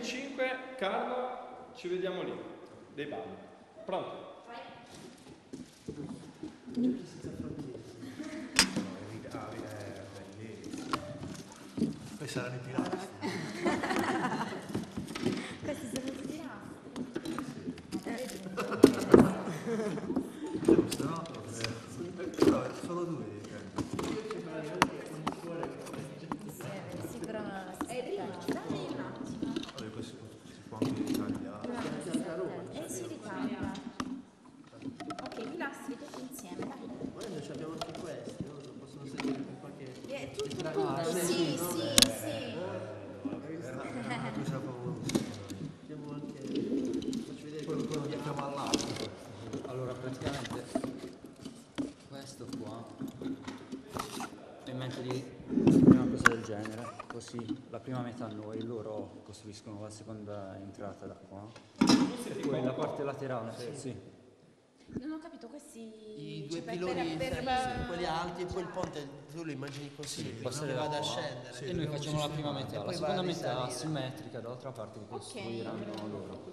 25, Carlo, ci vediamo lì. Dei balli. Pronto? Vai. Poi saranno i pilastri. Questi sono tutti Se no, però solo due. sì, però dammi un attimo. Vabbè, questo si può anche tagliare. Si ricambia. Ok, i pilastri tutti insieme, dai. Ma noi abbiamo anche questi, no? Non possono servire per qualche... Tutto, sì. Cosa favolosa. Abbiamo anche... Faccio vedere Poi lo mettiamo all'altro. Allora, praticamente questo qua ho in mente di una cosa del genere, così la prima metà noi, loro costruiscono la seconda entrata da qua e poi la parte laterale, sì. Non ho capito, questi... i due cioè, piloni, per- quelli alti e poi il ponte, tu lo immagini così, Passare non da va a qua. scendere. E noi facciamo la prima metà, la poi seconda va a metà risalire. simmetrica dall'altra parte che costruiranno loro.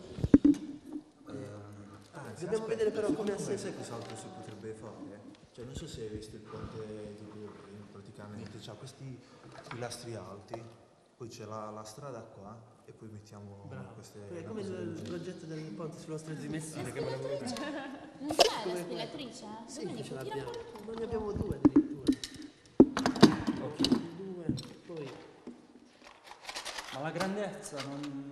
Dobbiamo vedere però come ha senso. Sai cos'altro si potrebbe fare? Cioè, non so se hai visto il ponte di Brooklyn, praticamente c'ha questi pilastri alti, poi c'è la strada qua e poi mettiamo queste... È come il progetto del ponte sulla strada di Messina che volevamo vedere. Non c'è la spilatrice? Sì, Dove ce ne l'abbiamo. tira fuori tu? Ma ne abbiamo due addirittura. Due, poi... Ma la grandezza non...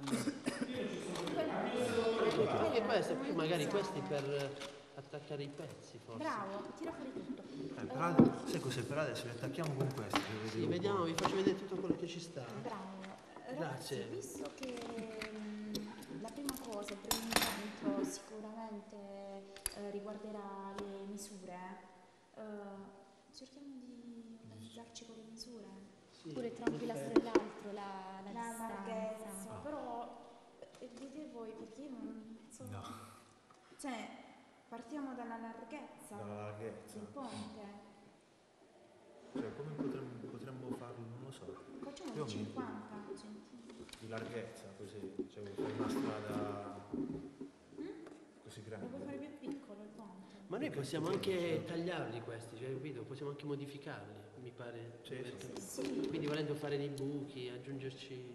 Anche questo, poi magari questi per attaccare i pezzi forse. Bravo, tira fuori tutto. però, sai cos'è? Per adesso li attacchiamo con questi. Sì, vediamo, vi faccio vedere tutto quello che ci sta. Bravo. Grazie. Ragazzi, visto che la prima cosa, il primo incontro sicuramente riguarderà le misure, cerchiamo di organizzarci con le misure. Sì, Pure tra un pilastro e l'altro, la larghezza. Però dite voi, perché io non so. No. Cioè, partiamo dalla larghezza Dalla larghezza. del ponte. Cioè, come potremmo farlo? Non lo so. Facciamo Più o di meno. 50 centimetri. Di larghezza, così. Cioè, vuoi fare una strada così Lo grande. puoi fare più piccolo il ponte. Ma noi possiamo anche tagliarli questi, cioè, capito? Possiamo anche modificarli, mi pare. Sì, sì. Sì. Quindi volendo fare dei buchi, aggiungerci...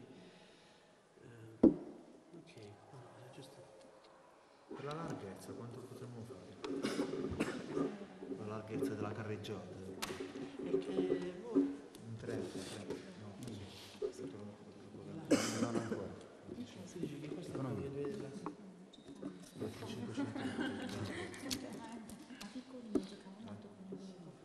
ok, allora, giusto. Per la larghezza, quanto potremmo fare? La larghezza della carreggiata. Perché... Un 30, no, così. Non ancora. si dice che questo voglio vedere 25 centimetri. A piccolino giocavo molto con il Lego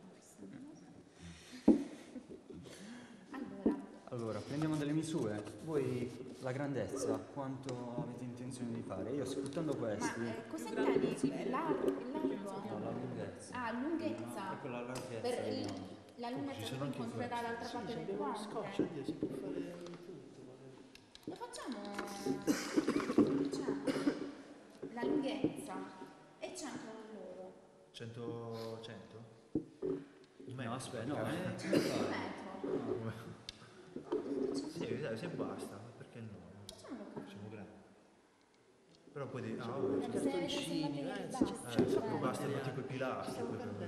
forse. Allora, prendiamo delle misure. Voi la grandezza, quanto avete intenzione di fare? Io sfruttando questi... Cosa intendi? Largo? No, la lunghezza. Ah, lunghezza. Ecco la larghezza, Per vediamo. la lunghezza che incontrerà l'altra parte del abbiamo uno scotch, ponte. oddio, si può fare tutto. Lo facciamo. Cioè, la lunghezza. E c'è anche un loro. 100? 100? No, aspetta, no, Un metro. Sì, dai, se basta, perché no? Facciamolo qua. Facciamo grande. Però poi di... Cartoncini, poi basta tutti quei pilastri.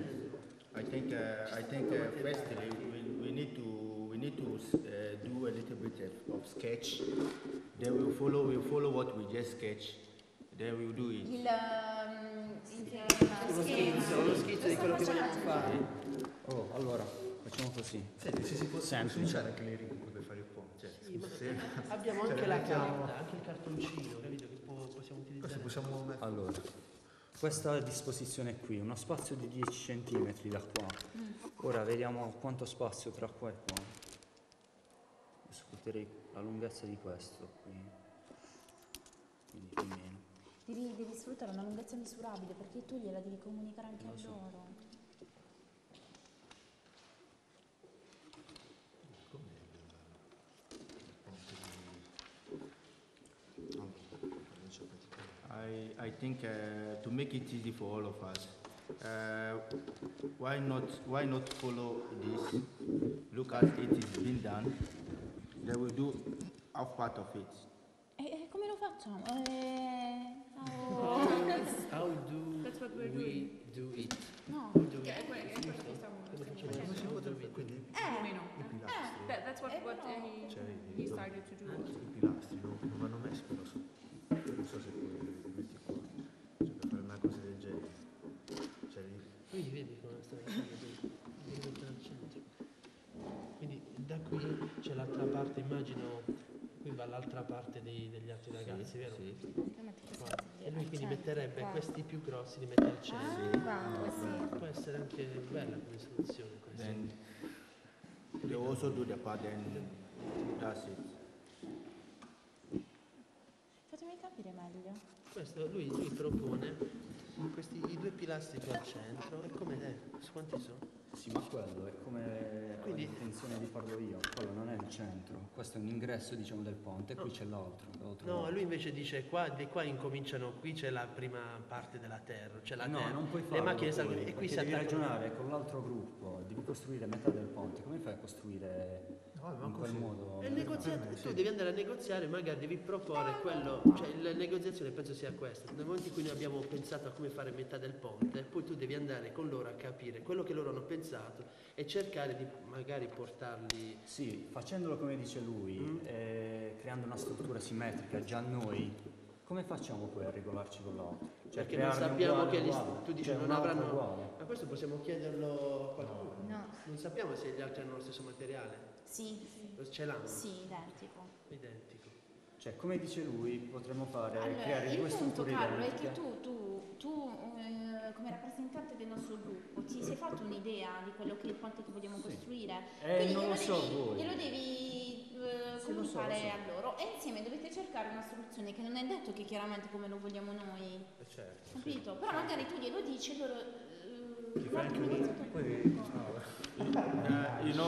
I think firstly we need to do a little bit of sketch. Then we'll follow what we just sketched. Then we'll do it. Lo schizzo di quello che vogliamo fare. Oh, allora, facciamo così. Senti, se si può Semplice. usare anche le righe per fare il ponte. Cioè, Sì, ma se- abbiamo cioè, anche la mettiamo- carta, anche il cartoncino, capito? Che possiamo Questo utilizzare. possiamo mettere... Allora, questa disposizione qui, uno spazio di 10 cm da qua. Ora vediamo quanto spazio tra qua e qua. Sfrutterei la lunghezza di questo qui. Quindi più o meno. Devi sfruttare una lunghezza misurabile perché tu gliela devi comunicare anche a Lo so. loro. I think to make it easy for all of us, why not follow this? Look at it is being done. Then we'll do half part of it. facciamo? How do That's what we're we do it? No. How do we Che è quello che stiamo Come facciamo? facendo. Come si potrebbe, quindi Più o meno. i pilastri, That's what he, cioè he started to do. i pilastri non vanno messi però su. Non so se poi li metti qua, cioè per fare una cosa del genere. Cioè lì. Quindi vedi come sta diventa al centro. Quindi da qui c'è l'altra parte, immagino, qui va l'altra parte degli altri ragazzi, vero? Sì. Qua. E lui quindi metterebbe questi più grossi, li mette al centro. Così. Può essere anche bella come soluzione questa. Then they also do the part, then that's it. Fatemi capire meglio. Questo lui propone i due pilastri qui al centro e come è? Su quanti sono? Sì, ma quello è come ho Quindi- l'intenzione di farlo io, quello non è il centro, questo è un ingresso diciamo del ponte e qui c'è l'altro. No, lui invece dice qua, di qua incominciano, qui c'è la prima parte della terra, c'è la No, terra, non puoi le farlo macchine poi, salgono e qui si perché devi attaccano. ragionare con l'altro gruppo, devi costruire metà del ponte, come fai a costruire No, ma in quel così. modo? E tu devi andare a negoziare, magari devi proporre quello, cioè la negoziazione penso sia questa. Nel momento in cui noi abbiamo pensato a come fare metà del ponte, poi tu devi andare con loro a capire quello che loro hanno pensato e cercare di magari portarli. Sì, facendolo come dice lui, creando una struttura simmetrica già noi, come facciamo poi a regolarci con l'altro? Cioè, Perché non crearne sappiamo uguale, che uguale. tu dici Cioè, non un altro avranno. uguale. Ma questo possiamo chiederlo a qualcuno. No. Non sappiamo se gli altri hanno lo stesso materiale. Sì. Ce l'hanno? Sì, identico. Identico. Cioè, come dice lui, potremmo fare, Allora, creare il due punto, strutture Carlo, è identiche. che tu come rappresentante del nostro gruppo ti sei fatto un'idea di quello che il ponte che vogliamo costruire? Quindi non lo so voi. glielo devi comunicare a loro e insieme dovete cercare una soluzione che non è detto che chiaramente come lo vogliamo noi, Certo. capito? Però magari tu glielo dici e loro l'altro You know,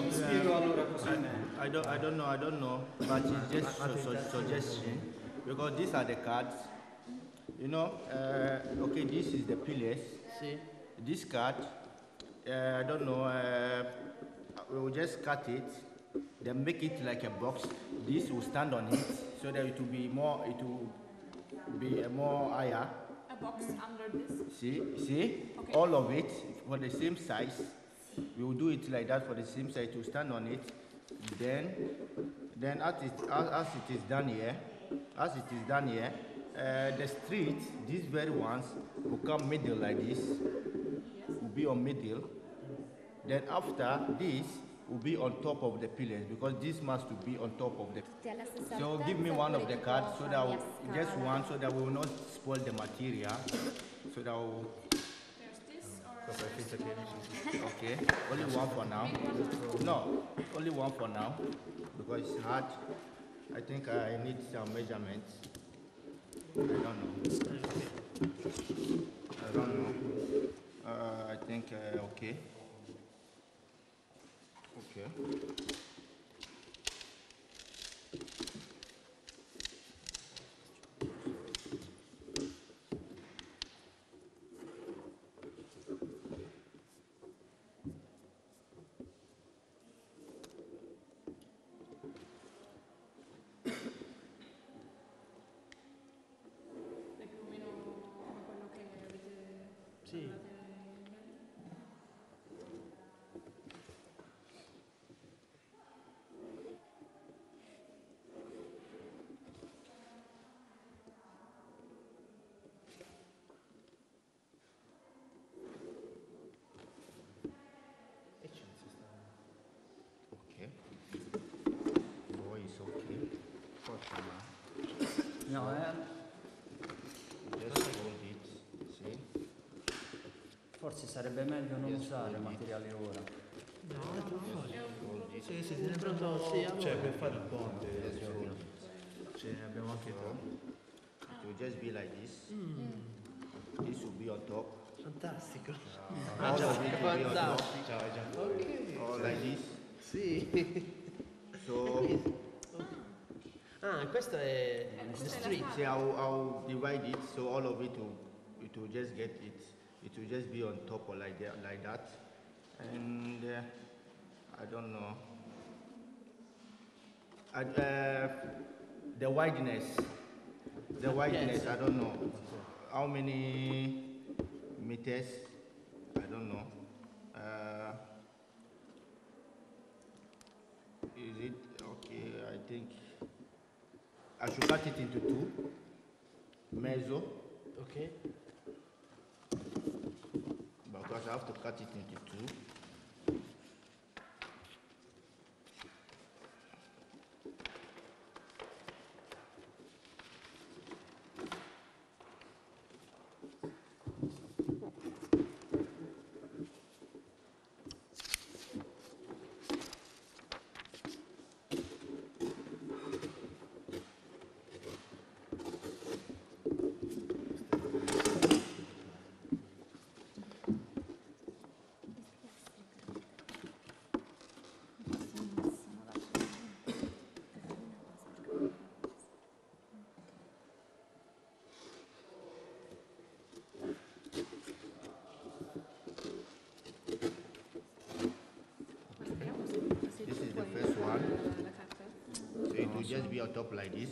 I don't know, but it's just suggestion because these are the cards. You know, okay, this is the pillars. Sì. This card, I don't know, we will just cut it, then make it like a box. This will stand on it so that it will be more higher. A box under this. See, Okay. all of it for the same size. We will do it like that for the same size to stand on it. Then as it is done here, the street, these very ones will come middle like this, will be on middle. Then after this will be on top of the pillars because this must be on top of the. So give me one of the cards so that just one so that we will not spoil the material. So that we'll, There's this or okay, only one for now. No, only one for now because it's hard. I think I need some measurements. I don't know. I don't know. I think okay. Okay. è più o meno come quello che avete Sì. in mente? Okay. Oh, it's okay. For now. No, Just hold it. See? forse sarebbe meglio non usare materiali ora. No, è troppo facile. Hold it. Sì, sì, tiene pronto, sì, Cioè allora. per fare il ponte ce ne abbiamo anche tanti. It will just be like this. This will be on top. Fantastico. All of it will be on top. Fantastico. Ok. All like this. Sì. So, Questo è the street. see, I'll divide it so all of it will just get it. It will just be on top or like that. And I don't know. The wideness. The whiteness, I don't know. How many meters? I don't know. Is it okay? I think I should cut it into two. Mezzo, Ok? because I have to cut it into two. This is the first one. La carta? So it will just be on top like this.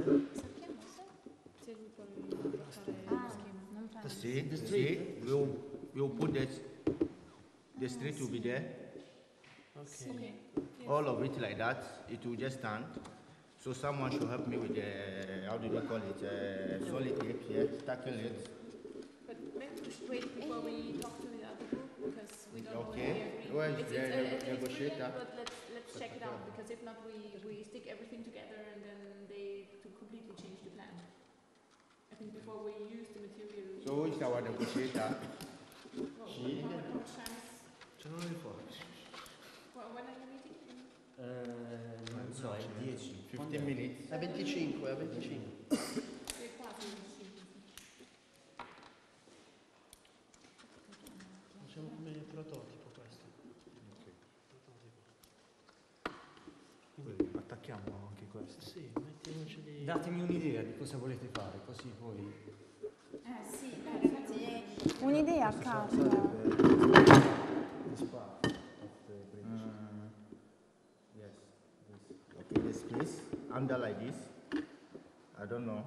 Se tu puoi fare lo schema. Non penso. See, we'll put the street will be there. Ok. All of it like that. It will just stand. So someone should help me with the, how do they call it, solid tape here, tackle it. But maybe we should wait before we talk to the other group because we don't know if Okay. they agree. Where is It's the brilliant, negotiator? but let's check it out because if not we stick everything together and then they to completely change the plan. I think before we use the material. So who is our negotiator? She? How much time is, Ce non le fuori. when are you meeting? Non so, è 10. 15 minutes. A 25, a 25. È quasi sì. Facciamo come prototipo questo. Poi attacchiamo anche questo. Sì, mettiamoci lì. Datemi un'idea di cosa volete fare, così poi... Sì, ragazzi, un'idea a caso. Yes. Okay, this place, under like this. I don't know.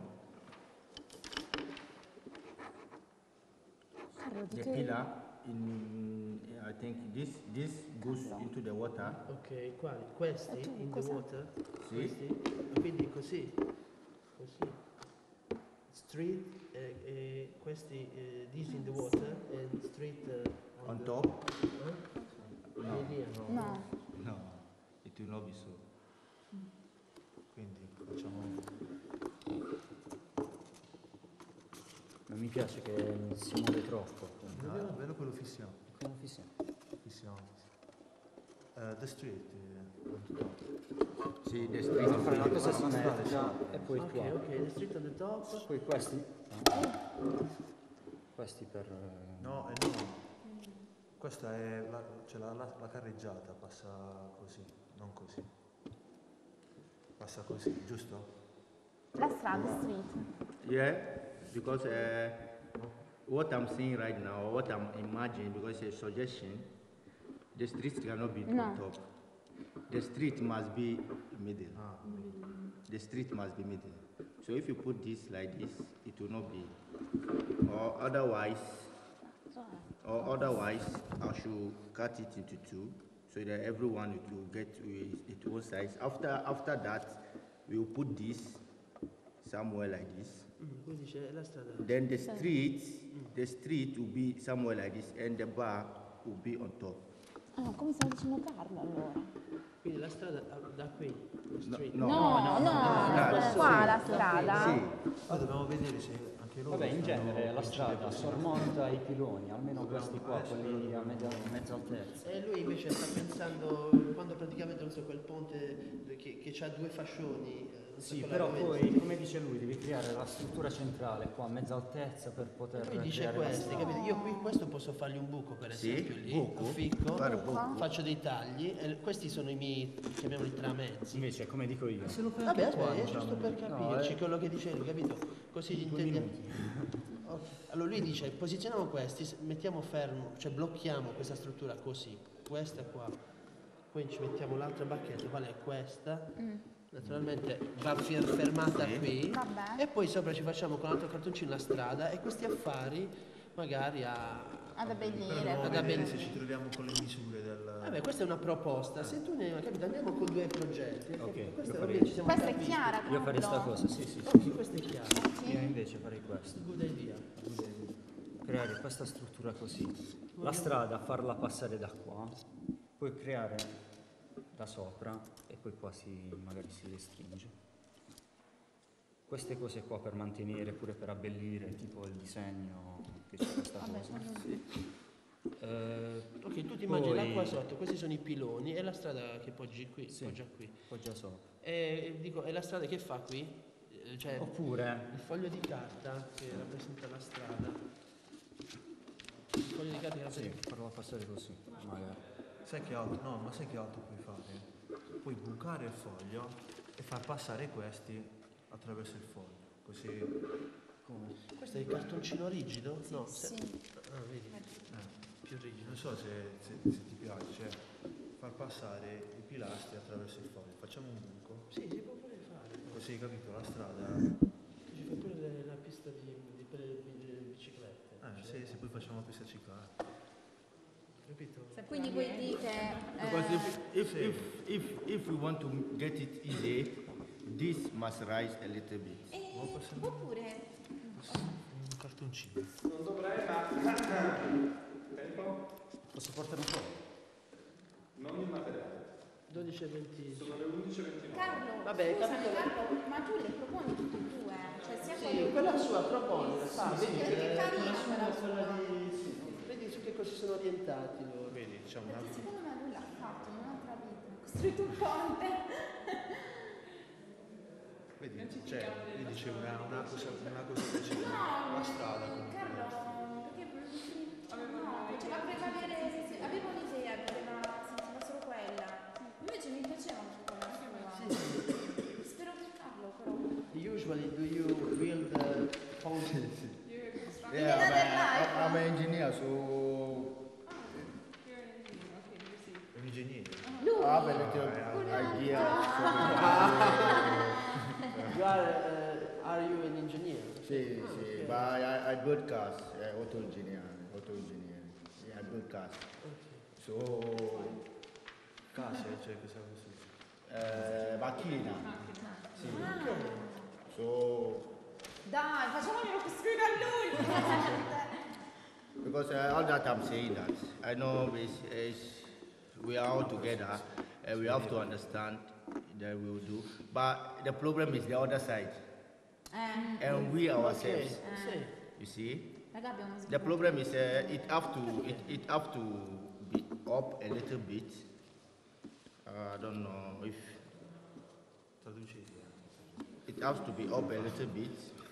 Carlo, The pillar, I think this goes into the water. Ok, quali? Questi tu in the cosa? water? Sì. Questi? Ah, quindi così. Così. Street, questi, this in the water and street On the- top? Idea, no? No. No, it will not be so. Quindi facciamo... Non mi piace che si muove troppo. Bello quello fissiamo. Come fissiamo? Fissiamo. The street. Sì, the Dobbiamo street. fare una cosa simmetrica e poi Ok, qua. ok, the street on the top. Poi questi. Questi per... No, no. Questa è la carreggiata, passa così, non così. Passa così, giusto? La strada, street. Yeah, because what I'm seeing right now, what I'm imagining, because it's a suggestion, the street cannot be No. on top. The street must be middle. The street must be middle. So if you put this like this, it will not be. Or otherwise, I should cut it into two, so that everyone will get its own size. After that, we will put this somewhere like this. Quindi c'è la strada. Then the street will be somewhere like this, and the bar will be on top. Ah, come stava dicendo Carlo allora? Quindi la strada da qui, street. No. Qua la strada. Sì. Poi dobbiamo vedere se anche loro... Vabbè, in stanno genere la strada coincidendo. sormonta i piloni, almeno questi qua, quelli a mezza altezza. E lui invece sta pensando, quando praticamente non so quel ponte che ha due fascioni. non so Sì, quella però come- poi, come dice lui, devi creare la struttura centrale qua a mezza altezza per poter Lui dice creare la questi, strada. capito? Io qui questo posso fargli un buco per Sì, esempio lì, buco. ficco, Fare buco. faccio dei tagli e questi sono i miei, chiamiamoli tramezzi. Invece, come dico io, Vabbè, aspetta, è giusto per capirci quello che dice lui, capito? Così intendiamo. Ok. Allora lui dice posizioniamo questi, mettiamo fermo, cioè blocchiamo questa struttura così, questa qua, poi ci mettiamo l'altra bacchetta, qual è questa? Naturalmente va fermata qui Vabbè. e poi sopra ci facciamo con l'altro cartoncino la strada e questi affari magari Ad Però abbellire. dobbiamo Ad vedere abbellire. se ci troviamo con le misure del... Vabbè, questa è una proposta. Se tu ne hai capito, andiamo con 2 progetti. Ok, Questa io è farei- ci siamo Questa è capiti. chiara, Io farei sta Carlo? cosa, sì. Ok, questa è chiara. Io invece farei questo. Good idea. Creare questa struttura così. La strada farla passare da qua, poi creare da sopra e poi qua magari si restringe. Queste cose qua per mantenere, pure per abbellire, tipo il disegno che c'è questa Vabbè, cosa. Ok, tu ti immagini Poi- l'acqua sotto, questi sono i piloni e la strada che poggi qui, Sì. poggia qui. Poggia sopra. E dico, e la strada che fa qui? Cioè, Oppure il foglio di carta che rappresenta la strada. Il foglio di carta che sì, rappresenta... farla passare così, magari. Sai che altro? No, ma sai che altro puoi fare? Puoi bucare il foglio e far passare questi attraverso il foglio. Così... Questo è il cartoncino rigido? No, Sì. Ah, vedi, più rigido. Non so se ti piace, cioè far passare i pilastri attraverso il foglio. Facciamo un buco, Sì, si può pure fare. così capito la strada. Tu ci fai pure la pista per le biciclette. Sì, poi facciamo la pista ciclabile. Capito? Quindi voi dite... Because if we want to get it easy, this must rise a little bit. oppure... Un cartoncino. Non dovrei, ma... Tempo? Posso portare un po'? Non il materiale. 12 e 20. Sono le 11:29. Carlo, Vabbè, scusami capito. Carlo, ma tu le proponi tutte e due? Cioè sia Sì, quella sua propone, fa, vedi Che che carina quella sua quella è quella sua. di... sì. Vedi su che cosa si sono orientati loro. Vedi, diciamo una... Perché secondo me lui l'ha fatto in un'altra vita, ha costruito un ponte. Vedi, cioè, vedi c'è una cosa così. No, La strada comunque. Carlo, perché no, faceva prevalere, avevo un'idea, sentiva solo quella. Invece mi piaceva anche quella sua. Spero che Carlo però. Usually do you build the fountain? You're constructing. Yeah, another life. I'm an engineer, so You're an engineer. Okay, you see. È un ingegnere. Lui, I have a little idea. Are you an engineer? See, okay. but I build cars, auto engineer. Yeah, I build cars. So, Case, cioè questa cosa. macchina. Sì. So, dai, facciamoglielo costruire a lui. because all that I'm saying that I know we are all together and we have to understand that we will do. But the problem is the other side, and we ourselves. Sì. You see, Raga, abbiamo the problem is it have to be up a little bit. I don't know if Traduciti. it has to be up a little bit.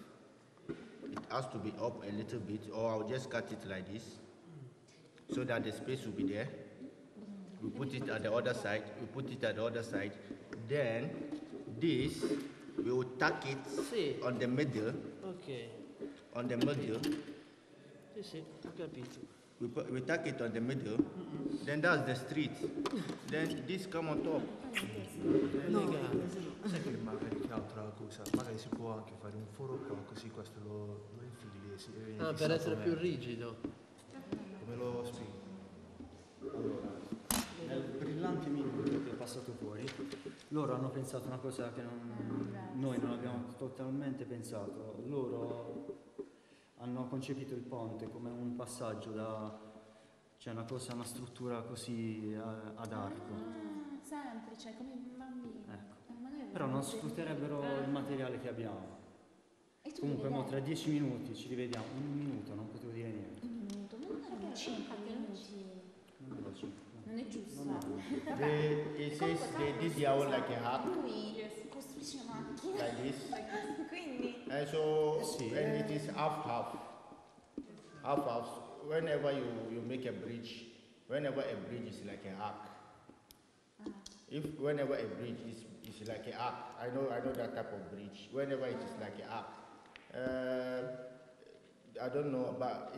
It has to be up a little bit, or I'll just cut it like this, so that the space will be there. We put it at the other side. We put it at the other side. Then this we will tack it Sì. on the middle. Ok. On the middle, Sì, ho capito. we tack it on the middle. Then that's the street. Then this come on top. Legale. Sai che magari che altra cosa? Magari si può anche fare un foro qua, così questo lo infili e si e viene Ah, per fissato essere più meglio. rigido. Come lo spiego? Allora, nel brillante minuto che è passato fuori, loro hanno pensato una cosa che noi non abbiamo totalmente pensato. Loro hanno concepito il ponte come un passaggio cioè una struttura così ad arco. Semplice, come un bambino. Ecco. Ma noi Però non abbiamo sfrutterebbero il materiale che abbiamo. E tu Comunque devi mo tra 10 minuti ci rivediamo. Un minuto, non potevo dire niente. un minuto, ma non erano 5 minuti. Non ero cinque, no. Non è giusto. Non è. It says they did their own like a hack, Lui costruisce macchine. like this. Quindi And so, Sì. and it is half. Whenever you make a bridge, whenever a bridge is like a arc. Whenever a bridge is like a arc, I know that type of bridge. Whenever it is like a arc, I don't know, but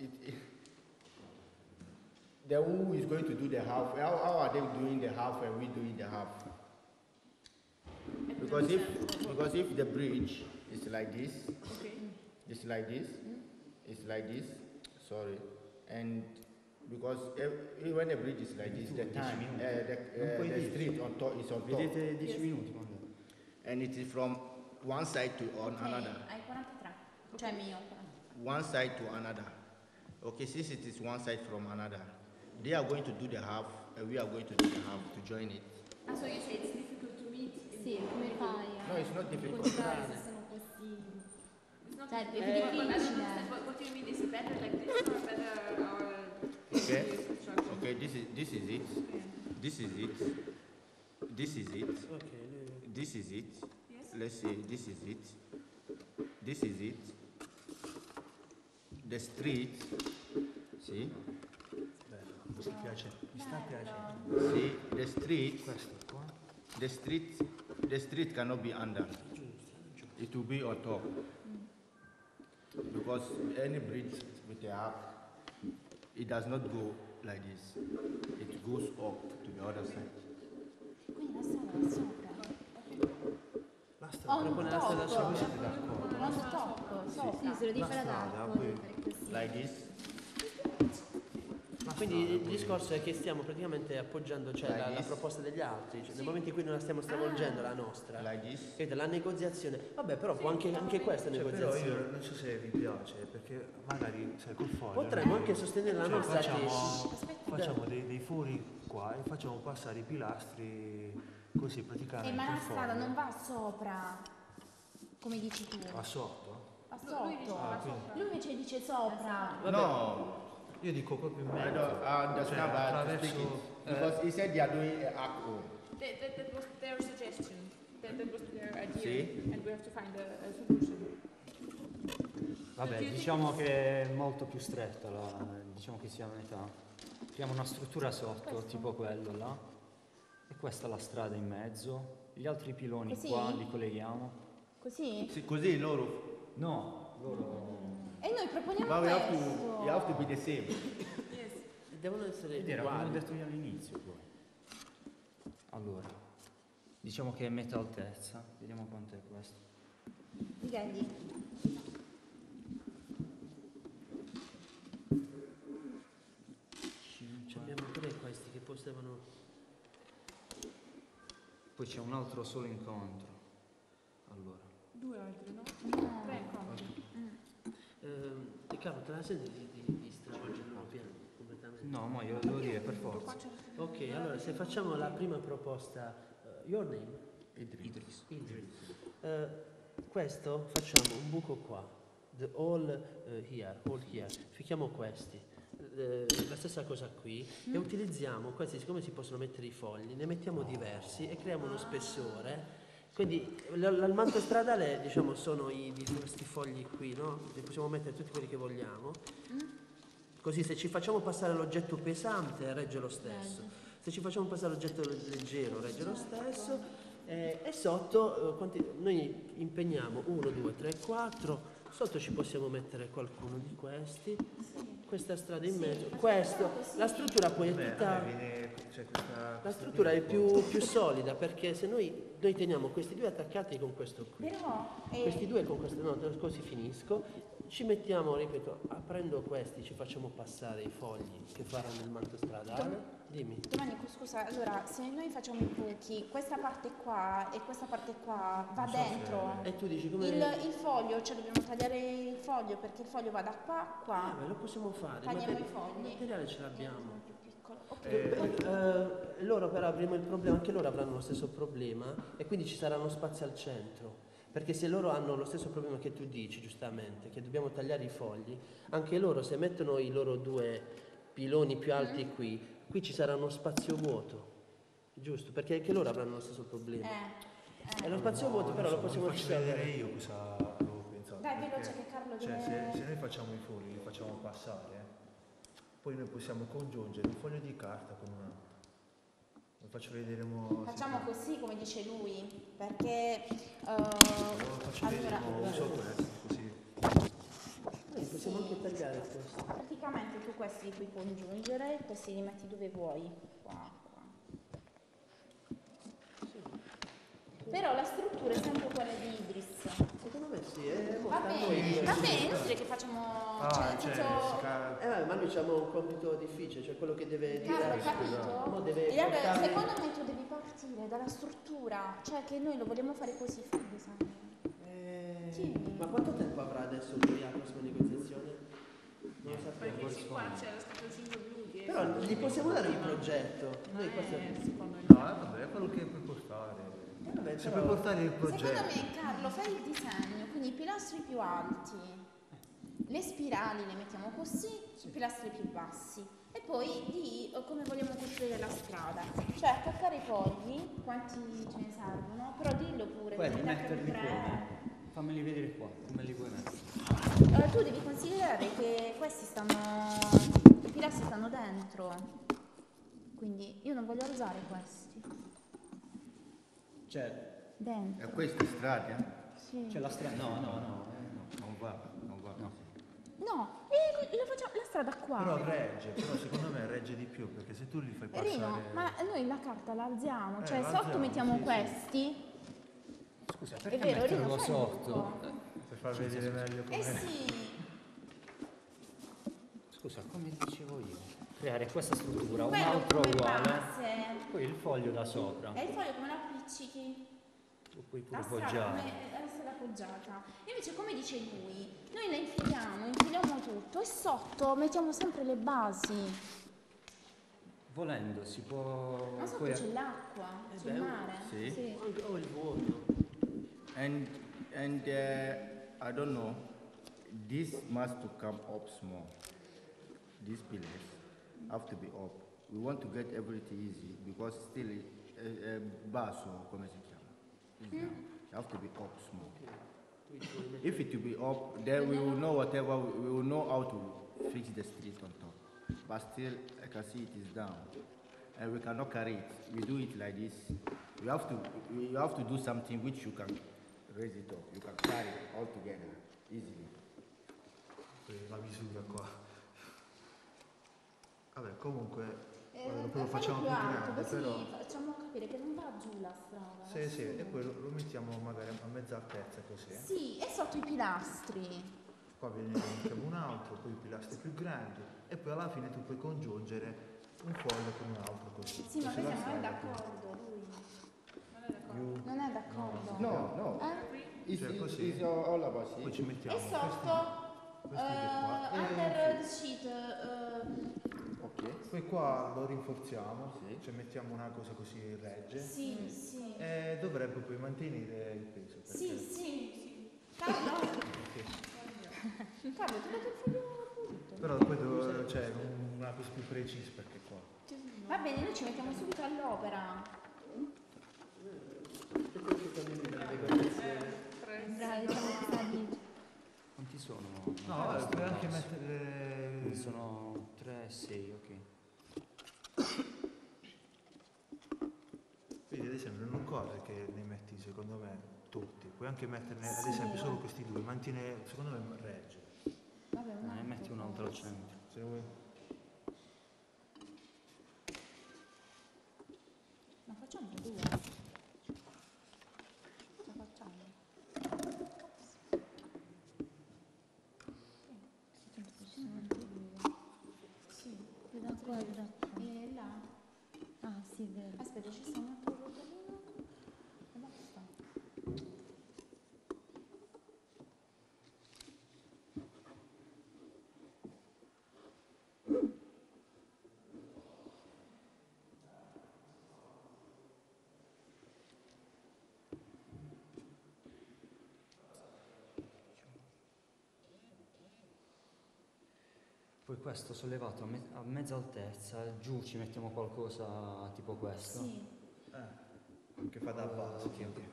then who is going to do the half? How are they doing the half and we doing the half? because if the bridge is like this, Okay. it's like this, it's like this, sorry, and because when the bridge is like this, the time, the street on top is on top, Vedete 10 minuti quando? and it is from one side to another, Hai 43. Cioè mio. one side to another. Okay, since it is one side from another, they are going to do the half, and we are going to do the half to join it. Ah, so you say it's difficult to meet? Sì, come fai? No, it's not difficult. Incontrare se sono così. It's not Cioè, è più but I don't difficile. understand what do you mean? Is it better like this or better our Okay. construction? Okay, this is it. This is it. This is it. Ok, This is it. Yes. Let's say this is it. This is it. The street. See? Mi piace, mi sta piacendo. See the street. Questo qua. The street cannot be under. It will be on top. Because any bridge with a half, it does not go like this. It goes up to the other side. Quindi la strada è sopra. La strada. propone la strada Cioè, voi sopra. siete d'accordo? Non top, sopra. Sì, se lo devi La fare ad strada, alto, poi- devi fare così. Like this. La Quindi strada, il poi- discorso è che stiamo praticamente appoggiando cioè, la proposta degli altri, cioè, nel momento in cui noi la stiamo stravolgendo la nostra, Like this. vedete, la negoziazione, vabbè però può anche questa Cioè, però negoziazione. io non so se vi piace, perché magari sai col foglio. Potremmo anche sostenere la Cioè, nostra facciamo dei fori qua e facciamo passare i pilastri così praticamente. Ma la col strada foglio. non va sopra, come dici tu. Va sotto? Va Lui dice sotto. va quindi- sopra. Lui invece dice sopra. No, Io dico proprio in I mezzo. don't understand Cioè, that attraverso- speaking. Because he said they are doing an arc. That was their suggestion. That was their idea. Sì. And we have to find a solution. Vabbè, diciamo che è molto più stretta, diciamo che sia a metà. Creiamo una struttura sotto, tipo quello là, e questa è la strada in mezzo. Gli altri piloni Così? qua li colleghiamo. Così? Sì, così loro. No, loro... E noi proponiamo But questo. you have to be the same. Yes. devono essere Vedere, abbiamo uguali. detto io all'inizio poi. Allora, diciamo che è metà altezza, vediamo quanto è questo. Vedi? Abbiamo pure questi che potevano. Poi c'è un altro solo incontro. Allora, 2 altri, no? No. 3 incontri. Riccardo, te la senti di stravolgerlo piano completamente? no, ma io devo dire per forza. Ok, allora se facciamo la prima proposta, your name? Idris. Questo facciamo un buco qua, the all here, ficchiamo questi, la stessa cosa qui e utilizziamo questi, siccome si possono mettere i fogli, ne mettiamo diversi e creiamo uno spessore. Quindi il manto stradale diciamo sono di questi fogli qui, no? Li possiamo mettere tutti quelli che vogliamo. Così se ci facciamo passare l'oggetto pesante regge lo stesso, se ci facciamo passare l'oggetto leggero regge lo stesso e sotto noi impegniamo 1, 2, 3, 4, sotto ci possiamo mettere qualcuno di questi, questa strada in mezzo, questo, la struttura poi è tutta... La struttura è più solida perché se noi teniamo questi due attaccati con questo qui, Però questi due con questo, no, così finisco, ci mettiamo, ripeto, aprendo questi ci facciamo passare i fogli che faranno il manto stradale. Dimmi. Domenico, scusa, allora se noi facciamo i buchi, questa parte qua e questa parte qua va dentro. E tu dici come... Il foglio, cioè dobbiamo tagliare il foglio perché il foglio va da qua a qua. Beh, lo possiamo fare, Tagliamo i il fogli. materiale ce l'abbiamo. Più piccolo. Ok. Loro però avremo il problema, anche loro avranno lo stesso problema e quindi ci sarà uno spazio al centro. Perché se loro hanno lo stesso problema che tu dici, giustamente, che dobbiamo tagliare i fogli, anche loro se mettono i loro due piloni più alti qui ci sarà uno spazio vuoto, giusto? Perché anche loro avranno lo stesso problema. E lo spazio vuoto però lo possiamo faccio vedere risolvere. io cosa avevo pensato. Dai, perché, veloce che Carlo cioè, deve... se noi facciamo i fogli, li facciamo passare, poi noi possiamo congiungere un foglio di carta con un altro. Lo faccio vedere Facciamo così come dice lui, perché Lo faccio vedere, allora, uso questo, così. Noi possiamo anche tagliare questo. praticamente tu questi li puoi congiungere, questi li metti dove vuoi. Qua. Però la struttura è sempre quella di Idris. Secondo me sì, è Va bene, va bene, inutile che facciamo... cioè, nel senso... ma noi abbiamo un compito difficile, cioè quello che deve dire. Carlo, capito? Mo deve E allora, portare- secondo me tu devi partire dalla struttura, cioè che noi lo vogliamo fare così, fai il disegno. Sì. Ma quanto tempo avrà adesso la prossima negoziazione? Non lo sappiamo. Perché qua c'era scritto 5 minuti. Però gli possiamo dare un progetto. Noi questo secondo me. No, vabbè, è quello che puoi portare. vabbè, Se però- puoi portare il progetto. Secondo me, Carlo, fai il disegno, quindi i pilastri più alti, le spirali le mettiamo così, i pilastri più bassi. E poi di come vogliamo costruire la strada. Cioè attaccare i fogli, quanti ce ne servono, però dillo pure, Quelli, devi mettere metterli 3. come? Fammeli vedere qua, come li vuoi mettere? Tu devi considerare che questi i pilastri stanno dentro, quindi io non voglio usare questi. Cioè, Dentro. E questa strada Sì. c'è la strada. No. non va. No, lo facciamo la strada qua. Però secondo me regge di più, perché se tu li fai passare... Rino, ma noi la carta la alziamo, cioè la sotto alziamo, mettiamo sì, questi. Scusa, È perché vero, Rino, metterlo fai sotto? tutto. Per far vedere meglio Eh com'è. sì, Scusa, come dicevo io, creare questa struttura, un quello altro come uguale, base. poi il foglio da sopra, E il foglio come lo appiccichi? tu puoi pure La strada poggiare. come la strada appoggiata. Invece come dice lui, noi la infiliamo tutto e sotto mettiamo sempre le basi. Volendo si può... Ma sotto poi- c'è l'acqua, c'è il mare. Sì. O il vuoto. And I don't know, this must to come up small. These pillars have to be up. We want to get everything easy because still basso, come si chiama? It's down. It have to be up small. If it will be up, then we will know whatever, we will know how to fix the street on top. But still, I can see it is down. And we cannot carry it. We do it like this. You have to do something which you can raise it up. You can carry it all together easily. La misura qua. Vabbè, comunque, Fallo poi lo facciamo più alto, grande, così però... facciamo capire che non va giù la strada. Sì, va sì, su. e poi lo mettiamo magari a mezza altezza così. Sì, e sotto i pilastri. Qua mettiamo un altro, poi i pilastri più grandi e poi alla fine tu puoi congiungere un foglio con un altro così. Sì, ma Così vedi, la non è strada d'accordo lui. più- Non è d'accordo. No. Eh? Cioè, così. It's all about Poi it. ci mettiamo E sotto, questi che qua. under the sheet, Okay. Poi qua lo rinforziamo, Sì. cioè mettiamo una cosa così regge sì, sì. e dovrebbe poi mantenere il peso. Perché... Sì, sì. Carlo? Carlo, ti ho dato il foglio pulito. Però poi c'è una cosa più precisa perché qua. Va bene, noi ci mettiamo subito all'opera. Bravi, Quanti sono? No, questi puoi anche passi? mettere... Sono 3, 6, ok. Vedi, ad esempio, non corre che ne metti, secondo me, tutti. Puoi anche metterne, ad Sì. esempio, solo questi due. Mantiene, secondo me, regge. Vabbè, Ne metti un altro al centro. Se vuoi... Ma facciamo due. La facciamo. Sì, più da qua e da qua. E là. Ah, sì, vero. Aspetta, ci sta un altro rotolino. E basta. Poi questo sollevato a mezza altezza, giù ci mettiamo qualcosa tipo questo. Sì. Che fa da base. Ok, ok.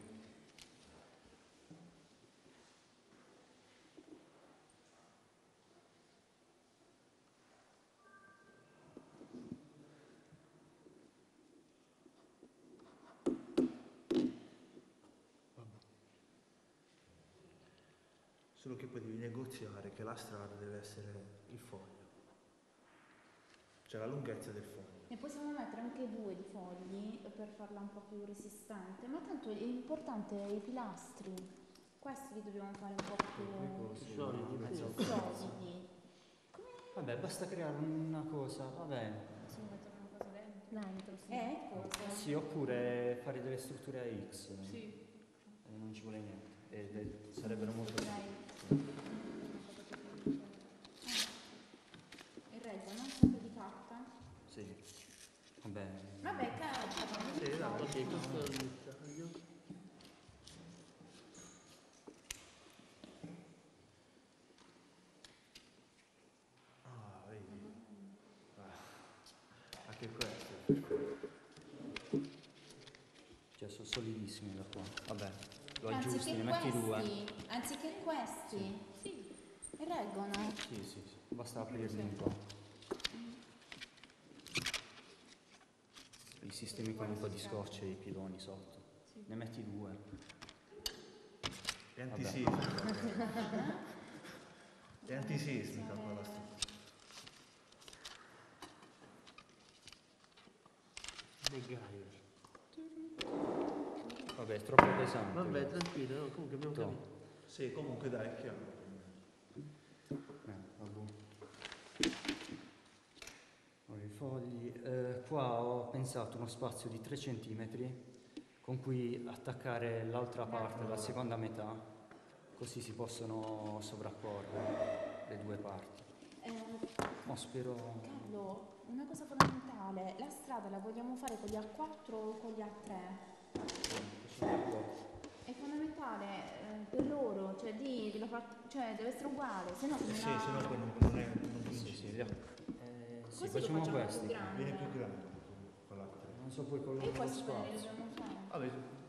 Solo che poi devi negoziare che la strada deve essere il foglio. Cioè la lunghezza del foglio. E possiamo mettere anche anche 2 di fogli per farla un po' più resistente, ma tanto l'importante è i pilastri. Questi li dobbiamo fare un po' più solidi. Vabbè, basta creare una cosa, va bene. Sì, mettere una cosa dentro. Dentro, sì. Cosa? Sì, oppure fare delle strutture a X. Sì. Non ci vuole niente. E sarebbero molto Il reggono, sempre di carta. Sì. Vabbè. Vabbè, carta. Sì, no, ok, questo è il taglio. Ah, vedi. Anche questo è perfetto. Cioè, sono solidissimi da qua. Vabbè, lo Anziché aggiusti, ne metti 2. Anziché questi, Sì. reggono. Sì. Basta aprirli un po'. Li sistemi con un po' di scotch e i piloni sotto. Ne metti 2. È antisismica. È antisismica quella struttura. MacGyver. Vabbè, è troppo pesante. Vabbè, tranquillo, no? Comunque abbiamo Tom. capito. Sì, comunque dai, è chiaro. Vabbè. Ora i fogli. Qua ho pensato uno spazio di 3 cm con cui attaccare l'altra parte, la seconda metà, così si possono sovrapporre le due parti. Ma spero. Carlo, una cosa fondamentale, la strada la vogliamo fare con gli A4 o con gli A3? È fondamentale per loro, cioè deve essere uguale, se no Sì, se no poi non Sì, vinci. sì, così lo facciamo facciamo questi. più grande. Viene più grande con l'altro. Non so poi con E lo questi come li spazio. dobbiamo fare? Vabbè,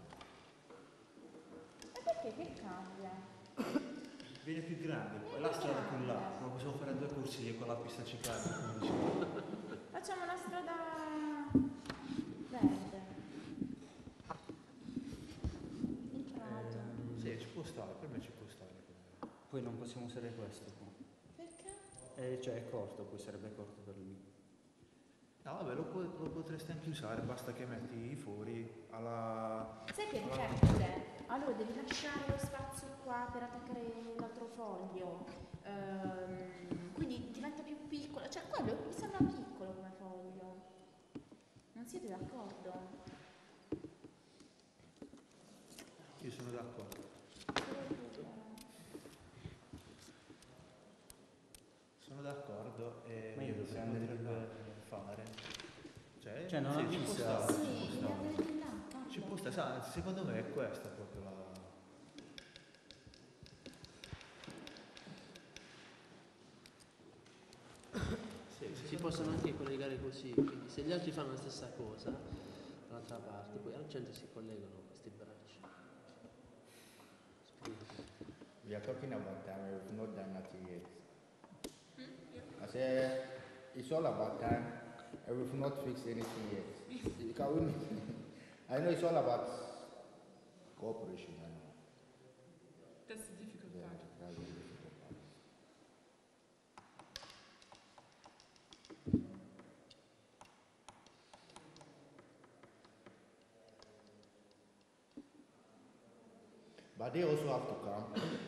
E perché che cambia? viene più grande, poi la strada più là, ma possiamo fare 2 corsie con la pista ciclabile. Facciamo una strada verde. Il prato. Sì, ci può stare, per me ci può stare. Poi non possiamo usare questo qua. Perché? Cioè è corto, poi sarebbe corto per lui. No, vabbè, lo potresti anche usare, basta che metti i fori alla... Sai che dipende? Allora devi lasciare lo spazio qua per attaccare l'altro foglio. Quindi diventa più piccolo. Cioè quello mi sembra piccolo come foglio. Non siete d'accordo? Io sono d'accordo. Sono d'accordo e Ma io dovrei si andare potrebbe fare. Cioè, non sì, ha ci può vista. stare, Sì, ci può devi stare. andare di là, Carlo. Ci può stare, sa, secondo me è questa proprio la... Si possono anche collegare così, quindi se gli altri fanno la stessa cosa, dall'altra parte, poi al centro si collegano questi bracci. We are talking about time, we've not done nothing yet. I said, it's all about time, and we've not fixed anything yet. Can we, I know it's all about cooperation, I know. That's the difficult Yeah, part. that's the difficult part. But they also have to come.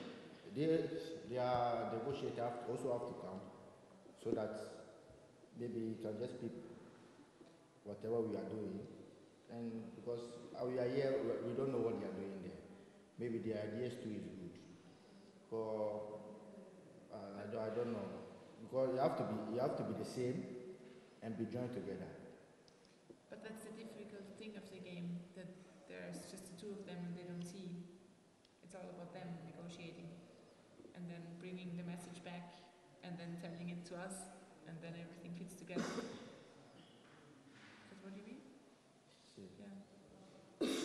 Their negotiators also have to come, so that maybe you can just pick whatever we are doing, and because we are here, we don't know what they are doing there. Maybe their ideas too is good. For I don't know, because you have to be the same and be joined together. But that's the difficult thing of the game, that there's just the two of them and they don't see. It's all about them negotiating and then bringing the message back and then telling it to us and then everything fits together. That's what you mean? See. Yeah.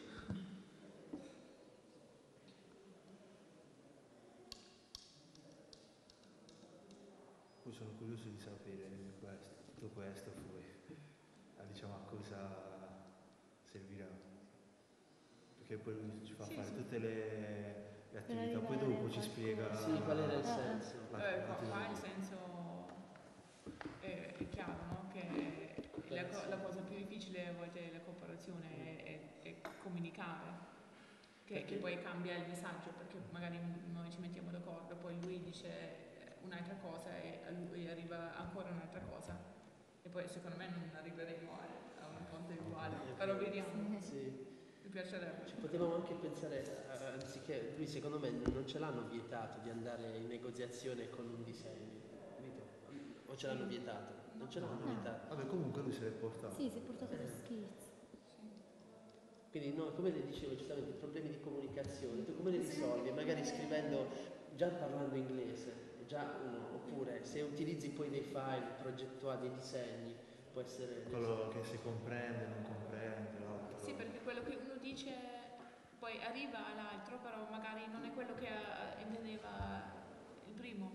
Poi sono curioso di sapere questo, tutto questo poi, diciamo a cosa servirà. Perché poi lui ci fa fare tutte le attività, poi dopo ci spiega... Sì, qual era il senso? Qua il senso è chiaro, no? Che la cosa più difficile a volte della cooperazione è comunicare, che poi cambia il messaggio, perché magari noi ci mettiamo d'accordo, poi lui dice un'altra cosa e a lui arriva ancora un'altra cosa, e poi secondo me non arriveremo a un punto uguale, però vediamo. Sì. Mi piacerebbe. Potevamo anche pensare, anziché, lui secondo me non ce l'hanno vietato di andare in negoziazione con un disegno, capito? O ce l'hanno vietato? Non ce l'hanno vietato. Vabbè, comunque lui se l'è portato. Sì, si è portato lo schizzo. Quindi no, come le dicevo giustamente, problemi di comunicazione, tu come li risolvi? Magari scrivendo, già parlando inglese, già uno, oppure se utilizzi poi dei file progettuali, dei disegni, può essere... Quello che si comprende, non comprende, l'altro. Sì, perché quello che uno dice poi arriva all'altro, però magari non è quello che intendeva il primo.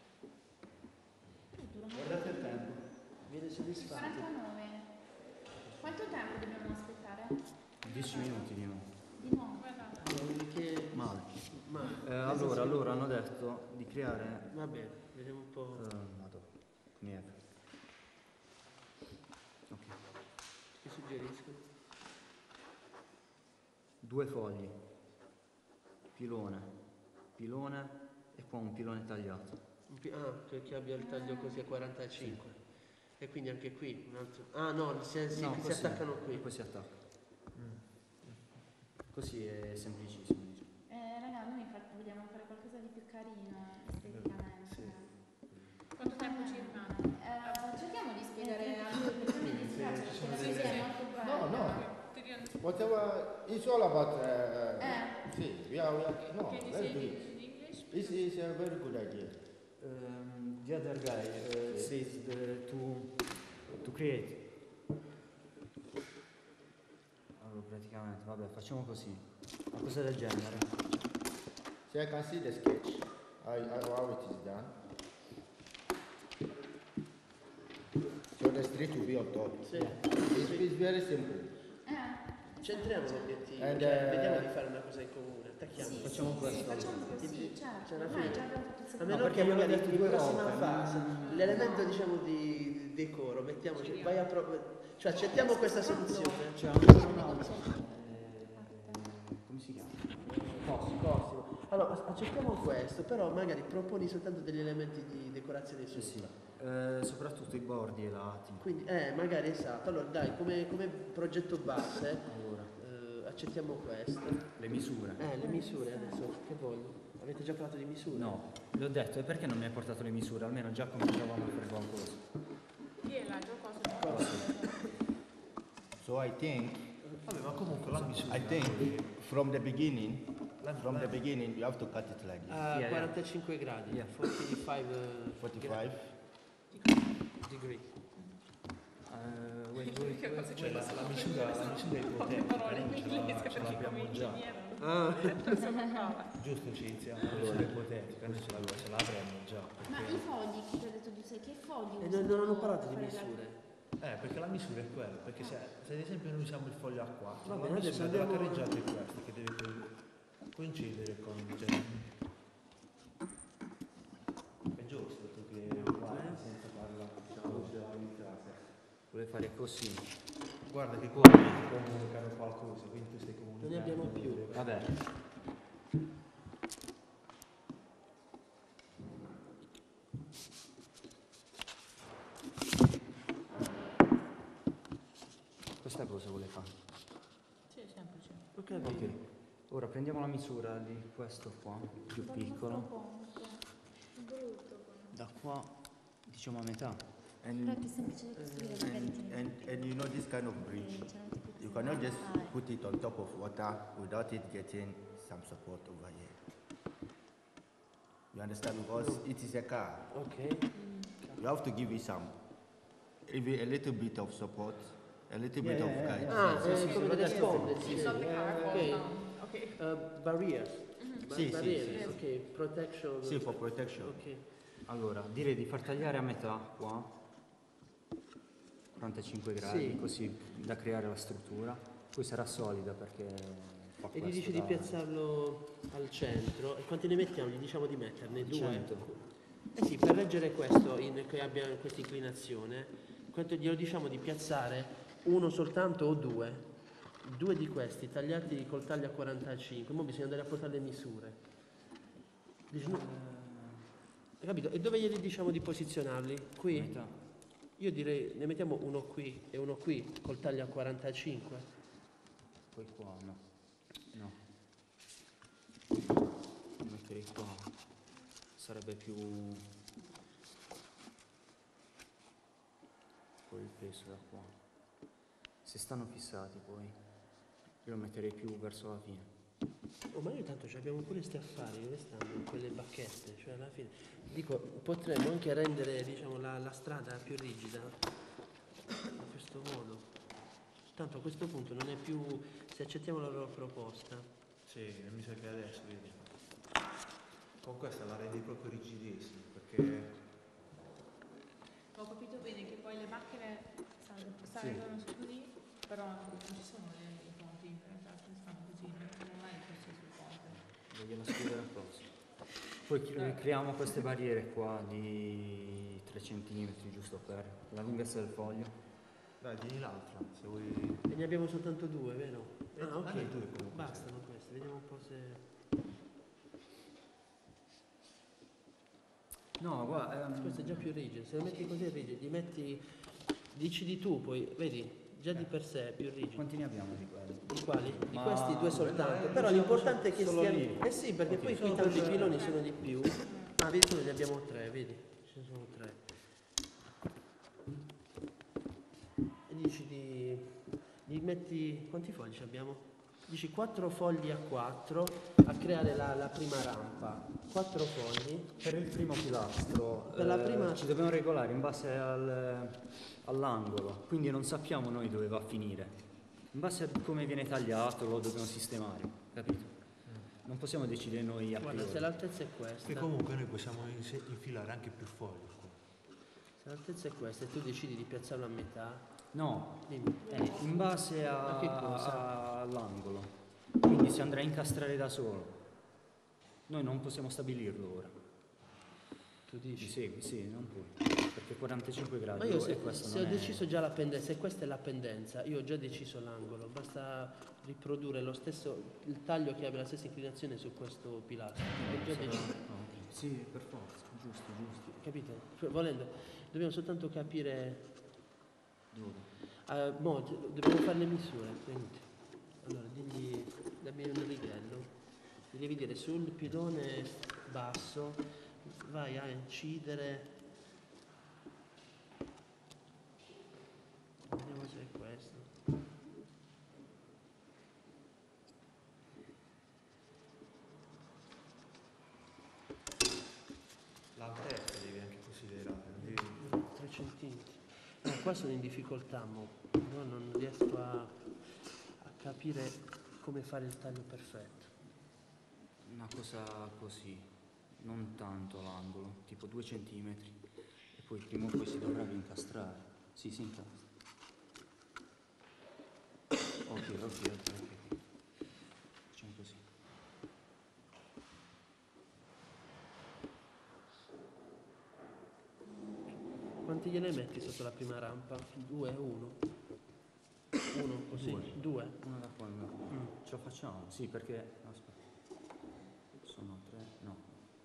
Guardate il tempo. Viene soddisfatto. 49. Quanto tempo dobbiamo aspettare? 10 minuti di nuovo. Di nuovo. Che... Male. Ma Allora hanno detto di creare... va bene, vediamo un po'. Niente. Ok. Che suggeriscono? 2 fogli. Pilone e poi un pilone tagliato. Che abbia il taglio così a 45. E quindi anche qui un altro... Ah no, si Così, attaccano qui. E poi si attacca. Così è semplicissimo. Raga, noi vogliamo fare qualcosa di più carino esteticamente. Quanto tempo circa? Cerchiamo di spiegare a lui, perché mi dispiace perché la poesia è molto bella. No. Whatever, it's all about. See, we are no. Can you Let's say do it it. in English? This is a very good idea. The other guy says to create. Allora praticamente, vabbè, facciamo così. Una cosa del genere. So I can see the sketch, how it is done. So the street will be on top. Sì. It's very simple. Centriamo l'obiettivo, And, vediamo di fare una cosa in comune, attacchiamo. Sì, Facciamo sì, questo. facciamo così, certo. C'è una Ormai fine. già abbiamo fatto il A secondo. meno perché che abbiamo magari detto in 2 prossima volte, fase l'elemento diciamo di decoro, mettiamoci, vai a cioè accettiamo questa soluzione. C'è ancora un altro. Come si chiama? Cosimo. Allora accettiamo questo, però magari proponi soltanto degli elementi di decorazione sopra. Sì. Soprattutto i bordi e i lati. Quindi magari esatto. Allora dai, come progetto base Allora, accettiamo questo. le misure. Le misure adesso, che voglio? Avete già parlato di misure? No, le ho detto, e perché non mi hai portato le misure? Almeno già cominciavamo a fare qualcosa. Chi è l'altro cosa? So I think, Vabbè, ma comunque la misura. I think from the beginning, you have to cut it like this. A Yeah, 45 gradi, Yeah. 45 45. degree. Cioè, la misura Poche parole in inglese ce perché l'abbiamo come già. ingegnere. Giusto Cinzia? La misura ipotetica, noi ce l'avremmo già. Ma i fogli che ti ho detto tu sai che fogli E usano non hanno parlato di per fare la- misure. Perché la misura è quella, perché se ad esempio noi usiamo il foglio A4, Va la bene, adesso misura della andiamo- carreggiata è questa, che deve coincidere con è giusto, perché guarda, senza parlare, Vuole fare così. guarda che poi comunicano qualcosa, quindi tu stai comunicando. Non ne abbiamo più. Vabbè. Questa cosa vuole fare. Sì, è semplice. Ok. Ok. Ora prendiamo la misura di questo qua, più piccolo. Da qua diciamo a metà. Però è più semplice da costruire, magari ti And you know this kind of bridge, you cannot just put it on top of water without it getting some support over here. You understand? Because it is a car. Ok. You have to give it some, even a little bit of support, a little bit of guide. Come delle sponde, sì. It's not the car falls Ok. down. Ok. Barriers. Sì, Barriers, sì. ok. Protection. Sì, for protection. Ok. Allora, direi di far tagliare a metà qua, 45 gradi, Sì. così da creare la struttura. Poi sarà solida perché fa E gli questo dici di da- piazzarlo al centro. E quanti ne mettiamo? Gli diciamo di metterne? 2? 100. Eh sì, per reggere questo che abbia questa inclinazione glielo diciamo di piazzare uno soltanto o due di questi tagliati col taglio a 45, ora bisogna andare a portare le misure. Dici, no, hai capito? E dove glieli diciamo di posizionarli? Qui? Metà. Io direi ne mettiamo uno qui e uno qui col taglio a 45. Poi qua no. No. Lo metterei qua. Sarebbe più... Poi il peso da qua. Se stanno fissati poi, io lo metterei più verso la fine. Oh, ma noi tanto abbiamo pure questi affari, dove stanno quelle bacchette? Cioè alla fine, dico, potremmo anche rendere, diciamo, la strada più rigida in questo modo. Tanto a questo punto non è più, se accettiamo la loro proposta. Sì, mi sa che adesso, vedi. Con questa la rendi proprio rigidissima, perché... Ho capito bene che poi le macchine salgono su così, però non ci sono i ponti, in realtà stanno così, non hai il posto sul ponte. Voglio scrivere apposta. Poi creiamo queste barriere qua di 3 cm giusto per la lunghezza del foglio. Dai, tieni l'altra, se vuoi... E ne abbiamo soltanto due, vero? Ah, ok, due comunque. bastano queste, vediamo un po' se... No, guarda... Questo è già più rigido, se lo metti così è rigido, gli metti, decidi tu poi, vedi, già di per sé è più rigido. Quanti ne abbiamo di quelli? Di quali? Di Ma- questi due soltanto, però diciamo l'importante è che solo stiano... lì. Eh sì, perché Ok. poi qui tanti piloni sono di più. Ah, vedi tu ne abbiamo tre, vedi? Ce ne sono tre. E dici di metti... Quanti fogli abbiamo? Dici 4 fogli a 4 a creare la prima rampa. 4 fogli. Per il primo pilastro Per la prima- ci dobbiamo regolare in base all'angolo, quindi non sappiamo noi dove va a finire. In base a come viene tagliato lo dobbiamo sistemare, capito? Non possiamo decidere noi a Guarda, priori. se l'altezza è questa... Che comunque noi possiamo infilare anche più fogli qua. Se l'altezza è questa e tu decidi di piazzarlo a metà... No, Dimmi. in base A che cosa? all'angolo, quindi si andrà a incastrare da solo. Noi non possiamo stabilirlo ora. Tu Ci dici? segui? Sì, non puoi, perché 45 gradi Ma io e questo se non ho è- deciso già la pendenza, se questa è la pendenza, io ho già deciso l'angolo, basta riprodurre lo stesso, il taglio che abbia la stessa inclinazione su questo pilastro. Ho già deciso, Ok. Sì, per forza, giusto. capite? Cioè, volendo, dobbiamo soltanto capire... Dove? Dobbiamo fare le misure, quindi. Allora, dammi un righello. Mi devi dire sul pilone basso, vai a incidere. Vediamo se è questo. L'altezza devi anche considerare, non devi... 3 centimetri. Qua sono in difficoltà, no, non riesco a capire come fare il taglio perfetto. Una cosa così, non tanto l'angolo, tipo 2 centimetri, e poi prima o poi si dovrebbe incastrare. Sì, si incastra. Ok. Facciamo così. Quanti gliene metti sotto la prima rampa? 2 o 1? 1 così? 2? Una da qua, una da qua. Ce lo facciamo? Sì, perché... Aspetta. Sono 3, no.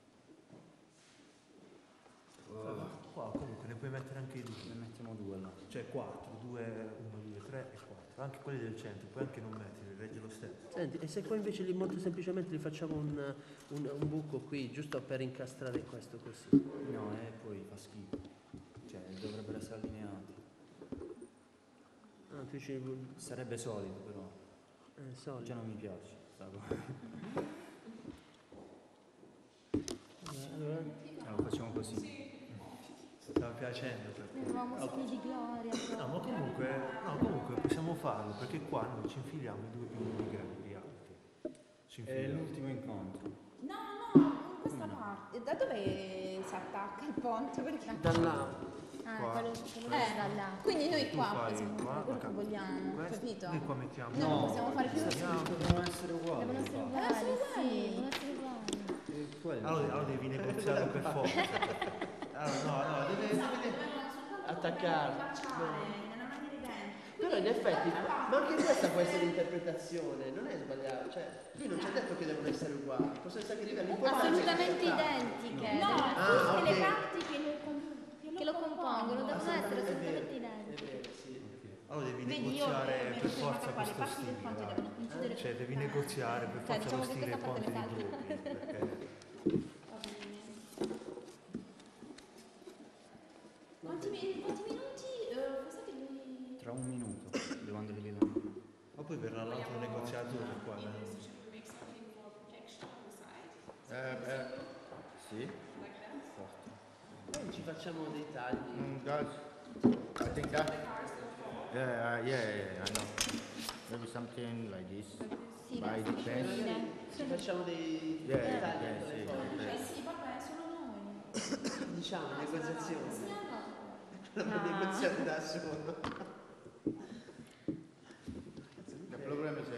Qua comunque ne puoi mettere anche due. Ne mettiamo 2 là. Cioè 4, 2, 1, 2, 3 e 4. Anche quelli del centro, puoi anche non metterli, regge lo stesso. Senti, e se qua invece molto semplicemente li facciamo un buco qui, giusto per incastrare questo così? No, poi fa schifo. Cioè, dovrebbero essere allineati. Ah, tu dici, Sarebbe solido però. solito. Già non mi piace. sta cosa. Allora, Lo facciamo così. Stava piacendo per te. Eravamo stati di gloria. No, ma comunque possiamo farlo perché qua noi ci infiliamo i due più grandi alti. Ci È infiliamo. l'ultimo incontro. No, in questa parte. Da dove si attacca il ponte? Perché... da là, Ah, Qua. quello da là. Quindi noi Tu qua fai possiamo qua, fare quello che accanto. vogliamo, Questo, capito? noi qua mettiamo. Noi non possiamo fare più Devono essere uguali. Devono essere infatti. uguali, Devono essere sì, uguali. devono essere uguali. Quello. Allora devi negoziarlo per forza. No, deve attaccare. nella maniera identica. Però in effetti, ma anche questa può essere l'interpretazione, non è sbagliato, cioè lui non ci ha detto che devono essere uguali, possono essere anche diversi. Assolutamente identiche. No, Ah, tutte ok. le parti Che lo compongono devono essere assolutamente È identiche. vero, sì. Allora devi Vedi, io negoziare mi per sono forza fatta fare questo parti del stile. ponte dai. devono coincidere. Cioè devi negoziare per forza diciamo lo che stile questa parte ponte di ne salta. Brooklyn. Perché Va bene. Quanti minuti? Cosa che lui... Tra un minuto, devo andare lì da me. ma poi verrà l'altro negoziatore qua. Should we make something for protection on the side? See? Like that? Poi ci facciamo dei tagli. Guys, I think that. Yeah, I know. Maybe something like this. Sì, By the pen. Ci facciamo dei Yeah, tagli yeah, con le sì, foglie. Sì, vabbè, solo noi. Diciamo, negoziazione. Sì, no. La negoziate da solo. The problem is,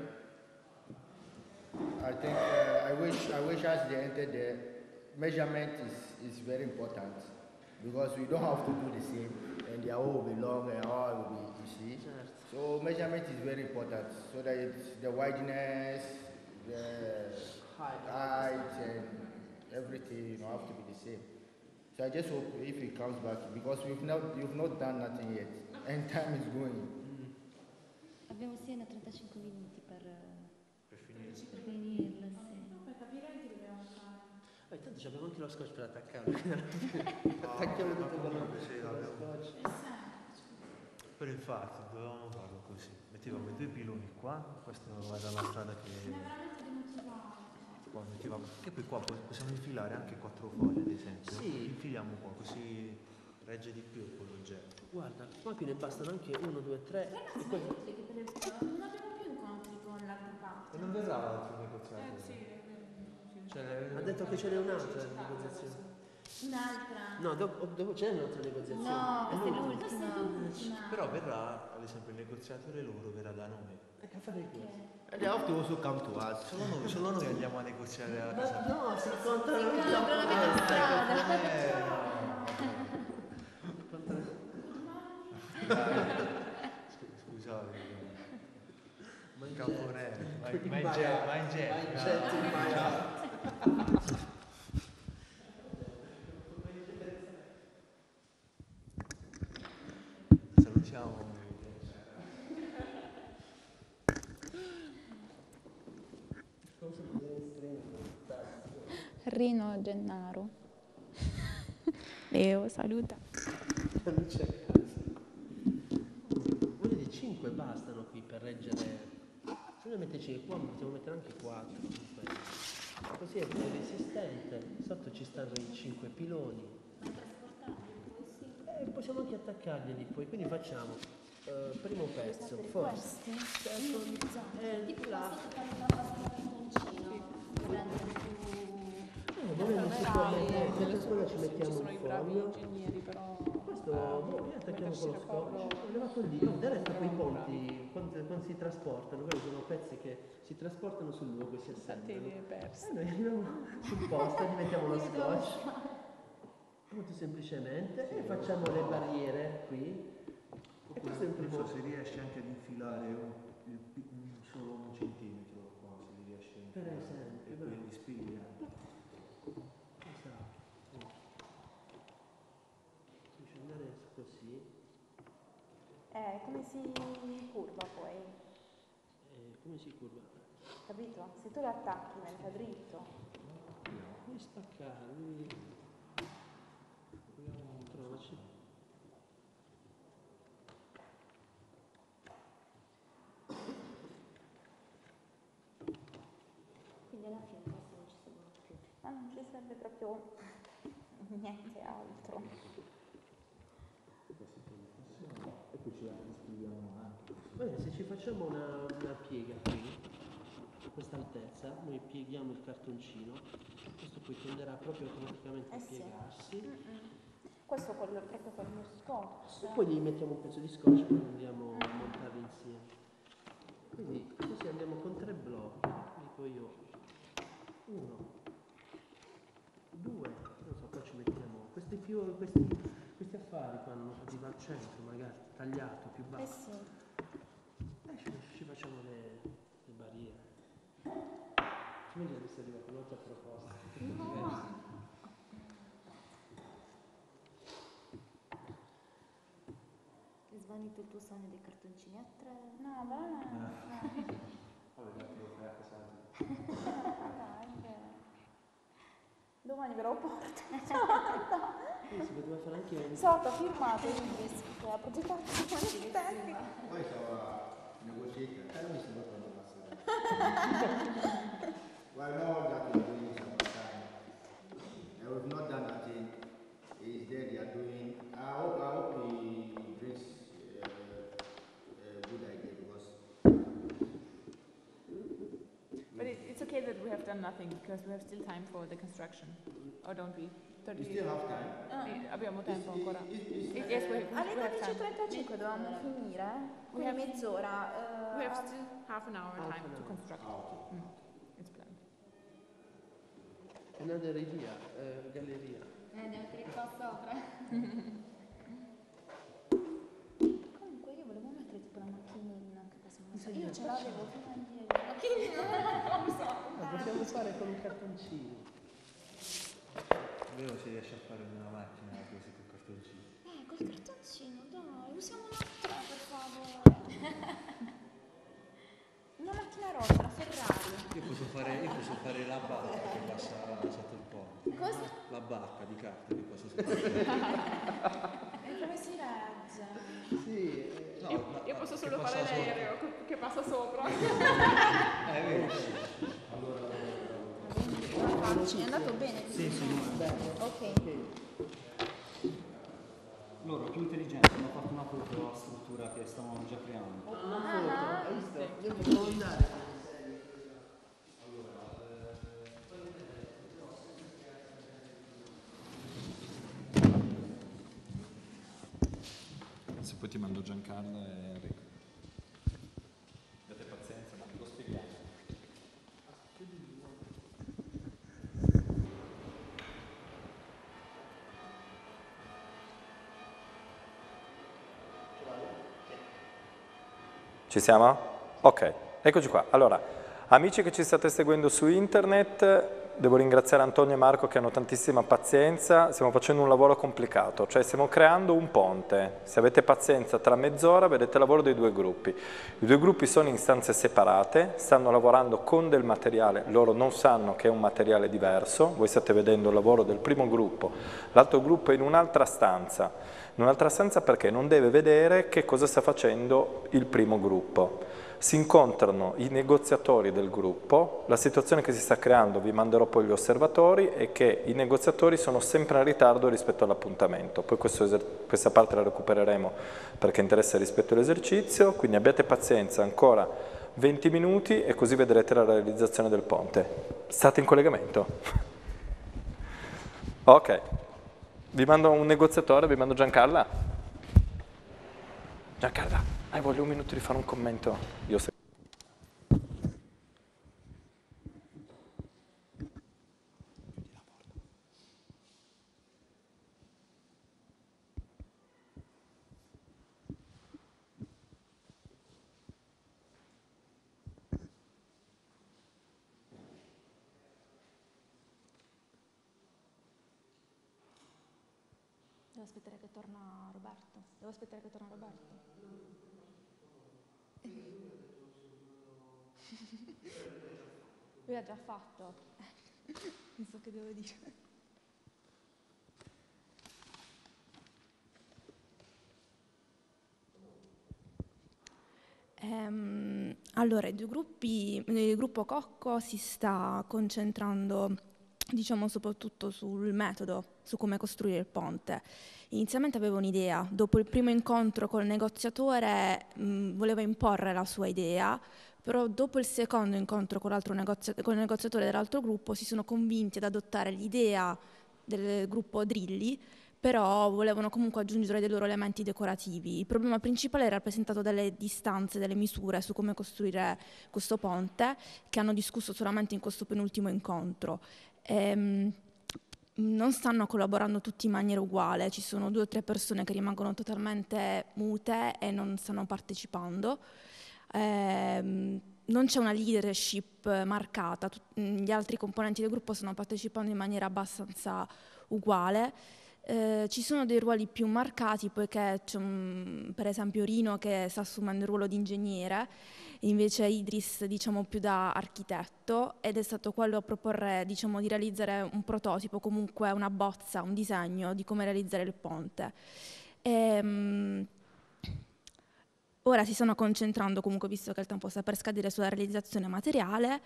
I think I wish as they enter the measurement is very important because we don't have to do the same and they all will be long and all will be easy. Certo. So measurement is very important so that it's the wideness, the height and everything have to be the same. So I just hope if it comes back because you've not done nothing yet and time is going. Abbiamo sì 35 minuti per finirla, sì. Per capire che dobbiamo fare. Intanto ci abbiamo anche lo scotch per attaccarlo. Attacchiamo tutto con lo scotch. Però infatti dovevamo farlo così. Mettevamo i due piloni qua, questa era la strada che Mi ha veramente demotivato. qua mettevamo. Che poi qua possiamo infilare anche 4 foglie ad esempio. Sì. Infiliamo qua così regge di più quell'oggetto. Guarda, qua più ne bastano anche 1, 2, 3. Ragazzi, ma è inutile che non abbiamo più incontri con l'altra parte. E non verrà l'altro negoziato? Sì, Cioè, Ha detto che ce n'è un'altra negoziazione. Un'altra. No, dopo c'è un'altra negoziazione. No, questa è Questa è l'ultima. l'ultima. però verrà, ad esempio, il negoziatore loro verrà da noi. Che fare questo? And they have to also come to us. Solo noi andiamo a negoziare la casa. Ma no, si incontrano Si incontrano a metà strada. Scusate. Ma in Camponere, ma in Ma in jet, Ma in jet, in Salutiamo. Rino Gennaro. Leo, saluta. Non c'è caso. Vedi, 5 bastano qui per reggere. Se noi metterci qua, possiamo mettere anche 4. Così è più resistente. Sotto ci stanno i 5 piloni. E possiamo anche attaccarglieli poi. Quindi facciamo primo pezzo. Forse. Tipo Là. questo che fa la cartoncino per rendere più... Volendo si può mettere, nella scuola ci mettiamo sono un i bravi foglio. ingegneri, però Questo noi attacchiamo con lo scotch, levato lì, del resto quei ponti quando si trasportano, quelli sono pezzi che si trasportano sul luogo e si assemblano. persi. Noi arriviamo sul posto, gli mettiamo lo scotch, molto semplicemente, e facciamo le barriere qui. E questo è il primo. Non so se riesce anche ad infilare solo un centimetro qua, se riesce a Per infilare. esempio, E poi li spiglia. Esatto. Riesci ad andare così. Come si curva poi? Come si curva? Capito? Se tu lo attacchi diventa dritto. Devi staccare, devi... Provaci. Quindi alla fine questo non ci servono più. Ma non ci serve proprio niente altro. E poi ci spieghiamo anche. Bene, se ci facciamo una piega qui, a questa altezza, noi pieghiamo il cartoncino, questo poi tenderà proprio automaticamente a Sì. piegarsi. Questo è proprio con lo scotch. E poi gli mettiamo un pezzo di scotch e poi andiamo a montarli insieme. Quindi così andiamo con 3 blocchi, dico io 1, 2, non so, qua ci mettiamo questi affari qua l'hanno fatto al centro, magari tagliato, più basso. Ci facciamo le barriere. Meglio adesso arriva con un'altra proposta. È svanito il tuo sogno dei cartoncini a 3. No, però no. Domani ve lo porto. Si poteva fare anche Sotto firmato Idris, che ha progettato il tecnico. Poi stava negoziando, mi sembra quando passare. Well, no, that we're doing some time. And we've not done nothing. He's there, they are doing. I hope he brings a good idea because. But it's okay that we have done nothing because we have still time for the construction. Or don't we? We still have time. Abbiamo tempo ancora. It's- Yes, we Alle have time. 12.35 dovevamo finire, quindi mezz'ora. We have still half an hour Half time an to hour. construct. Oh. It's planned. another idea, galleria. Devo dire qua sopra. Comunque io volevo mettere tipo la macchinina, che cosa non so. Io ce l'avevo fino a ieri. La possiamo fare con un cartoncino. Vero si riesce a fare una macchina così con cartoncini. Col cartoncino, dai, usiamo un'altra per favore. Una macchina rossa, la Ferrari. Io posso fare la barca che passa sotto il ponte. Cosa? La barca di carta che passa sotto il ponte. E come si regge? Sì, No, Io posso che solo passa fare sotto. l'aereo che passa sopra. Vero. È andato bene? Sì, Ok. loro più intelligenti hanno fatto una foto della struttura che stavamo già creando. hai visto? Noi possiamo andare. Se poi ti mando Giancarlo e Enrico. Avete pazienza, ma lo spieghiamo. Ci siamo? Ok, eccoci qua. Allora, amici che ci state seguendo su internet, devo ringraziare Antonio e Marco che hanno tantissima pazienza. Stiamo facendo un lavoro complicato, cioè stiamo creando un ponte. Se avete pazienza, tra mezz'ora vedete il lavoro dei due gruppi. I due gruppi sono in stanze separate, stanno lavorando con del materiale, loro non sanno che è un materiale diverso. Voi state vedendo il lavoro del primo gruppo, l'altro gruppo è in un'altra stanza. In un'altra stanza perché non deve vedere che cosa sta facendo il primo gruppo. Si incontrano i negoziatori del gruppo, la situazione che si sta creando, vi manderò poi gli osservatori, è che i negoziatori sono sempre in ritardo rispetto all'appuntamento. Poi questa parte la recupereremo perché interessa rispetto all'esercizio, quindi abbiate pazienza, ancora 20 minuti e così vedrete la realizzazione del ponte. State in collegamento? Ok. Vi mando un negoziatore, vi mando Giancarla. Giancarla, voglio un minuto di fare un commento. Io se... Devo aspettare che torna Roberto. Lui ha già fatto. Non so che devo dire. Allora, il gruppo Cocco si sta concentrando, diciamo, soprattutto sul metodo, su come costruire il ponte. Inizialmente aveva un'idea, dopo il primo incontro col negoziatore voleva imporre la sua idea, però dopo il secondo incontro con il negoziatore dell'altro gruppo si sono convinti ad adottare l'idea del gruppo Drilli, però volevano comunque aggiungere dei loro elementi decorativi. Il problema principale era rappresentato dalle distanze, dalle misure su come costruire questo ponte, che hanno discusso solamente in questo penultimo incontro. non stanno collaborando tutti in maniera uguale, ci sono 2 o 3 persone che rimangono totalmente mute e non stanno partecipando. Non c'è una leadership marcata, gli altri componenti del gruppo stanno partecipando in maniera abbastanza uguale. Ci sono dei ruoli più marcati, poiché c'è per esempio Rino che sta assumendo il ruolo di ingegnere, invece Idris diciamo più da architetto, ed è stato quello a proporre diciamo di realizzare un prototipo, comunque una bozza, un disegno di come realizzare il ponte. Ora si stanno concentrando comunque, visto che il tempo sta per scadere, sulla realizzazione materiale.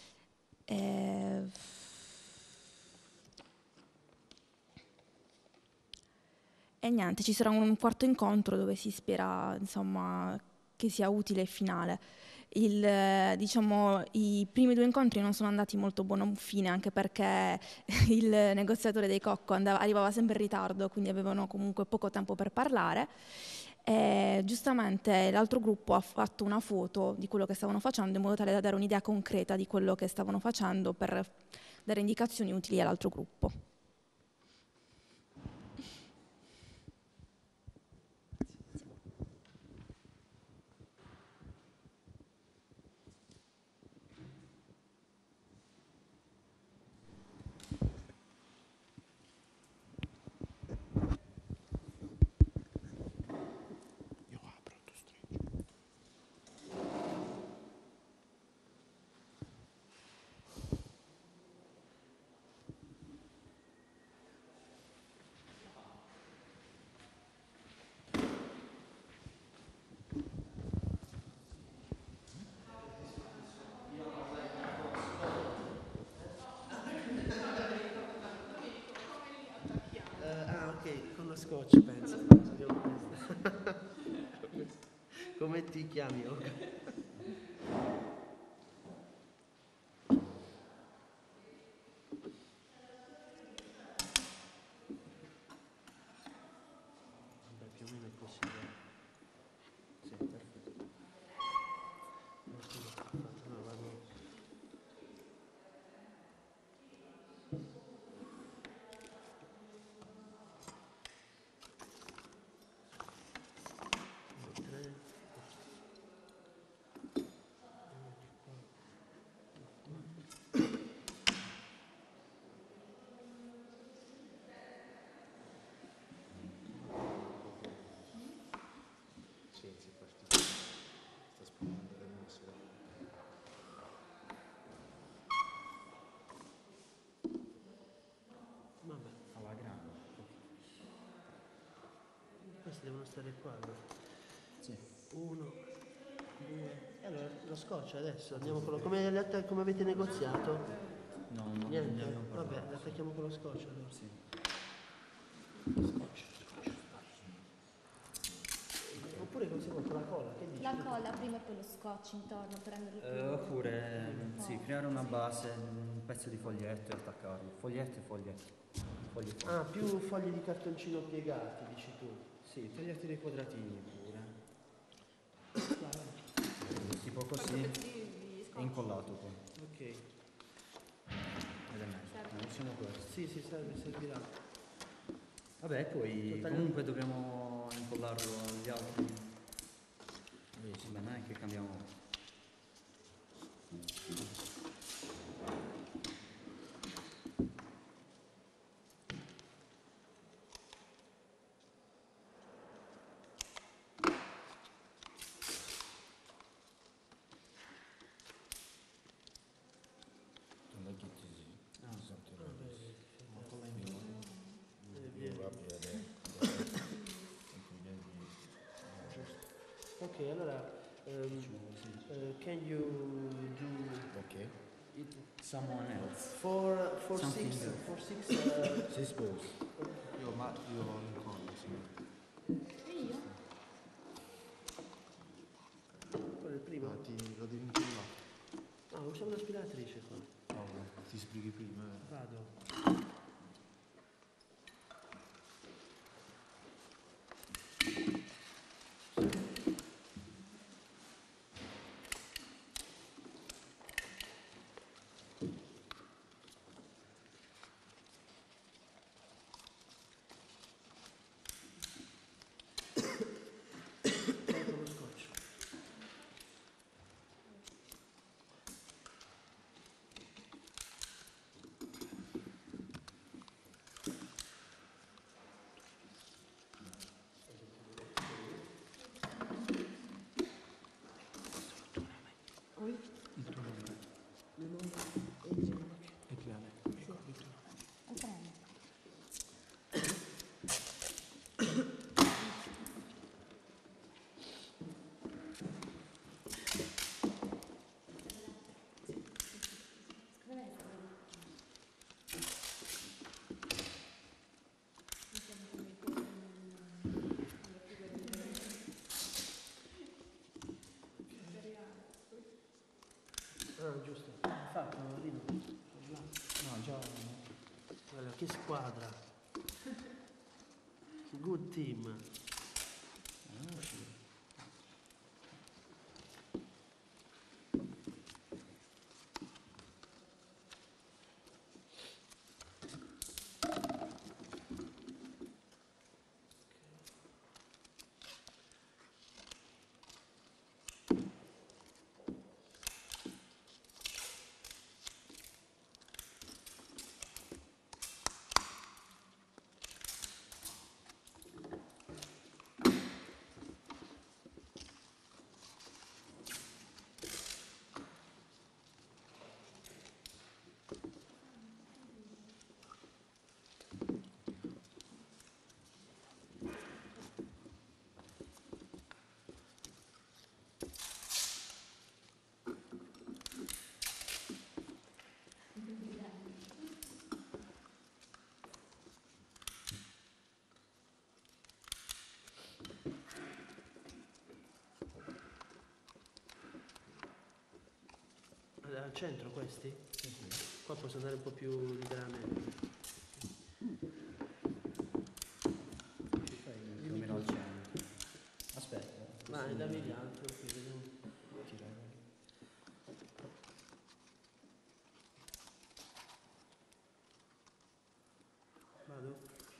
E niente, ci sarà un quarto incontro dove si spera insomma che sia utile e finale. Diciamo, i primi 2 incontri non sono andati molto a buon fine, anche perché il negoziatore dei Cocco arrivava sempre in ritardo, quindi avevano comunque poco tempo per parlare. E giustamente l'altro gruppo ha fatto una foto di quello che stavano facendo in modo tale da dare un'idea concreta di quello che stavano facendo per dare indicazioni utili all'altro gruppo. Con lo scotch penso. Come ti chiami? Vabbè, più o meno è possibile. Sì, perfetto. No, vado. Vabbè. Alla grande. Questi devono stare qua. Sì. 1, 2. E allora lo scotch adesso andiamo con lo, come avete negoziato? No, Niente. ne abbiamo parlato. Vabbè, attacchiamo con lo scotch allora. Sì. Oppure come si vuole con la colla, che dici? La colla prima e poi lo scotch intorno per renderlo più... Oppure sì, creare una base, un pezzo di foglietto e attaccarlo. Foglietto e foglietto. Foglietto. Ah, più fogli di cartoncino piegati, dici tu. Sì, tagliati dei quadratini pure. Tipo così e incollato poi. Ok. Ed è meglio. Usiamo questo. Sì, servirà. Vabbè, poi comunque dobbiamo incollarlo agli altri. Vabbè, non è che cambiamo. Ok, allora, can you do it Someone else. for Something six, else. for six, 6 balls. Io incollo, sì. quello è il primo. Ma lo devi incollare. Ah, usiamo un'aspiratrice qua. No, ti sbrighi prima. Vado. Il tuo nome. Il nome e il genere. Adriana. Ah, giusto. Fatto, Rino. No, già. Guarda, che squadra. Good team. Al centro questi? Qua posso andare un po' più liberamente. Più o meno al centro. Aspetta. Vai, dammi gli altri, qui vediamo. Vado?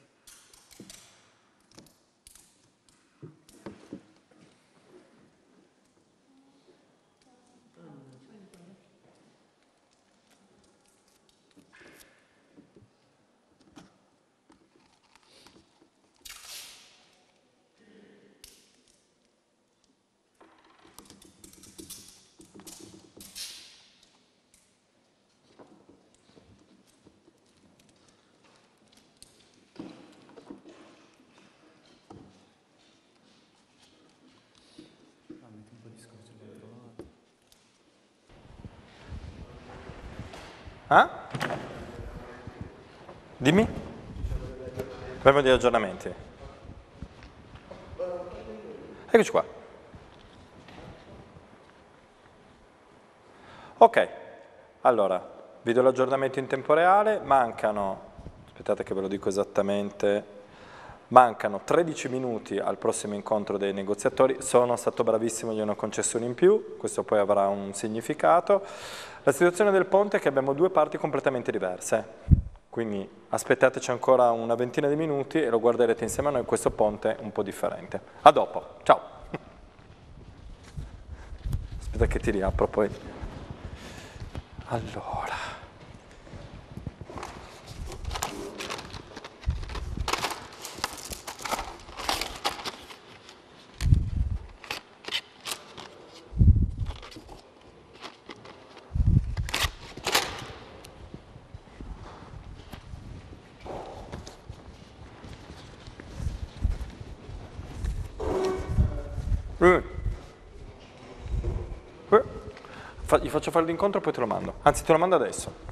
Metti un po' di scorcio per trovare. Dimmi? Abbiamo degli aggiornamenti. Eccoci qua. Ok, allora, vi do l'aggiornamento in tempo reale, aspettate che ve lo dico esattamente, mancano 13 minuti al prossimo incontro dei negoziatori, sono stato bravissimo, gli ho concesso uno in più, questo poi avrà un significato. La situazione del ponte è che abbiamo due parti completamente diverse, quindi aspettateci ancora una ventina di minuti e lo guarderete insieme a noi, questo ponte un po' differente. A dopo, ciao! Aspetta che ti riapro poi. Allora. Gli faccio fare l'incontro e poi te lo mando. Anzi, te lo mando adesso.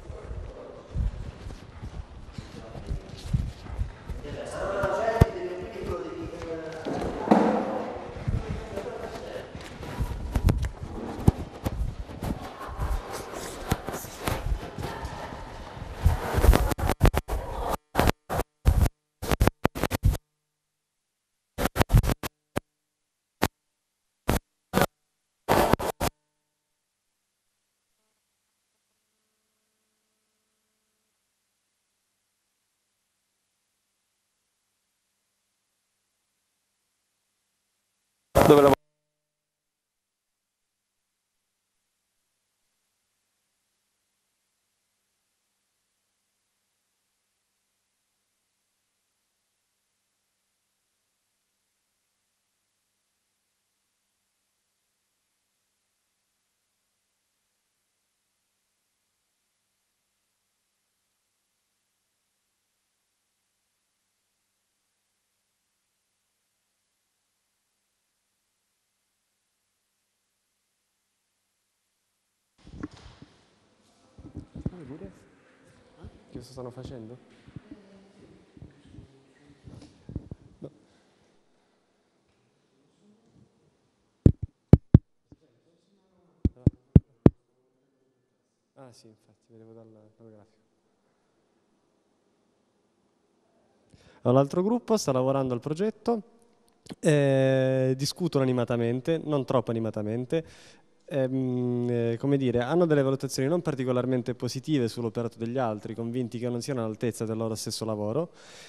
Dove lavoro? cosa stanno facendo? No. Ah sì, infatti, vedevo dal grafico. L'altro gruppo sta lavorando al progetto, discutono animatamente, non troppo animatamente, come dire, hanno delle valutazioni non particolarmente positive sull'operato degli altri, convinti che non siano all'altezza del loro stesso lavoro,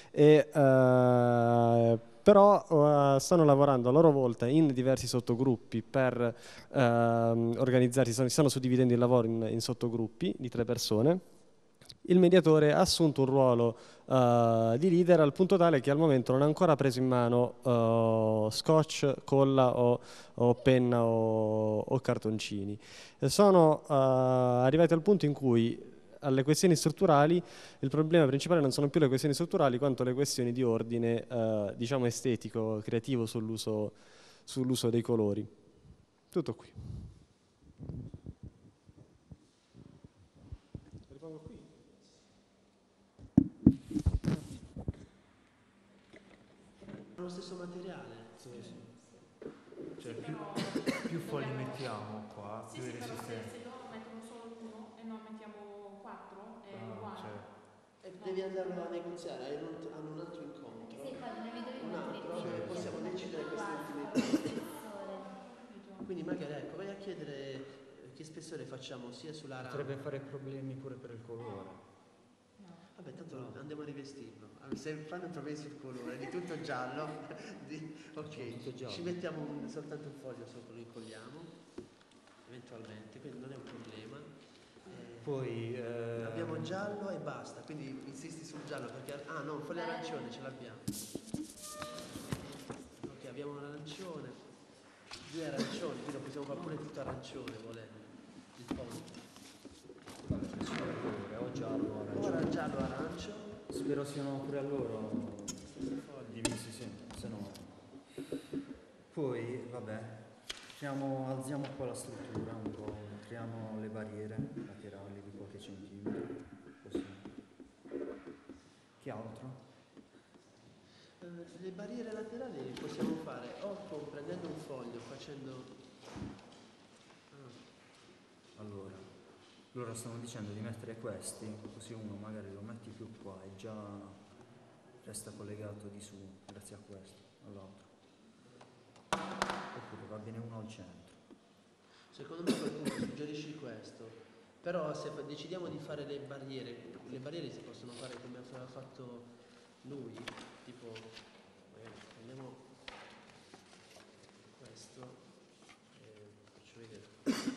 però stanno lavorando a loro volta in diversi sottogruppi per organizzarsi, stanno suddividendo il lavoro in sottogruppi di 3 persone. Il mediatore ha assunto un ruolo di leader al punto tale che al momento non ha ancora preso in mano scotch, colla o penna o cartoncini. Sono arrivati al punto in cui alle questioni strutturali il problema principale non sono più le questioni strutturali quanto le questioni di ordine diciamo estetico, creativo sull'uso dei colori. Tutto qui. Ripongo qui. Lo stesso materiale. Sì. Cioè più fogli mettiamo qua, più è resistente. Se loro mettono solo uno e noi mettiamo 4 è uguale. Cioè, E devi andarlo a negoziare, hanno un altro incontro. Sì, poi non vedo Un altro, mettere e possiamo decidere queste ultime cose. Quindi magari ecco, vai a chiedere che spessore facciamo sia sulla rama. Potrebbe fare problemi pure per il colore. Vabbè, tanto andiamo a rivestirlo. Se fanno problemi sul colore, di tutto giallo, ok, tutto giallo. ci mettiamo soltanto un foglio sopra, lo incolliamo, eventualmente, quindi non è un problema. Poi Abbiamo giallo e basta, quindi insisti sul giallo perché... Ah no, un foglio arancione ce l'abbiamo. Ok, abbiamo un arancione, 2 arancioni, quindi lo possiamo fare pure tutto arancione volendo, il fondo. o giallo, arancio. Ora giallo, arancio. Spero siano pure a loro divisi, sì, se no. Poi, vabbè, alziamo qua la struttura un po', creiamo le barriere laterali di qualche centimetro, così. Che altro? Le barriere laterali le possiamo fare o prendendo un foglio, facendo... Allora, loro stanno dicendo di mettere questi, così uno magari lo metti più qua e già resta collegato di su, grazie a questo, all'altro. Oppure va bene uno al centro. Secondo me qualcuno suggerisci questo, però se decidiamo di fare le barriere si possono fare come aveva fatto lui, tipo, magari prendiamo questo, faccio vedere.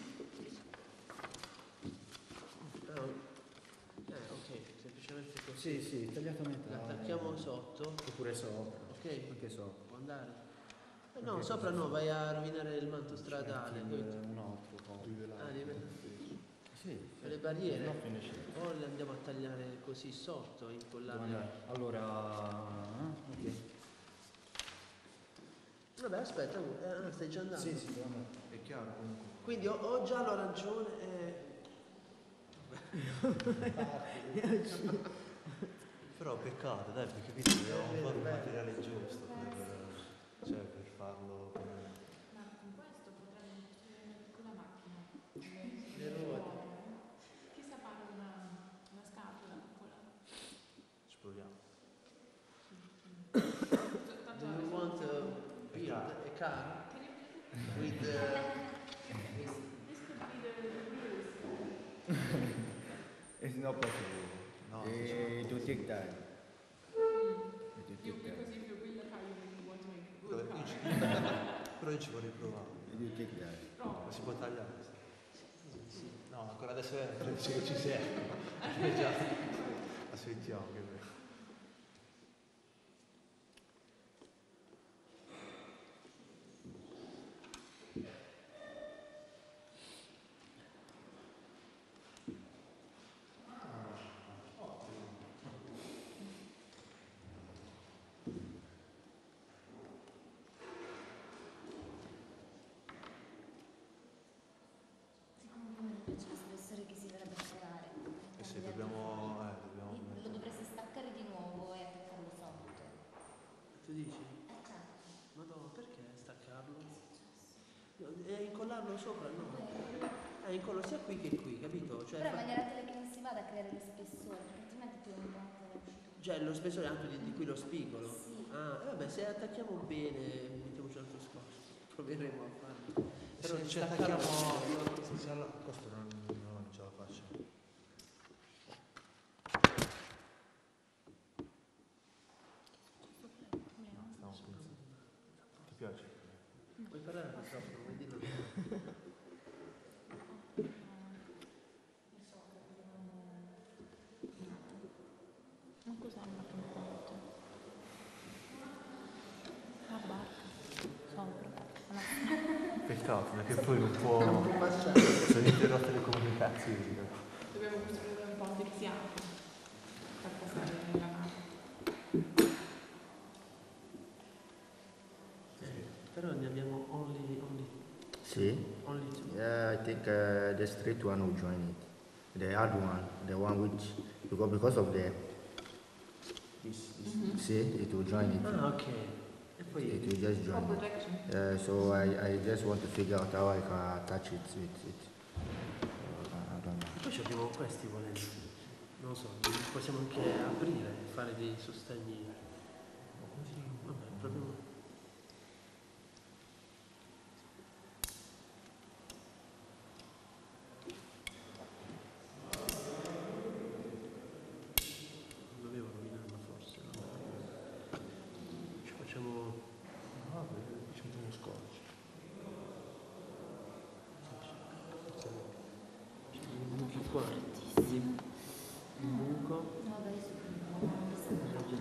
Ok, semplicemente così. Sì, tagliato a metà. L'attacchiamo sotto. Oppure sopra. Ok, anche sopra. può andare. No, sopra no, vai a rovinare il manto stradale. Un altro po'. Sì. Per le barriere o le andiamo a tagliare così sotto, incollare. Allora, ok. Vabbè, aspetta, stai già andando. Sì, devo andare. è chiaro comunque. Quindi o giallo arancione Però peccato, dai, perché capito, dobbiamo fare il materiale giusto per farlo come... Ma con questo potremmo costruire una piccola macchina. le ruote. Chissà fare una scatola piccola. Ci proviamo. Do you want to build a car with This could be the wheels. It's not possible. No, It will take time. Because if you build a car, you want to make a good car. Però io ci vorrei provare. It will take time. Ma si può tagliare? No, ancora adesso dice che ci serve. Già. Aspettiamo che bello. Siccome mi piace lo spessore che si verrebbe a creare. Dobbiamo incollo sia qui che qui, capito? Cioè, Però in maniera tale che non si vada a creare lo spessore, perché altrimenti poi un po' uscito. cioè lo spessore anche di qui lo spigolo. Sì. Ah, vabbè, se attacchiamo bene, mettiamoci l'altro scorso. Proveremo a farlo. Però Se ci staccare attacchiamo, questo non ce la faccio. Ti piace? Puoi parlare al microfono, vuoi dirlo? Ma cos'è una pompante? La barca. Sopra. Peccato, perché poi non può. passare. Sono interrotte le comunicazioni. Dobbiamo costruire un ponte xiante per passare nella nave. Però ne abbiamo only See? only two. Yeah, I think the straight one will join it. The hard one, the one which, because of the, see, it will join it. Ah, ok. E poi It will just For join it. protection. So I just want to figure out how I can attach it with it. I don't know. E poi ci abbiamo questi volendo. Non lo so, possiamo anche aprire, fare dei sostegni. Vabbè, proprio. Non dovevo rovinarlo forse. No? Ci facciamo. Ci mettiamo uno scotch. Un buco qua. Un buco. No, vabbè, adesso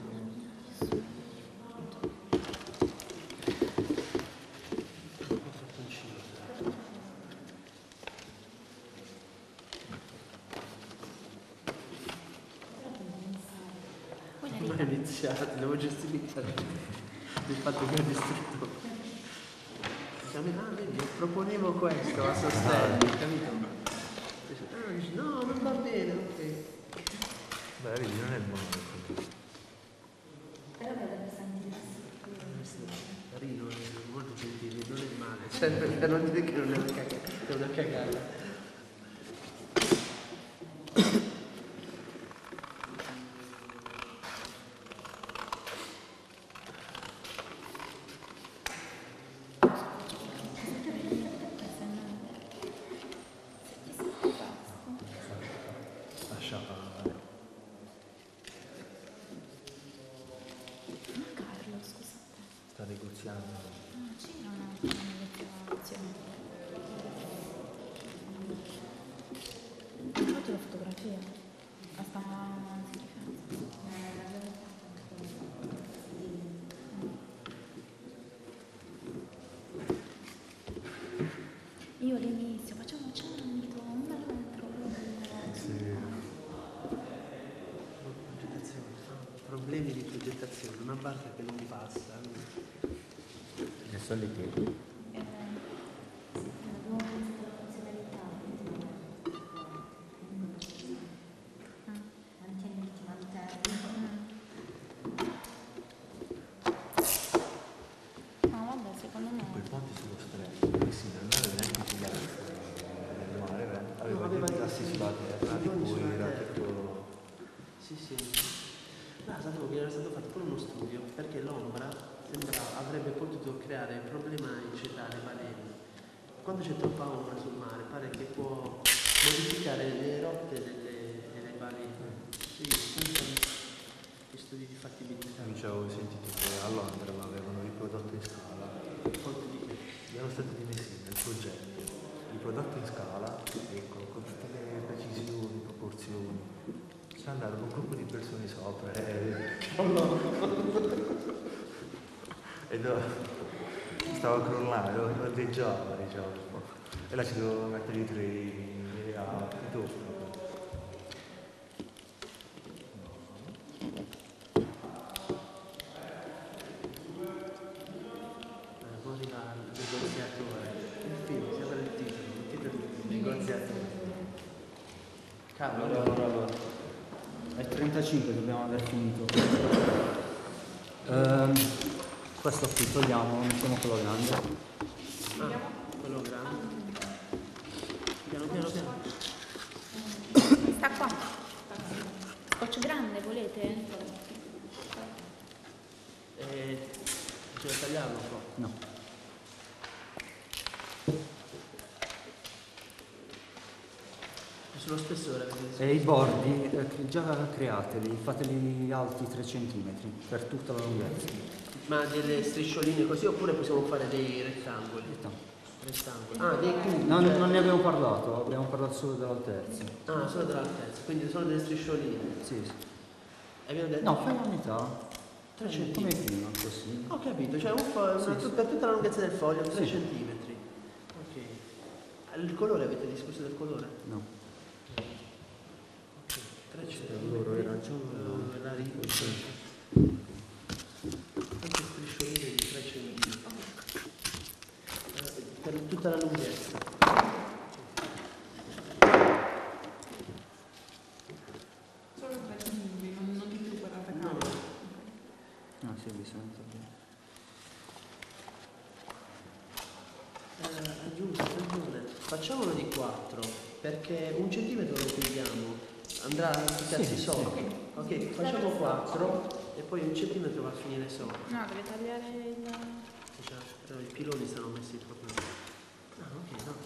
Non è iniziato, devo giustificare il fatto che ho distrutto. Ah, vedi, proponevo questo a sostegno, capito? Ah, dici, no, non va bene, ok. Beh, vedi, non è il modo. però dovrebbe sentire sicuro. Carino, è molto gentile, non è male. Cioè, per non dire che non è una cagata. Lascia. Carlo, scusa. Sta negoziando. Ah, c'era una negoziazione. Hai fatto la fotografia? La stava anzi difesa. Io all'inizio facciamo 100, un metro, Progettazione, problemi di progettazione, una barca che non passa. The solitaire. Mantieni l'ultima terra. No, vabbè, secondo me. Quei ponti sullo stretto, che sì, non aveva neanche sulla del mare, aveva dei pilastri sulla terra, e poi era tutto. Sì, sì. No, sapevo che era stato fatto pure uno studio perché l'ombra avrebbe potuto creare problema in alle balene. Quando c'è troppa ombra sul mare pare che può modificare le rotte delle balene. Sì, senza gli studi di fattibilità. Io avevo sentito che a Londra l'avevano riprodotto in scala. Ponte di che? Erano stati dimessi nel progetto, riprodotto in scala, ecco, con tutte le precisioni, proporzioni. Ci andarono un gruppo di persone sopra e stava crollando, ondeggiava, diciamo, un po'. E là ci dovevano mettere i treni, le auto, tutto. Poi arriva il negoziatore. Il film, si apre il titolo negoziatore. Cavolo, Allora. Ai 35 dobbiamo aver finito. Questo qui togliamo, mettiamo quello grande. quello grande. Piano piano volete entra. Bisogna tagliarlo un po'. No. E sullo spessore avete E i bordi già createli, fateli alti 3 cm per tutta la lunghezza. Ma delle striscioline così oppure possiamo fare dei rettangoli? Rettangoli. Ah, dei cubi. No, non ne abbiamo parlato solo dell'altezza. Ah, solo dell'altezza, quindi sono delle striscioline. Sì, sì. Abbiamo detto? No, fai la metà. 3 Come centimetri. prima, così. Ho capito, cioè un foglio, Sì. per tutta la lunghezza del foglio, 3 Sì. centimetri. Ok. Il colore, avete discusso del colore? No. Ok, 3 centimetri. Loro era giallo. La riga. Anche striscioline di 3 centimetri. Per tutta la lunghezza. Solo 3 centimetri, non di più 40 gradi. Ah, sì, bisogna tagliare. Aggiunge. Facciamolo di 4, perché 1 centimetro lo togliamo. Andrà a piccarsi Sì, sopra. sì. Ok, facciamo 4 e poi 1 centimetro va a finire sopra. No, deve tagliare il... Cioè, però i piloni stanno messi proprio. Ah, ok, no.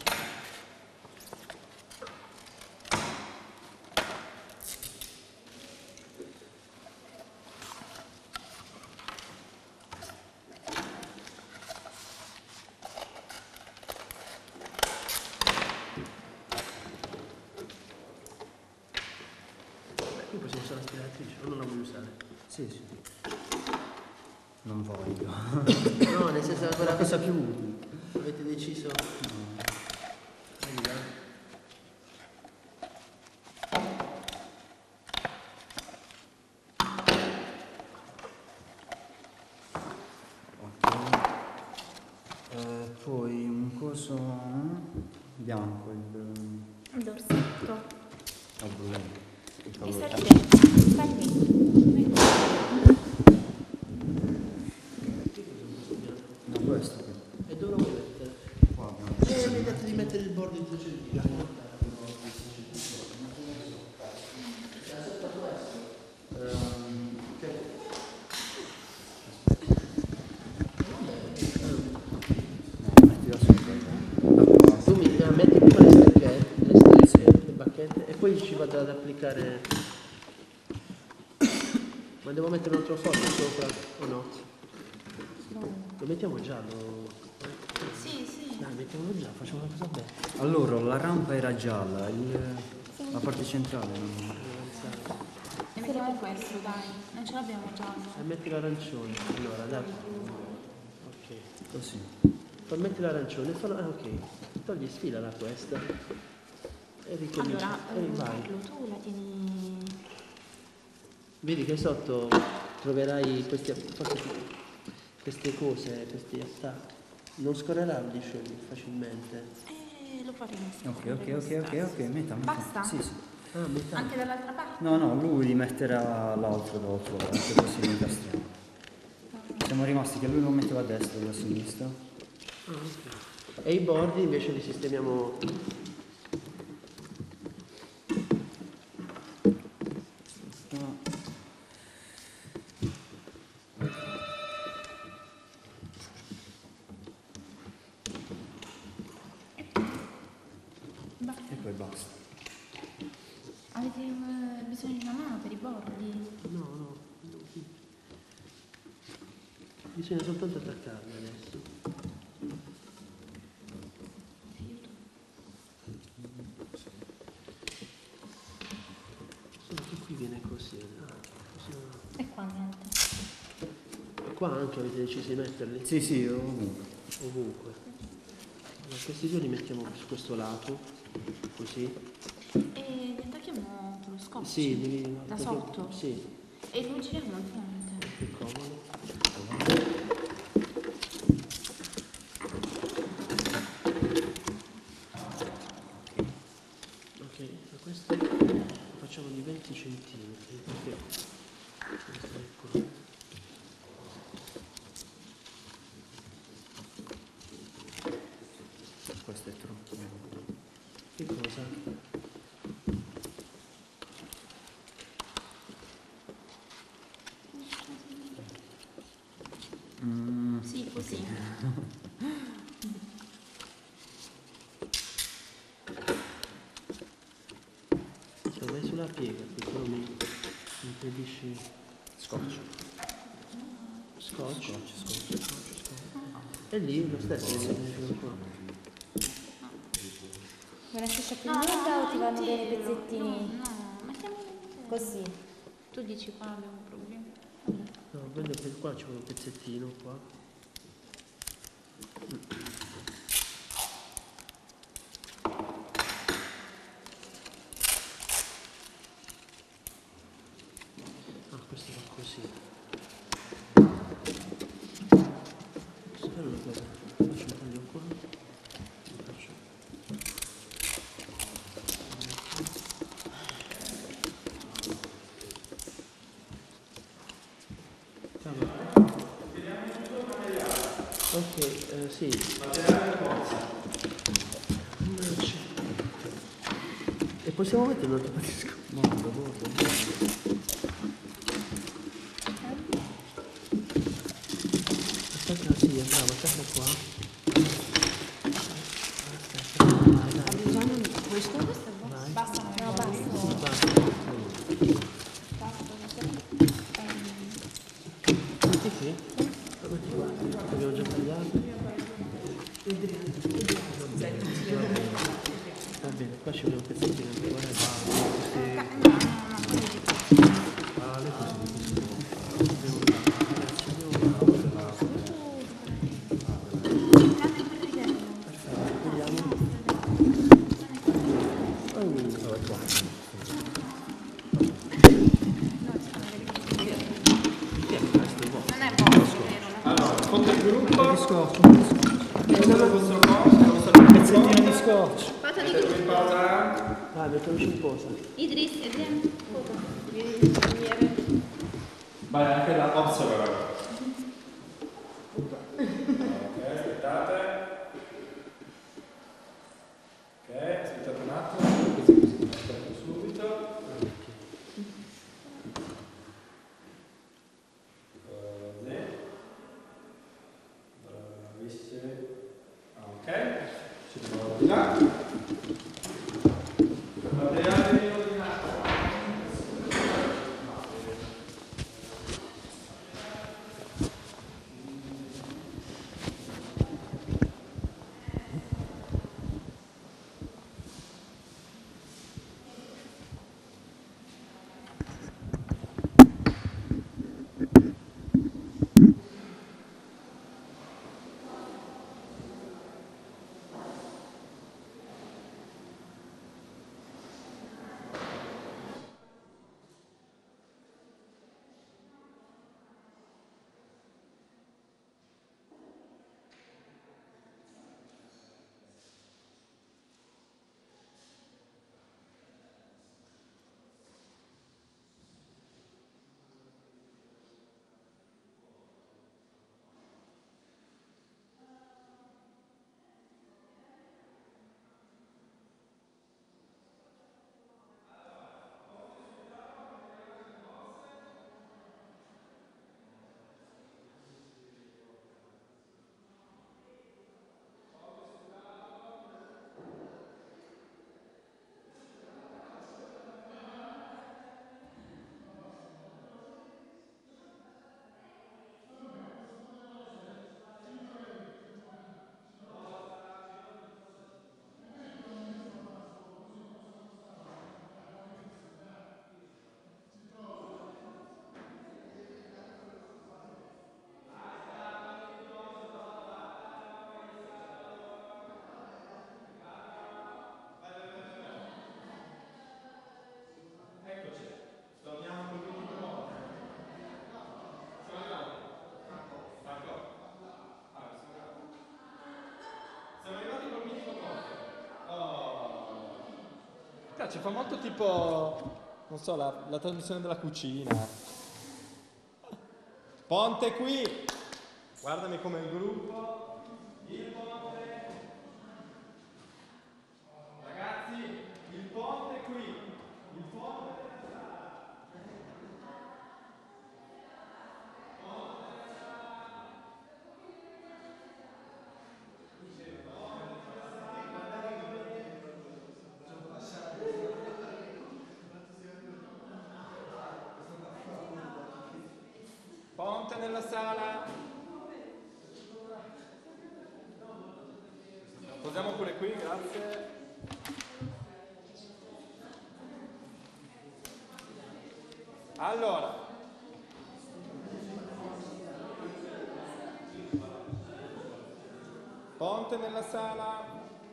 Qui possiamo usare l'aspiratrice o non la vuoi usare? Sì, sì. Non voglio. No, nel senso che La cosa più utile. avete deciso. Vedi, dai. Ok. Poi un coso bianco, Il dorsetto. blu. Il E colore. sta lì dentro. Sta lì. No, questo qui. E dove lo vuoi mettere? Qua abbiamo Mi detto di mettere il bordo di 2 centimetri. mettila sopra. Tu metti prima le stecche, le bacchette, e poi ci vado ad applicare. Ma devo mettere un altro foglio sopra o no? Lo mettiamo giallo? Sì, sì. Dai, mettiamolo giallo, facciamo una cosa bella. Allora, la rampa era gialla, la parte centrale non... E mettiamo questo, dai. Non ce l'abbiamo giallo. E metti l'arancione. Allora, dai. Ok. Così. Poi metti l'arancione, ok. Togli, sfilala questa. E ricomincia. Allora, E vai. Carlo, tu la tieni... Vedi che sotto troverai queste cose, questi attacchi. Non scorrerà il liscio facilmente. lo faremo Ok, metà. Basta? Sì, sì. Ah, metà. Anche dall'altra parte? No, lui metterà l'altro dall'altro lato, anche così lo incastriamo. Siamo rimasti che lui lo metteva a destra e a sinistra. Ah, ok. E i bordi invece li sistemiamo. E poi basta. Avete bisogno di una mano per i bordi? No. Bisogna soltanto attaccarli adesso. Solo che qui viene così. E qua niente. E qua anche avete deciso di metterli? Sì, ovunque. Ovunque. Allora, questi due li mettiamo su questo lato, così. E li attacchiamo con lo scotch? Sì, Da sotto? Sì. E lo giriamo al fronte? Più comodo. Ok, e questo lo facciamo di 20 centimetri. Perché? Ecco. Questo è troppo. Che cosa? Così. Vai sulla piega, perché non mi impedisci. Scotch. Scotch. E lì lo stesso. Vuoi una striscia più lunga o ti vanno bene i pezzettini? No, mettiamolo Così. Tu dici qua abbiamo un problema. No, vedo che qua c'è un pezzettino qua. Ah, questo va così. Posso fare una cosa? Faccio un taglio qua. Faccio. Ok, sì. E possiamo mettere un altro patisco? Aspetta, sì, è bravo, aspetta qua. Abbiamo questo? Vai. Basta, no, basta. Metti qui? Metti qua. Abbiamo già tagliato. Va bene, qua ci vogliono pezzettini ancora. Vale così. Non è vostro, vero? Allora, foto il gruppo. Scotch. Questo è il vostro posto. Pezzettino di scotch. Foto di Mettete in pausa. Dai, mettiamoci in posa. Idris, vieni. Foto. Vieni. Vai anche da observer. Ok, aspettate. Ok, aspettate un attimo. Così, aspetto subito. Così. Bravissimi. Ok, ci troviamo di là. Materiale di ordinato. Ci fa molto tipo, non so, la trasmissione della cucina. Ponte qui! Guardami come il gruppo. Il ponte. Ragazzi, il ponte qui. Il ponte della strada. Ponte della strada. nella sala. Posiamo pure qui, grazie. Allora. Ponte nella sala.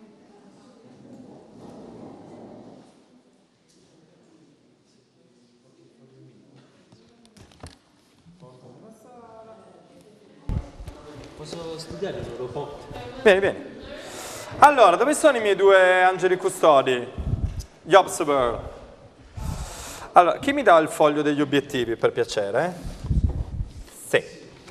Posso studiare il loro ponte? Vieni, vieni. Allora, dove sono i miei due angeli custodi? Gli observer. Allora, chi mi dà il foglio degli obiettivi, per piacere? Sì.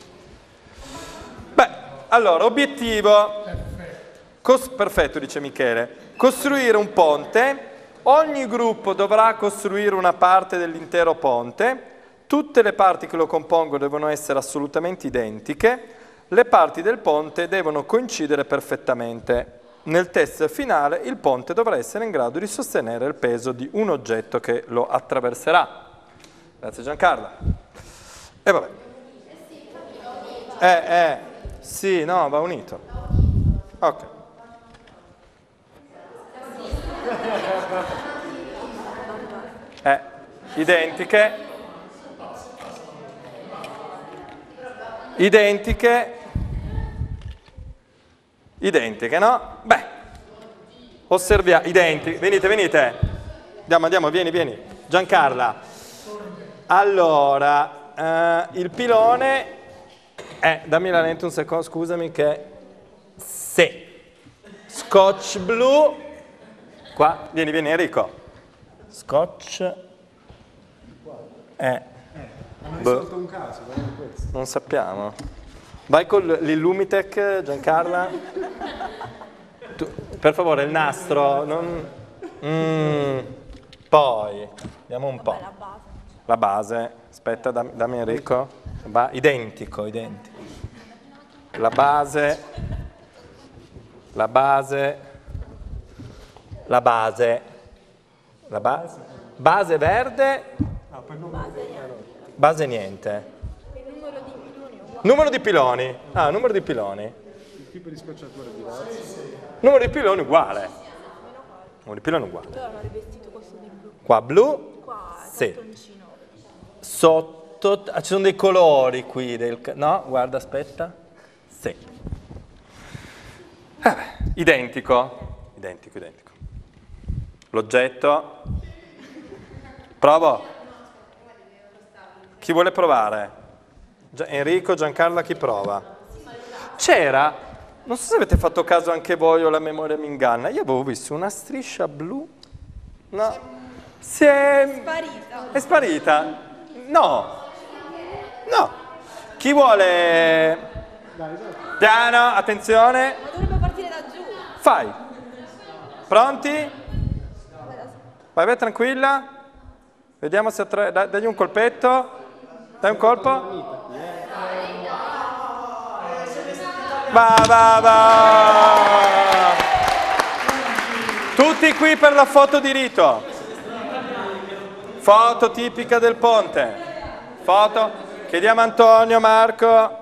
Beh, allora, obiettivo. Perfetto, dice Michele. Costruire un ponte. Ogni gruppo dovrà costruire una parte dell'intero ponte. Tutte le parti che lo compongono devono essere assolutamente identiche. Le parti del ponte devono coincidere perfettamente. Nel test finale il ponte dovrà essere in grado di sostenere il peso di un oggetto che lo attraverserà. Grazie Giancarla. E vabbè. Sì, no, va unito. Ok. Identiche. Identiche, no? Beh, osserviamo, identiche, venite. Andiamo, vieni. Giancarla. Allora, il pilone, dammi la lente un secondo, scusami che... Sì. Scotch blu, qua, vieni Enrico. Scotch... risolto un caso, questo. Non sappiamo. Vai con l'Illumitech, Giancarla. Per favore, il nastro. Poi, vediamo un po'. La base. Aspetta, dammi Enrico. Identico. La base. Base verde. Base niente. Numero di piloni. Numero di piloni. Il tipo di scocciatura è diverso. Numero di piloni uguale. Numero di piloni uguale. Allora rivestito questo di blu. Qua blu. Qua sì. cartoncino. Sotto ci sono dei colori qui no, guarda, aspetta. Sì. Identico. L'oggetto. Provo. Chi vuole provare? Enrico, Giancarla, chi prova? C'era, non so se avete fatto caso anche voi o la memoria mi inganna, io avevo visto una striscia blu, no? È sparita? No. Chi vuole? Piano, attenzione. Ma dovrebbe partire da giù. Fai. Pronti? Vai, tranquilla. Vediamo se dagli un colpetto. Dai un colpo. Va. Tutti qui per la foto di rito. Foto tipica del ponte. Foto. Chiediamo a Antonio, Marco.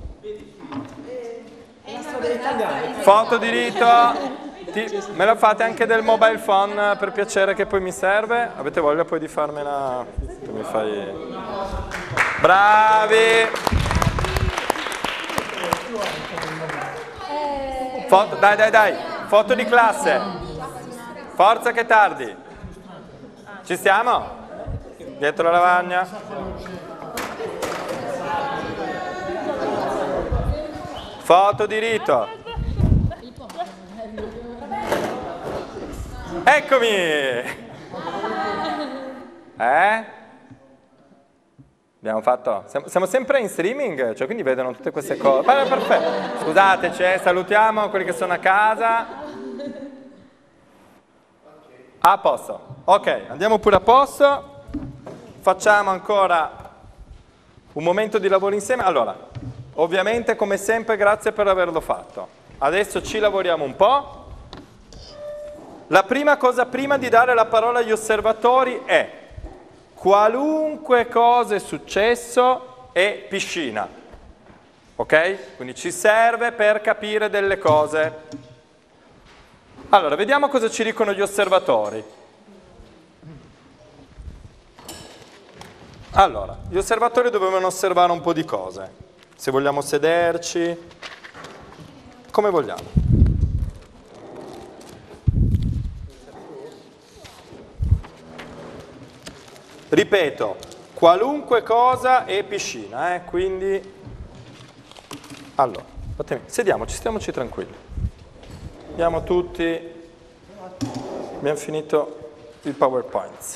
Foto di rito. Me la fate anche del mobile phone per piacere, che poi mi serve. Avete voglia poi di farmela? Tu mi fai... Bravi. Foto, dai. Foto di classe. Forza che tardi. Ci siamo? Dietro la lavagna. Foto di rito. Eccomi. Abbiamo fatto... Siamo sempre in streaming, cioè quindi vedono tutte queste cose. Perfetto. Scusateci, salutiamo quelli che sono a casa. A posto. Ok, andiamo pure a posto. Facciamo ancora un momento di lavoro insieme. Allora, ovviamente come sempre grazie per averlo fatto. Adesso ci lavoriamo un po'. La prima cosa prima di dare la parola agli osservatori è: qualunque cosa è successo è piscina. ok? Quindi ci serve per capire delle cose. Allora, vediamo cosa ci dicono gli osservatori. Allora, gli osservatori dovevano osservare un po' di cose. Se vogliamo sederci, come vogliamo. Ripeto, qualunque cosa è piscina, quindi... Allora, sediamoci, stiamoci tranquilli. Andiamo tutti, abbiamo finito il PowerPoint.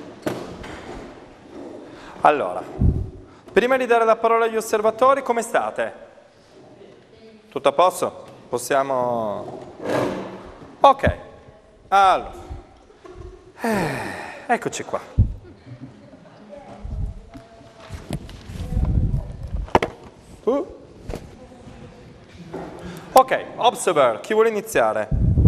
Allora, prima di dare la parola agli osservatori, come state? Tutto a posto? Possiamo... Ok, allora, eccoci qua. Ok, Observer, chi vuole iniziare?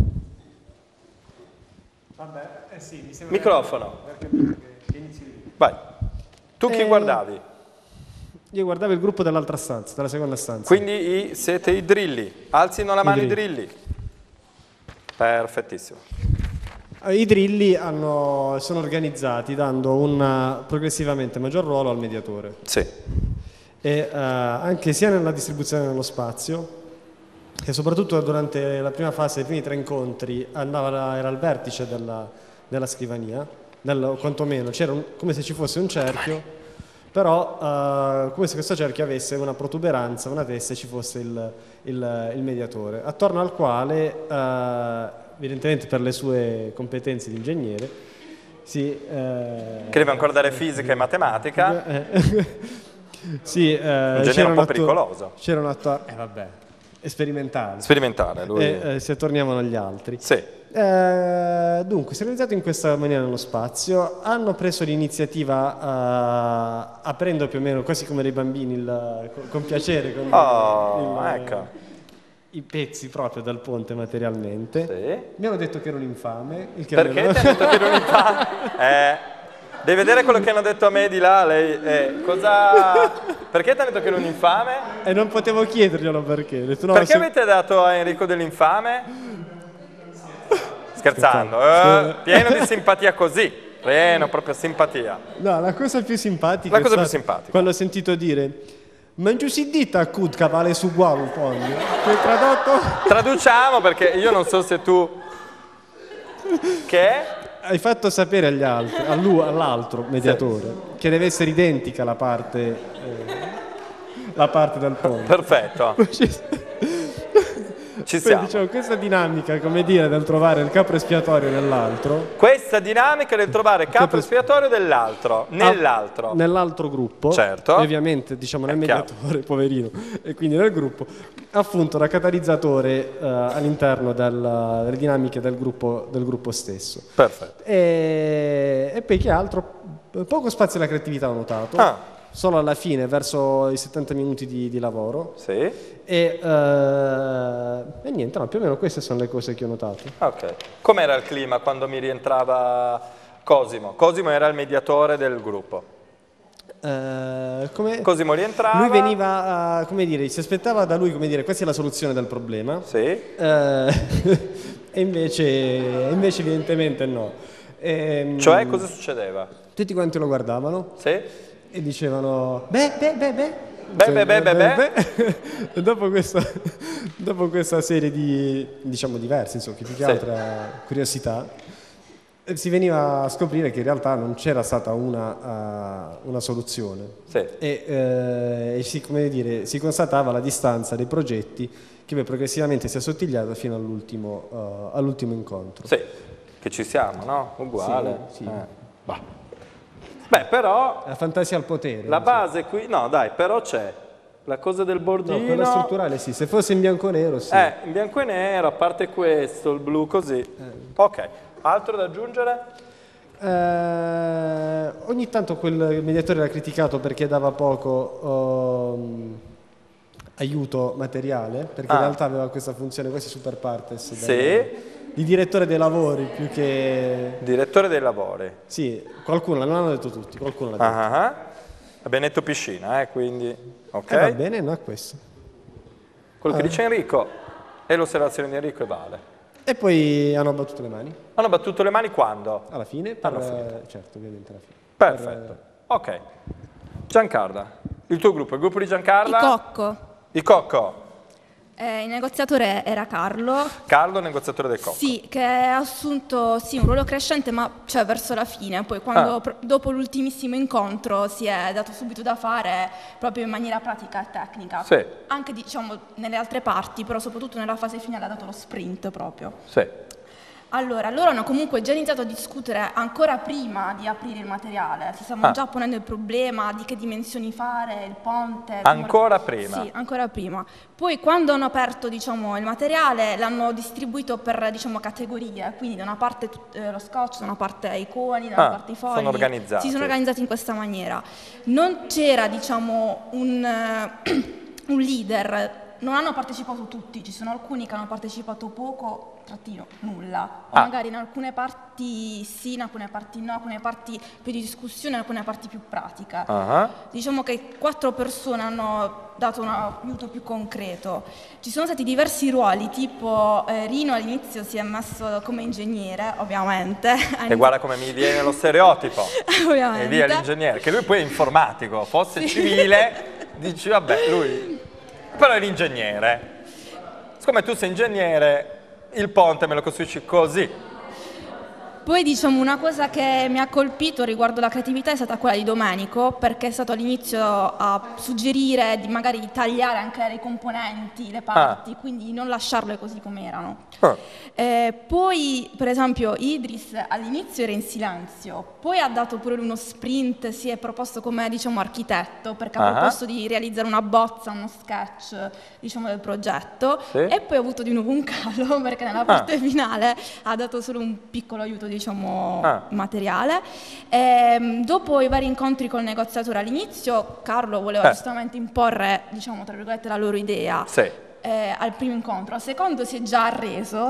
Vabbè, sì, mi sembra... Microfono. Che inizi. Vai. Tu chi guardavi? Io guardavo il gruppo dell'altra stanza, della seconda stanza. Quindi siete i drilli. Alzino la mano i drilli. Perfettissimo. I drilli sono organizzati dando un progressivamente maggior ruolo al mediatore. Sì. E anche sia nella distribuzione dello spazio, che soprattutto durante la prima fase, i primi 3 incontri, era al vertice della scrivania, quantomeno c'era come se ci fosse un cerchio, però come se questo cerchio avesse una protuberanza, una testa e ci fosse il mediatore, attorno al quale, evidentemente per le sue competenze di ingegnere, che deve ancora dare fisica e matematica. Sì, ingegnere un po' pericoloso. C'era un attore, vabbè, sperimentale. Sperimentale, lui. Se torniamo agli altri. Sì. Dunque, si è realizzato in questa maniera nello spazio, hanno preso l'iniziativa aprendo più o meno, quasi come dei bambini, con piacere, ecco. I pezzi proprio dal ponte materialmente. Sì. Mi hanno detto che ero un infame. Perché ti hanno detto che ero un infame? Devi vedere quello che hanno detto a me di là, lei. Perché ti hanno detto che ero un infame? E non potevo chiederglielo perché. Detto, no, perché avete dato a Enrico dell'infame? Scherzando. Pieno di simpatia così. Pieno, proprio simpatia. No, la cosa più simpatica quando ho sentito dire ma giù si dita a Kudka vale su uguale un po'. Che tradotto? Traduciamo perché io non so se tu... Che? Hai fatto sapere agli altri, all'altro mediatore, che deve essere identica la parte del ponte. Perfetto. Ci siamo. Diciamo, questa dinamica, come dire, del trovare il capo espiatorio nell'altro. Questa dinamica del trovare il capo espiatorio nell'altro. Nell'altro gruppo. Certo. Ovviamente, diciamo, nel mediatore, poverino, e quindi nel gruppo, appunto, da catalizzatore all'interno delle dinamiche del gruppo stesso. Perfetto. E poi che altro? Poco spazio alla creatività ho notato. Solo alla fine, verso i 70 minuti di lavoro. Sì. E niente, no, più o meno queste sono le cose che ho notato. Ok. Com'era il clima quando mi rientrava Cosimo? Cosimo era il mediatore del gruppo. Cosimo rientrava. Lui veniva, come dire, si aspettava da lui, come dire, questa è la soluzione del problema. Sì. E invece evidentemente no. Cioè, cosa succedeva? Tutti quanti lo guardavano. Sì. E dicevano, beh. E dopo questa serie di, diciamo, diverse, insomma, che più che altra curiosità, si veniva a scoprire che in realtà non c'era stata una soluzione. Sì. E come dire, si constatava la distanza dei progetti che poi progressivamente si è assottigliata fino all'ultimo incontro. Sì, che ci siamo, no? Uguale. Sì. Beh, però... La fantasia al potere. La base qui... No, dai, però c'è la cosa del bordino... No, quella strutturale sì, se fosse in bianco e nero sì. In bianco e nero, a parte questo, il blu così. Ok, altro da aggiungere? Ogni tanto quel mediatore era criticato perché dava poco aiuto materiale, perché in realtà aveva questa funzione, questi super partes. Sì. Di direttore dei lavori più che... Direttore dei lavori. Sì, qualcuno, non l'hanno detto tutti, qualcuno l'ha detto. Abbiamo detto piscina, quindi... Ok. Va bene, no, questo. quello che dice Enrico è l'osservazione di Enrico e vale. E poi hanno battuto le mani. Hanno battuto le mani quando? Alla fine? Alla fine. Certo, ovviamente alla fine. Perfetto. Ok. Giancarla, il gruppo di Giancarla? I Cocco. I Cocco. Il negoziatore era Carlo. Carlo, negoziatore del Cocco. Sì, che ha assunto un ruolo crescente, ma cioè verso la fine. Poi quando dopo l'ultimissimo incontro si è dato subito da fare proprio in maniera pratica e tecnica. Sì. Anche diciamo nelle altre parti, però soprattutto nella fase finale ha dato lo sprint proprio. Sì. Allora, loro hanno comunque già iniziato a discutere ancora prima di aprire il materiale, si stavano già ponendo il problema di che dimensioni fare, il ponte. Ancora prima? Sì, ancora prima. Poi quando hanno aperto diciamo, il materiale l'hanno distribuito per diciamo, categorie, quindi da una parte lo scotch, da una parte i coni, da una parte i fogli. Sono organizzati. Si sono organizzati in questa maniera. Non c'era diciamo, un leader. Non hanno partecipato tutti, ci sono alcuni che hanno partecipato poco, trattino, nulla. Magari in alcune parti sì, in alcune parti no, in alcune parti più di discussione, in alcune parti più pratica. Diciamo che 4 persone hanno dato un aiuto più concreto. Ci sono stati diversi ruoli, tipo Rino all'inizio si è messo come ingegnere, ovviamente. E guarda come mi viene lo stereotipo. Ovviamente. E via l'ingegnere, che lui poi è informatico, fosse civile, dici vabbè, lui... Però è l'ingegnere. Siccome tu sei ingegnere, il ponte me lo costruisci così. Poi diciamo una cosa che mi ha colpito riguardo la creatività è stata quella di Domenico, perché è stato all'inizio a suggerire di magari tagliare anche le componenti, le parti, quindi non lasciarle così come erano. Poi per esempio Idris all'inizio era in silenzio, poi ha dato pure uno sprint, si è proposto come diciamo architetto, perché ha proposto di realizzare una bozza, uno sketch diciamo del progetto, e poi ha avuto di nuovo un calo perché nella parte finale ha dato solo un piccolo aiuto diciamo materiale. Dopo i vari incontri col negoziatore all'inizio Carlo voleva giustamente imporre diciamo tra virgolette la loro idea al primo incontro, al secondo si era già arreso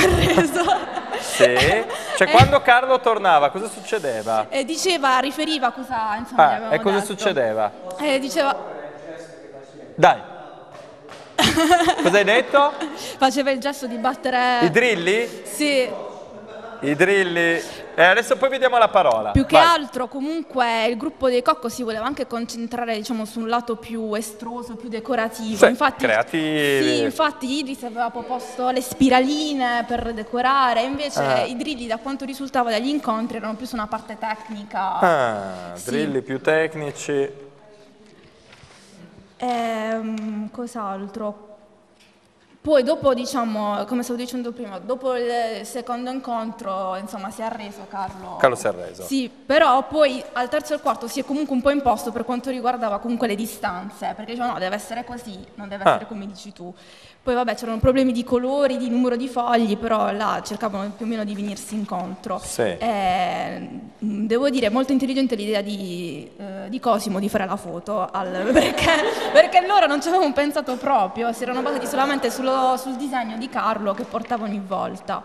Cioè quando Carlo tornava cosa succedeva? Riferiva cosa insomma gli avevamo e cosa detto. Succedeva? Diceva dai cosa hai detto? Faceva il gesto di battere i drilli? Sì. I drilli. Adesso poi vediamo la parola. Più che altro comunque il gruppo dei Cocco si voleva anche concentrare diciamo su un lato più estroso, più decorativo. Infatti, creativi. Sì, infatti Idris aveva proposto le spiraline per decorare, invece i drilli da quanto risultava dagli incontri erano più su una parte tecnica. Drilli più tecnici. Cos'altro? Poi dopo, diciamo, come stavo dicendo prima, dopo il secondo incontro, insomma, si è arreso Carlo. Carlo si è arreso. Sì, però poi al terzo e al quarto si è comunque un po' imposto per quanto riguardava comunque le distanze, perché diceva no, deve essere così, non deve essere come dici tu. Poi vabbè, c'erano problemi di colori, di numero di fogli, però là cercavano più o meno di venirsi incontro. Devo dire, molto intelligente l'idea di Cosimo di fare la foto, perché loro non ci avevano pensato proprio, si erano basati solamente sul disegno di Carlo che portava ogni volta.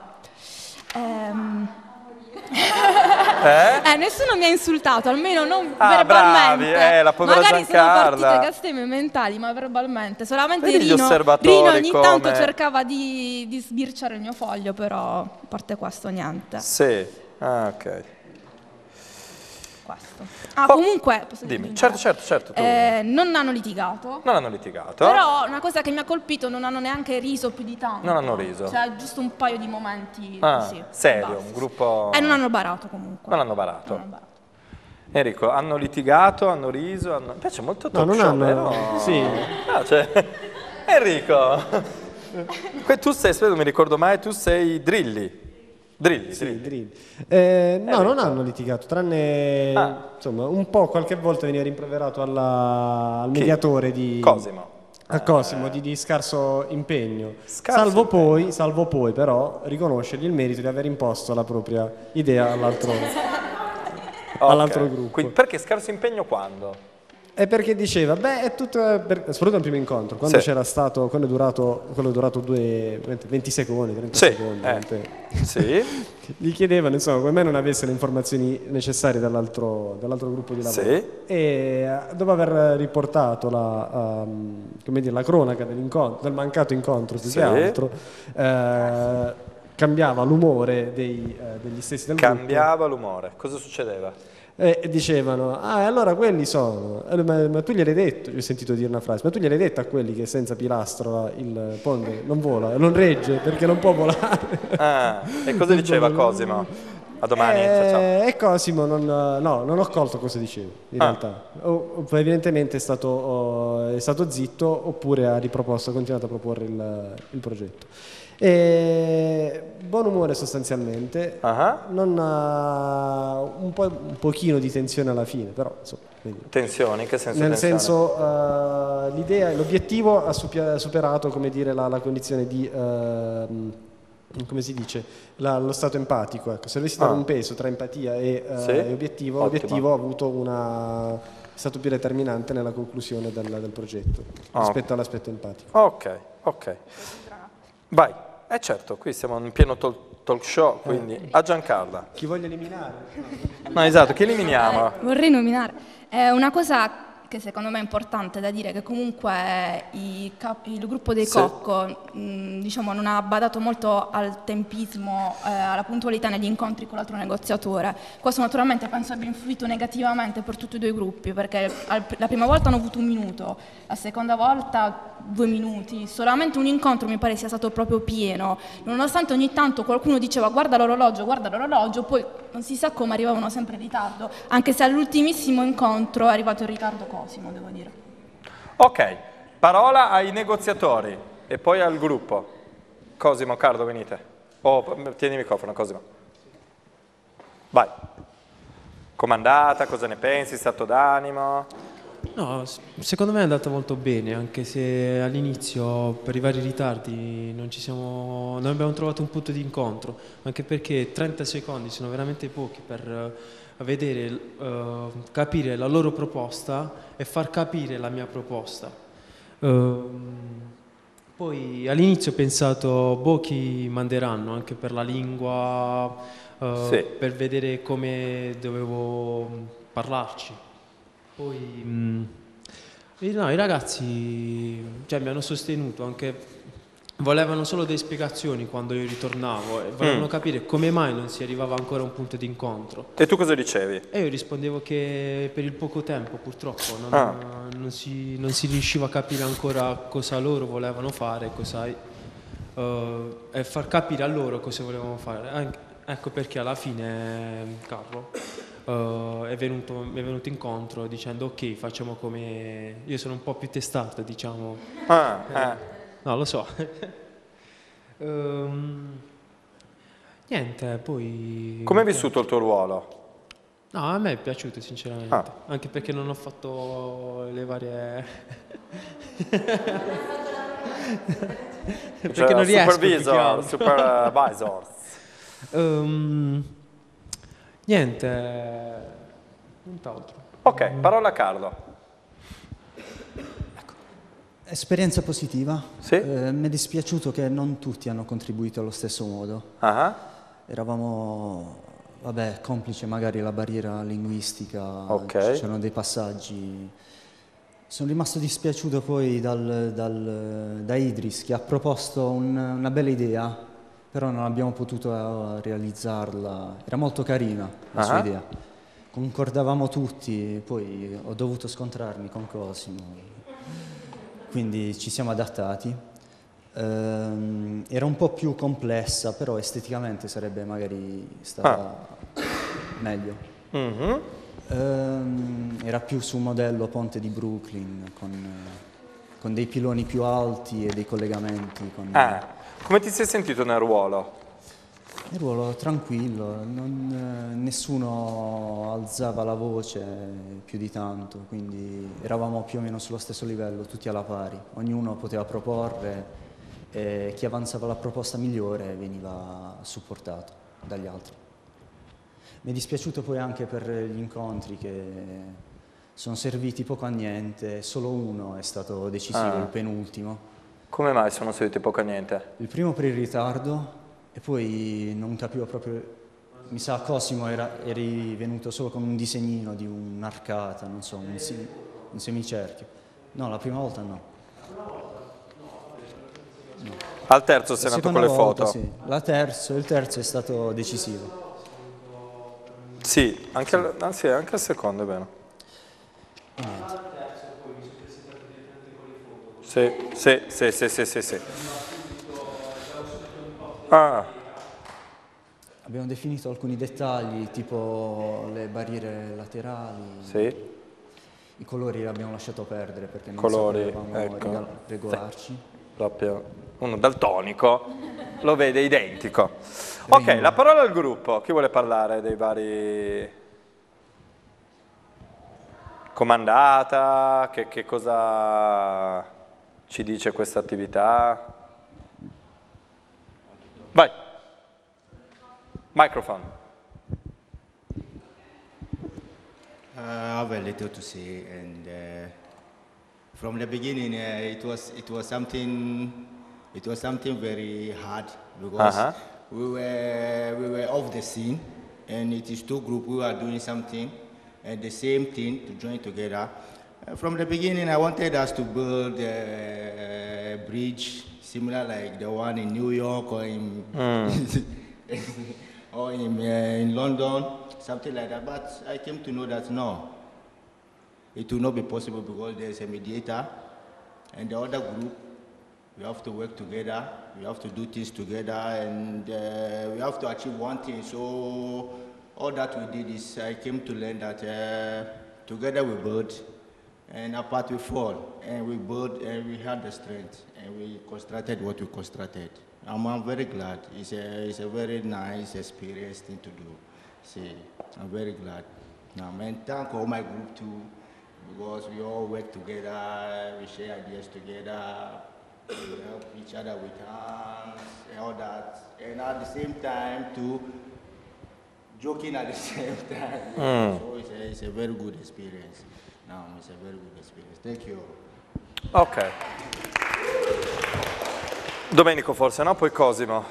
Nessuno mi ha insultato, almeno non verbalmente. Bravi, la povera magari Giancarla. sono partite castemme mentali, ma verbalmente. Solamente Vedi Rino ogni tanto come... cercava di sbirciare il mio foglio, però a parte questo niente. Sì, ok. Questo. Comunque, posso dimmi, certo. non hanno litigato. Non hanno litigato. Però una cosa che mi ha colpito, non hanno neanche riso più di tanto. Non hanno riso. Cioè giusto un paio di momenti così. Serio, un gruppo... non hanno barato comunque. Non hanno barato. Enrico, hanno litigato, hanno riso, hanno... Invece è molto talk non show, hanno... vero? Sì. Enrico, tu sei, non mi ricordo mai, tu sei Drilli. Drilli. No, non hanno litigato, tranne insomma un po' qualche volta veniva rimproverato al mediatore di Cosimo. A Cosimo di scarso impegno. Salvo poi però riconoscergli il merito di aver imposto la propria idea all'altro gruppo. Quindi, perché scarso impegno quando? È perché diceva, beh, è tutto, soprattutto al primo incontro, quando Sì. c'era stato, quando è durato 20 secondi, 30 Sì, secondi. sì. Gli chiedevano, insomma, come me non avesse le informazioni necessarie dall'altro gruppo di lavoro. Sì. E dopo aver riportato come dire, la cronaca del mancato incontro più Sì. che altro, cambiava l'umore degli stessi del gruppo. Cambiava l'umore. Cosa succedeva? E dicevano, allora quelli sono, ma tu gliel'hai detto, io ho sentito dire una frase, ma tu gliel'hai detto a quelli che senza pilastro il ponte non vola, non regge perché non può volare. E cosa diceva Cosimo? A domani, ciao. E Cosimo non ho colto cosa diceva, in realtà. Evidentemente è stato zitto, oppure ha continuato a proporre il progetto. Buon umore sostanzialmente, non un pochino di tensione alla fine, però insomma, Tensioni? Che senso nel tensione? senso l'obiettivo ha superato, come dire, la condizione di come si dice, lo stato empatico, ecco. Se dovessi dare un peso tra empatia e obiettivo, l'obiettivo è stato più determinante nella conclusione del progetto rispetto all'aspetto empatico. Ok. Vai. Certo, qui siamo in pieno talk show, quindi a Giancarla. Chi voglio eliminare? No, esatto, chi eliminiamo? Vorrei nominare una cosa che secondo me è importante da dire, che comunque il gruppo dei Cocco diciamo, non ha badato molto al tempismo, alla puntualità negli incontri con l'altro negoziatore. Questo naturalmente penso abbia influito negativamente per tutti e due i gruppi, perché la prima volta hanno avuto 1 minuto, la seconda volta 2 minuti, solamente un incontro mi pare sia stato proprio pieno, nonostante ogni tanto qualcuno diceva guarda l'orologio, poi non si sa come arrivavano sempre in ritardo, anche se all'ultimissimo incontro è arrivato in ritardo Cosimo, devo dire. Ok, parola ai negoziatori e poi al gruppo. Cosimo, Carlo, venite. Tieni il microfono, Cosimo. Vai. Com'è andata? Cosa ne pensi? Stato d'animo? No, secondo me è andata molto bene, anche se all'inizio per i vari ritardi non abbiamo trovato un punto di incontro, anche perché 30 secondi sono veramente pochi per vedere, capire la loro proposta e far capire la mia proposta. Poi all'inizio ho pensato, chi manderanno anche per la lingua, per vedere come dovevo parlarci. Poi i ragazzi mi hanno sostenuto, anche volevano solo delle spiegazioni quando io ritornavo e volevano capire come mai non si arrivava ancora a un punto di incontro. E tu cosa dicevi? E io rispondevo che per il poco tempo purtroppo non si riusciva a capire ancora cosa loro volevano fare e far capire a loro cosa volevano fare. Ecco perché alla fine Carlo è venuto incontro dicendo ok, facciamo come... Io sono un po' più testato, diciamo. No, lo so. Niente, poi... Come hai vissuto il tuo ruolo? No, a me è piaciuto sinceramente, anche perché non ho fatto le varie... perché non riesco. Supervisor. Niente, nient'altro. Ok, parola a Carlo. Esperienza positiva. Sì. Mi è dispiaciuto che non tutti hanno contribuito allo stesso modo. Eravamo, complice magari la barriera linguistica, c'erano dei passaggi. Sono rimasto dispiaciuto poi da Idris, che ha proposto una bella idea, però non abbiamo potuto realizzarla. Era molto carina la sua idea. Concordavamo tutti, poi ho dovuto scontrarmi con Cosimo. Quindi ci siamo adattati. Era un po' più complessa, però esteticamente sarebbe magari stata meglio. Era più su un modello ponte di Brooklyn, con dei piloni più alti e dei collegamenti. Come ti sei sentito nel ruolo? Il ruolo tranquillo, nessuno alzava la voce più di tanto, quindi eravamo più o meno sullo stesso livello, tutti alla pari. Ognuno poteva proporre e chi avanzava la proposta migliore veniva supportato dagli altri. Mi è dispiaciuto poi anche per gli incontri che sono serviti poco a niente, solo uno è stato decisivo, il penultimo. Come mai sono serviti poco a niente? Il primo per il ritardo e poi non capivo proprio, mi sa Cosimo eri venuto solo con un disegnino di un'arcata, non so, un semicerchio. No, la prima volta no. Al terzo sei andato con le foto? Sì. Il terzo è stato decisivo. Sì, anche il secondo è vero. Sì. Abbiamo definito alcuni dettagli, tipo le barriere laterali. Sì. I colori li abbiamo lasciato perdere perché non sapevamo regolarci. Sì. Proprio uno daltonico lo vede identico. Ok, la parola al gruppo. Chi vuole parlare dei vari... Comandata, che cosa ci dice questa attività? Vai. Microphone. I have a little to say, and from the beginning, it was something very hard because we were off the scene, and it is two groups who are doing something, and the same thing to join together. From the beginning, I wanted us to build a bridge similar like the one in New York or in or in London, something like that. But I came to know that no, it will not be possible because there's a mediator and the other group. We have to work together, we have to do things together, and we have to achieve one thing. So all that we did is I came to learn that together we build, and apart we fall, and we build, and we had the strength, and we constructed what we constructed. I'm very glad. It's a very nice experience thing to do. See, I'm very glad. And thank all my group too, because we all work together, we share ideas together, we help each other with hands and all that. And at the same time too, joking at the same time. So it's a very good experience. It's a very good experience. Thank you. Ok. Domenico forse, no? Poi Cosimo.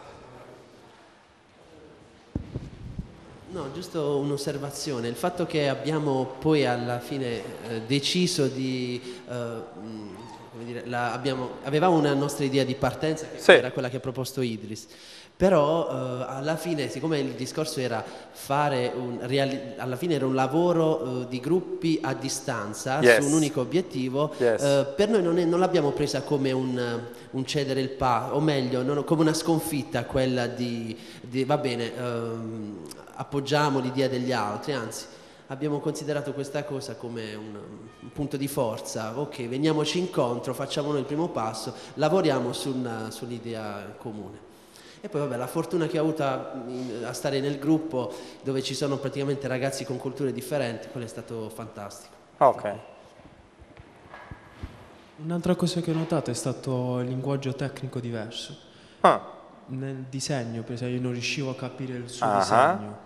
No, giusto un'osservazione. Il fatto che abbiamo poi alla fine deciso di... come dire, avevamo una nostra idea di partenza, che era quella che ha proposto Idris. Però alla fine, siccome il discorso era fare alla fine era un lavoro di gruppi a distanza su un unico obiettivo, per noi non l'abbiamo presa come un cedere il passo, o meglio, come una sconfitta quella di va bene, appoggiamo l'idea degli altri, anzi abbiamo considerato questa cosa come un punto di forza. Ok, veniamoci incontro, facciamo noi il primo passo, lavoriamo sull'idea comune. E poi vabbè, la fortuna che ho avuto a stare nel gruppo dove ci sono praticamente ragazzi con culture differenti, quello è stato fantastico. Ok. Un'altra cosa che ho notato è stato il linguaggio tecnico diverso. Nel disegno, per esempio, io non riuscivo a capire il suo disegno.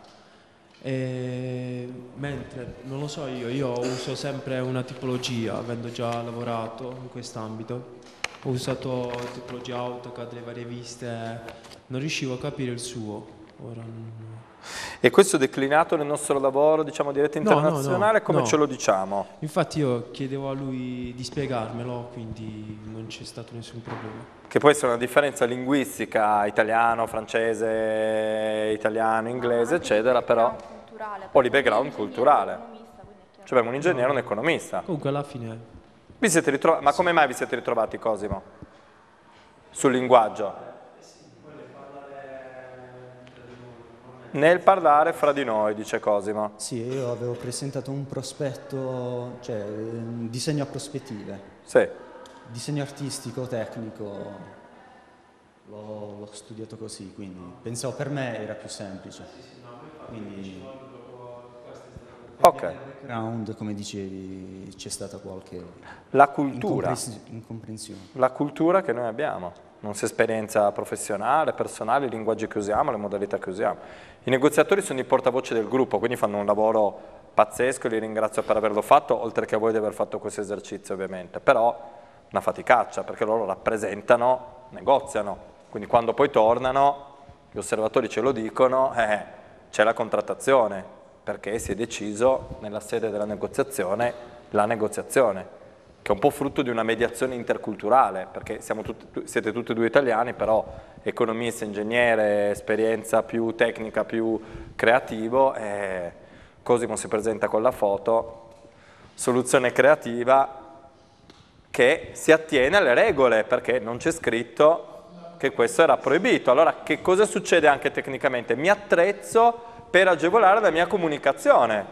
Mentre, non lo so, io uso sempre una tipologia, avendo già lavorato in quest'ambito. Ho usato tipologia AutoCAD, le varie viste, non riuscivo a capire il suo. Ora non... E questo declinato nel nostro lavoro, diciamo, di rete internazionale, come ce lo diciamo? Infatti io chiedevo a lui di spiegarmelo, quindi non c'è stato nessun problema. Che può essere una differenza linguistica, italiano, francese, italiano, inglese, eccetera, però... O di background culturale. Cioè abbiamo un ingegnere e un economista. Comunque alla fine... Vi siete ritrovati, ma come mai vi siete ritrovati, Cosimo? Sul linguaggio? Nel parlare fra di noi, dice Cosimo. Sì, io avevo presentato un prospetto, cioè un disegno a prospettive. Sì. Disegno artistico, tecnico, l'ho studiato così, quindi pensavo per me era più semplice. Quindi... Ok. Background, come dicevi, c'è stata qualche incomprensione. La cultura che noi abbiamo, non sia esperienza professionale, personale, i linguaggi che usiamo, le modalità che usiamo. I negoziatori sono i portavoce del gruppo, quindi fanno un lavoro pazzesco, li ringrazio per averlo fatto, oltre che a voi di aver fatto questo esercizio ovviamente, però una faticaccia, perché loro rappresentano, negoziano, quindi quando poi tornano, gli osservatori ce lo dicono, c'è la contrattazione, perché si è deciso nella sede della negoziazione la negoziazione, che è un po' frutto di una mediazione interculturale, perché siete tutti e due italiani, però economista, ingegnere, esperienza più tecnica, più creativo, Cosimo si presenta con la foto, soluzione creativa che si attiene alle regole, perché non c'è scritto che questo era proibito. Allora che cosa succede anche tecnicamente? Mi attrezzo per agevolare la mia comunicazione.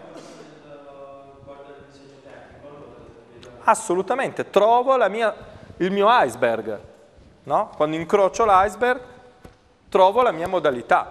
Assolutamente, trovo il mio iceberg, no? Quando incrocio l'iceberg trovo la mia modalità.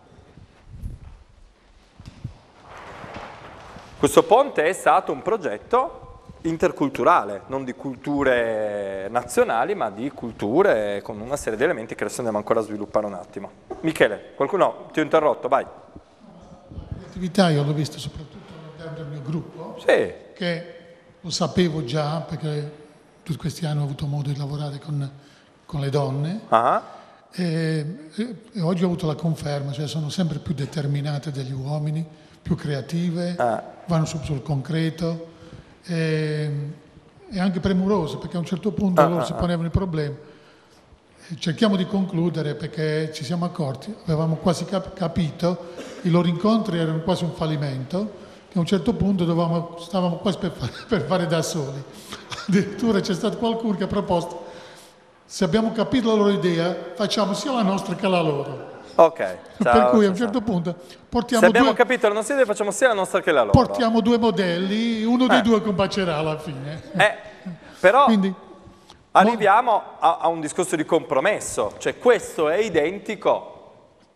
Questo ponte è stato un progetto interculturale, non di culture nazionali, ma di culture con una serie di elementi che adesso andiamo ancora a sviluppare un attimo. Michele, qualcuno ti ho interrotto, vai. L'attività io l'ho vista soprattutto all'interno del mio gruppo, sì, che lo sapevo già perché tutti questi anni ho avuto modo di lavorare con le donne e oggi ho avuto la conferma, cioè sono sempre più determinate degli uomini, più creative, vanno sul concreto e anche premurose, perché a un certo punto loro si ponevano i problemi. Cerchiamo di concludere perché ci siamo accorti, avevamo quasi capito, i loro incontri erano quasi un fallimento, che a un certo punto stavamo quasi per fare da soli. Addirittura c'è stato qualcuno che ha proposto, se abbiamo capito la loro idea, facciamo sia la nostra che la loro. Ok. Ciao, per cui a un certo punto portiamo se abbiamo capito la nostra idea, facciamo sia la nostra che la loro. Portiamo due modelli, uno dei due combacerà alla fine. Però arriviamo a un discorso di compromesso, cioè questo è identico.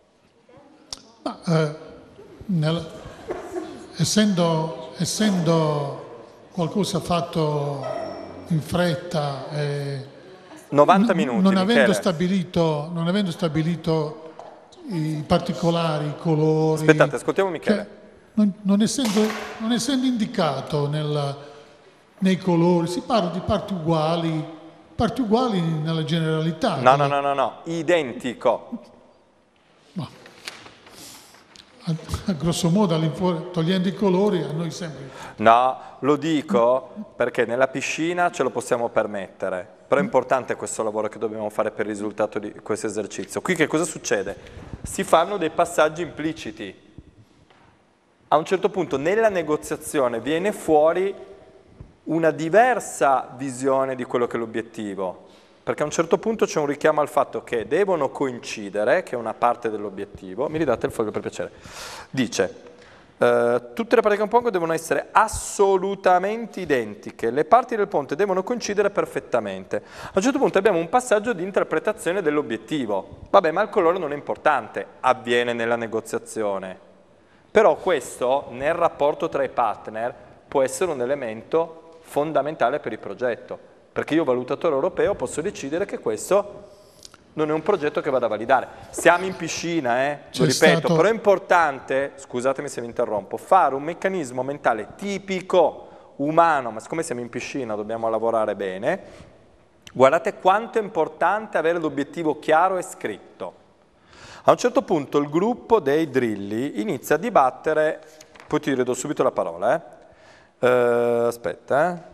Essendo qualcosa fatto in fretta 90 minuti, non avendo stabilito i particolari, i colori. Aspettate, ascoltiamo Michele. Non essendo indicato nei colori, si parla di parti uguali nella generalità. No, identico. A grosso modo, togliendo i colori, a noi sembra. No, lo dico perché nella piscina ce lo possiamo permettere, però è importante questo lavoro che dobbiamo fare per il risultato di questo esercizio. Qui che cosa succede? Si fanno dei passaggi impliciti. A un certo punto nella negoziazione viene fuori una diversa visione di quello che è l'obiettivo, perché a un certo punto c'è un richiamo al fatto che devono coincidere, che è una parte dell'obiettivo. Mi ridate il foglio per piacere. Dice, tutte le parti che compongono devono essere assolutamente identiche, le parti del ponte devono coincidere perfettamente. A un certo punto abbiamo un passaggio di interpretazione dell'obiettivo. Vabbè, ma il colore non è importante, avviene nella negoziazione. Però questo, nel rapporto tra i partner, può essere un elemento fondamentale per il progetto. Perché io, valutatore europeo, posso decidere che questo non è un progetto che vado a validare. Siamo in piscina, lo ripeto, però è importante, scusatemi se vi interrompo, fare un meccanismo mentale tipico, umano, ma siccome siamo in piscina dobbiamo lavorare bene. Guardate quanto è importante avere l'obiettivo chiaro e scritto. A un certo punto il gruppo dei drilli inizia a dibattere, poi ti rido subito la parola, aspetta,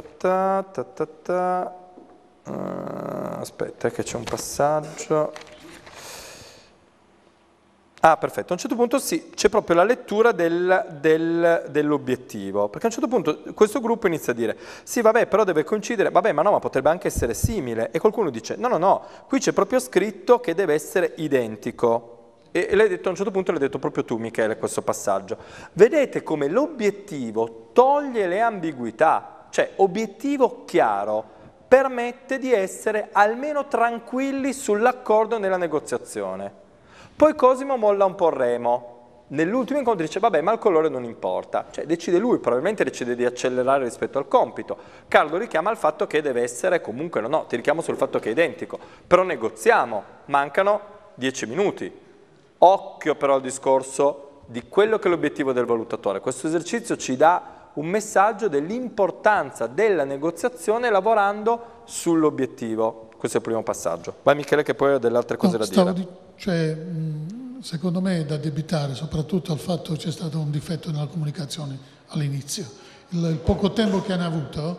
aspetta che c'è un passaggio. Perfetto, a un certo punto sì, c'è proprio la lettura dell'obiettivo, perché a un certo punto questo gruppo inizia a dire sì vabbè però deve coincidere, vabbè ma no, ma potrebbe anche essere simile, e qualcuno dice no, qui c'è proprio scritto che deve essere identico. E l'hai detto, a un certo punto l'hai detto proprio tu Michele questo passaggio. Vedete come l'obiettivo toglie le ambiguità, cioè obiettivo chiaro permette di essere almeno tranquilli sull'accordo nella negoziazione. Poi Cosimo molla un po' il remo, nell'ultimo incontro dice vabbè ma il colore non importa, cioè decide lui, probabilmente decide di accelerare rispetto al compito. Carlo richiama il fatto che deve essere comunque, no, ti richiamo sul fatto che è identico, però negoziamo, mancano 10 minuti. Occhio però al discorso di quello che è l'obiettivo del valutatore. Questo esercizio ci dà un messaggio dell'importanza della negoziazione lavorando sull'obiettivo. Questo è il primo passaggio. Vai Michele che poi ho delle altre cose da dire. Secondo me è da addebitare soprattutto al fatto che c'è stato un difetto nella comunicazione all'inizio. Il poco tempo che hanno avuto,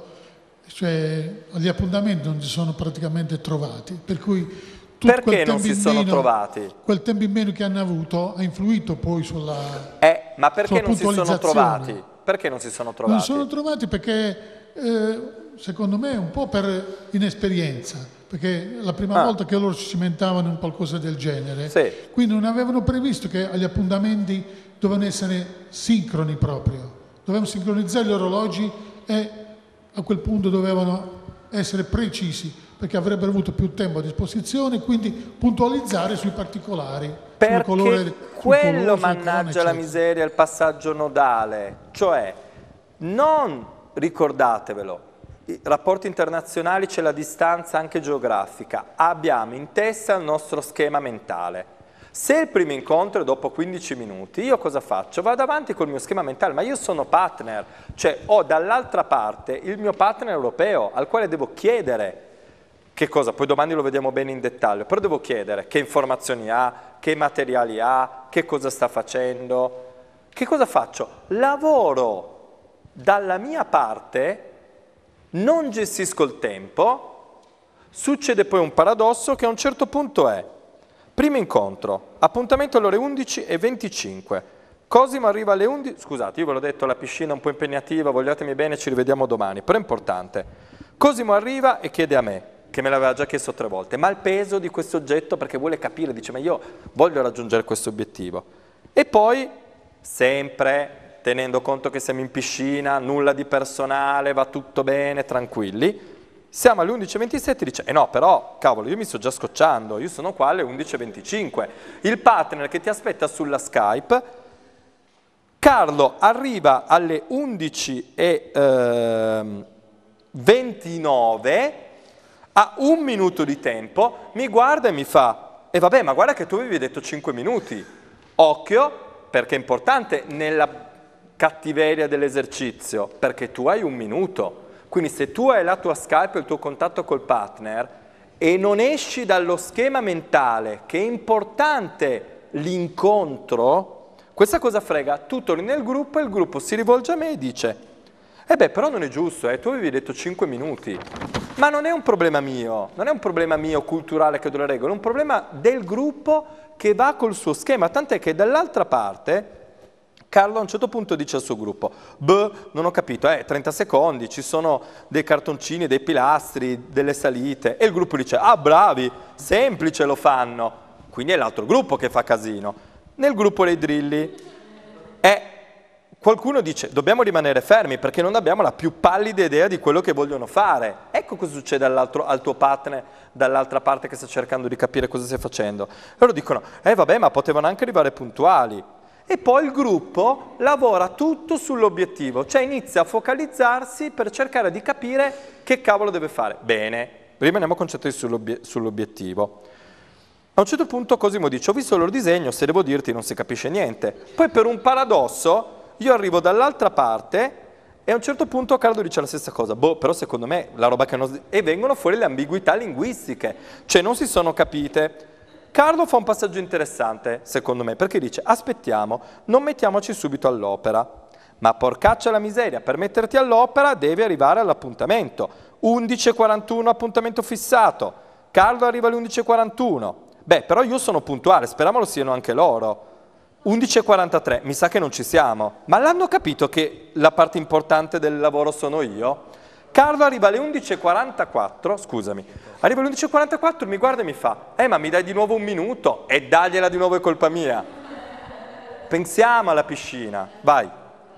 cioè agli appuntamenti non si sono praticamente trovati, per cui perché non si sono trovati? Quel tempo in meno che hanno avuto ha influito poi sulla ma perché non si sono trovati? Perché non si sono trovati? Non si sono trovati perché, secondo me, un po' per inesperienza, perché la prima volta che loro si cimentavano in qualcosa del genere, quindi non avevano previsto che agli appuntamenti dovevano essere sincroni proprio, dovevano sincronizzare gli orologi e a quel punto dovevano essere precisi, perché avrebbero avuto più tempo a disposizione, quindi puntualizzare sui particolari. Perché quello mannaggia la miseria, il passaggio nodale, cioè non ricordatevelo, i rapporti internazionali c'è la distanza anche geografica, abbiamo in testa il nostro schema mentale. Se il primo incontro è dopo 15 minuti, io cosa faccio? Vado avanti col mio schema mentale, ma io sono partner, cioè ho dall'altra parte il mio partner europeo al quale devo chiedere che cosa, poi domani lo vediamo bene in dettaglio, però devo chiedere che informazioni ha, che materiali ha, che cosa sta facendo. Che cosa faccio? Lavoro dalla mia parte, non gestisco il tempo, succede poi un paradosso che a un certo punto è, primo incontro, appuntamento alle ore 11:25, Cosimo arriva alle 11, scusate, io ve l'ho detto, la piscina è un po' impegnativa, vogliatemi bene, ci rivediamo domani, però è importante. Cosimo arriva e chiede a me, che me l'aveva già chiesto 3 volte, ma il peso di questo oggetto, perché vuole capire, dice ma io voglio raggiungere questo obiettivo. E poi, sempre tenendo conto che siamo in piscina, nulla di personale, va tutto bene, tranquilli, siamo alle 11:27 e dice, no però, cavolo, io mi sto già scocciando, io sono qua alle 11:25. Il partner che ti aspetta sulla Skype, Carlo arriva alle 11:29, ha 1 minuto di tempo, mi guarda e mi fa, e vabbè, ma guarda che tu avevi detto 5 minuti. Occhio, perché è importante nella cattiveria dell'esercizio, perché tu hai 1 minuto. Quindi se tu hai la tua Skype, il tuo contatto col partner, e non esci dallo schema mentale, che è importante l'incontro, questa cosa frega, tu torni nel gruppo e il gruppo si rivolge a me e dice, però non è giusto, tu avevi detto 5 minuti. Ma non è un problema mio, non è un problema mio culturale che do le regole, è un problema del gruppo che va col suo schema, tant'è che dall'altra parte Carlo a un certo punto dice al suo gruppo, non ho capito, 30 secondi, ci sono dei cartoncini, dei pilastri, delle salite, e il gruppo dice, bravi, semplice lo fanno, quindi è l'altro gruppo che fa casino. Nel gruppo dei drilli qualcuno dice, dobbiamo rimanere fermi perché non abbiamo la più pallida idea di quello che vogliono fare. Ecco cosa succede al tuo partner dall'altra parte che sta cercando di capire cosa stai facendo. Loro dicono, vabbè, ma potevano anche arrivare puntuali. E poi il gruppo lavora tutto sull'obiettivo, cioè inizia a focalizzarsi per cercare di capire che cavolo deve fare. Bene, rimaniamo concentrati sull'obiettivo. A un certo punto Cosimo dice, ho visto il loro disegno, se devo dirti non si capisce niente. Poi per un paradosso io arrivo dall'altra parte e a un certo punto Carlo dice la stessa cosa, però secondo me la roba che non... E vengono fuori le ambiguità linguistiche, cioè non si sono capite. Carlo fa un passaggio interessante, secondo me, perché dice, aspettiamo, non mettiamoci subito all'opera, ma porcaccia la miseria, per metterti all'opera devi arrivare all'appuntamento. 11:41 appuntamento fissato, Carlo arriva alle 11:41, però io sono puntuale, speriamo lo siano anche loro. 11:43, mi sa che non ci siamo, ma l'hanno capito che la parte importante del lavoro sono io? Carlo arriva alle 11:44, scusami, arriva alle 11:44, mi guarda e mi fa, ma mi dai di nuovo 1 minuto? E dagliela di nuovo è colpa mia. Pensiamo alla piscina, vai.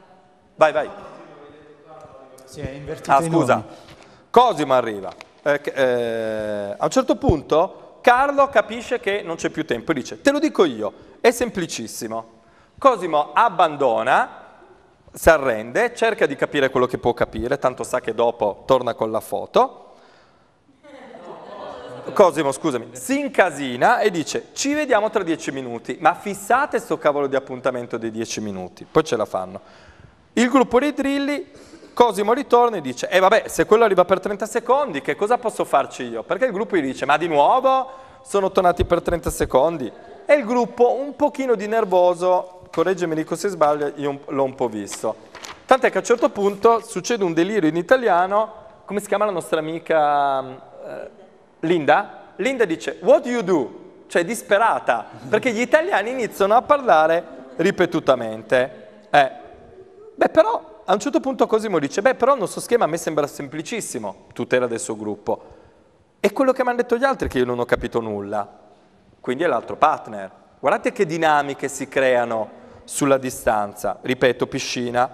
Si è invertito scusa, Cosimo arriva, a un certo punto Carlo capisce che non c'è più tempo e dice, te lo dico io, è semplicissimo. Cosimo abbandona, si arrende, cerca di capire quello che può capire, tanto sa che dopo torna con la foto. Cosimo, scusami, si incasina e dice ci vediamo tra 10 minuti, ma fissate sto cavolo di appuntamento dei 10 minuti, poi ce la fanno. Il gruppo dei drilli, Cosimo ritorna e dice vabbè, se quello arriva per 30 secondi, che cosa posso farci io? Perché il gruppo gli dice ma di nuovo sono tornati per 30 secondi? E il gruppo un pochino di nervoso, correggimi Nico se sbaglio, io l'ho un po' visto. Tant'è che a un certo punto succede un delirio in italiano, come si chiama la nostra amica Linda? Linda dice what do you do? Cioè disperata, perché gli italiani iniziano a parlare ripetutamente. Beh però a un certo punto Cosimo dice beh però il nostro schema a me sembra semplicissimo, tutela del suo gruppo. È quello che mi hanno detto gli altri che io non ho capito nulla. Quindi è l'altro partner. Guardate che dinamiche si creano sulla distanza. Ripeto, piscina,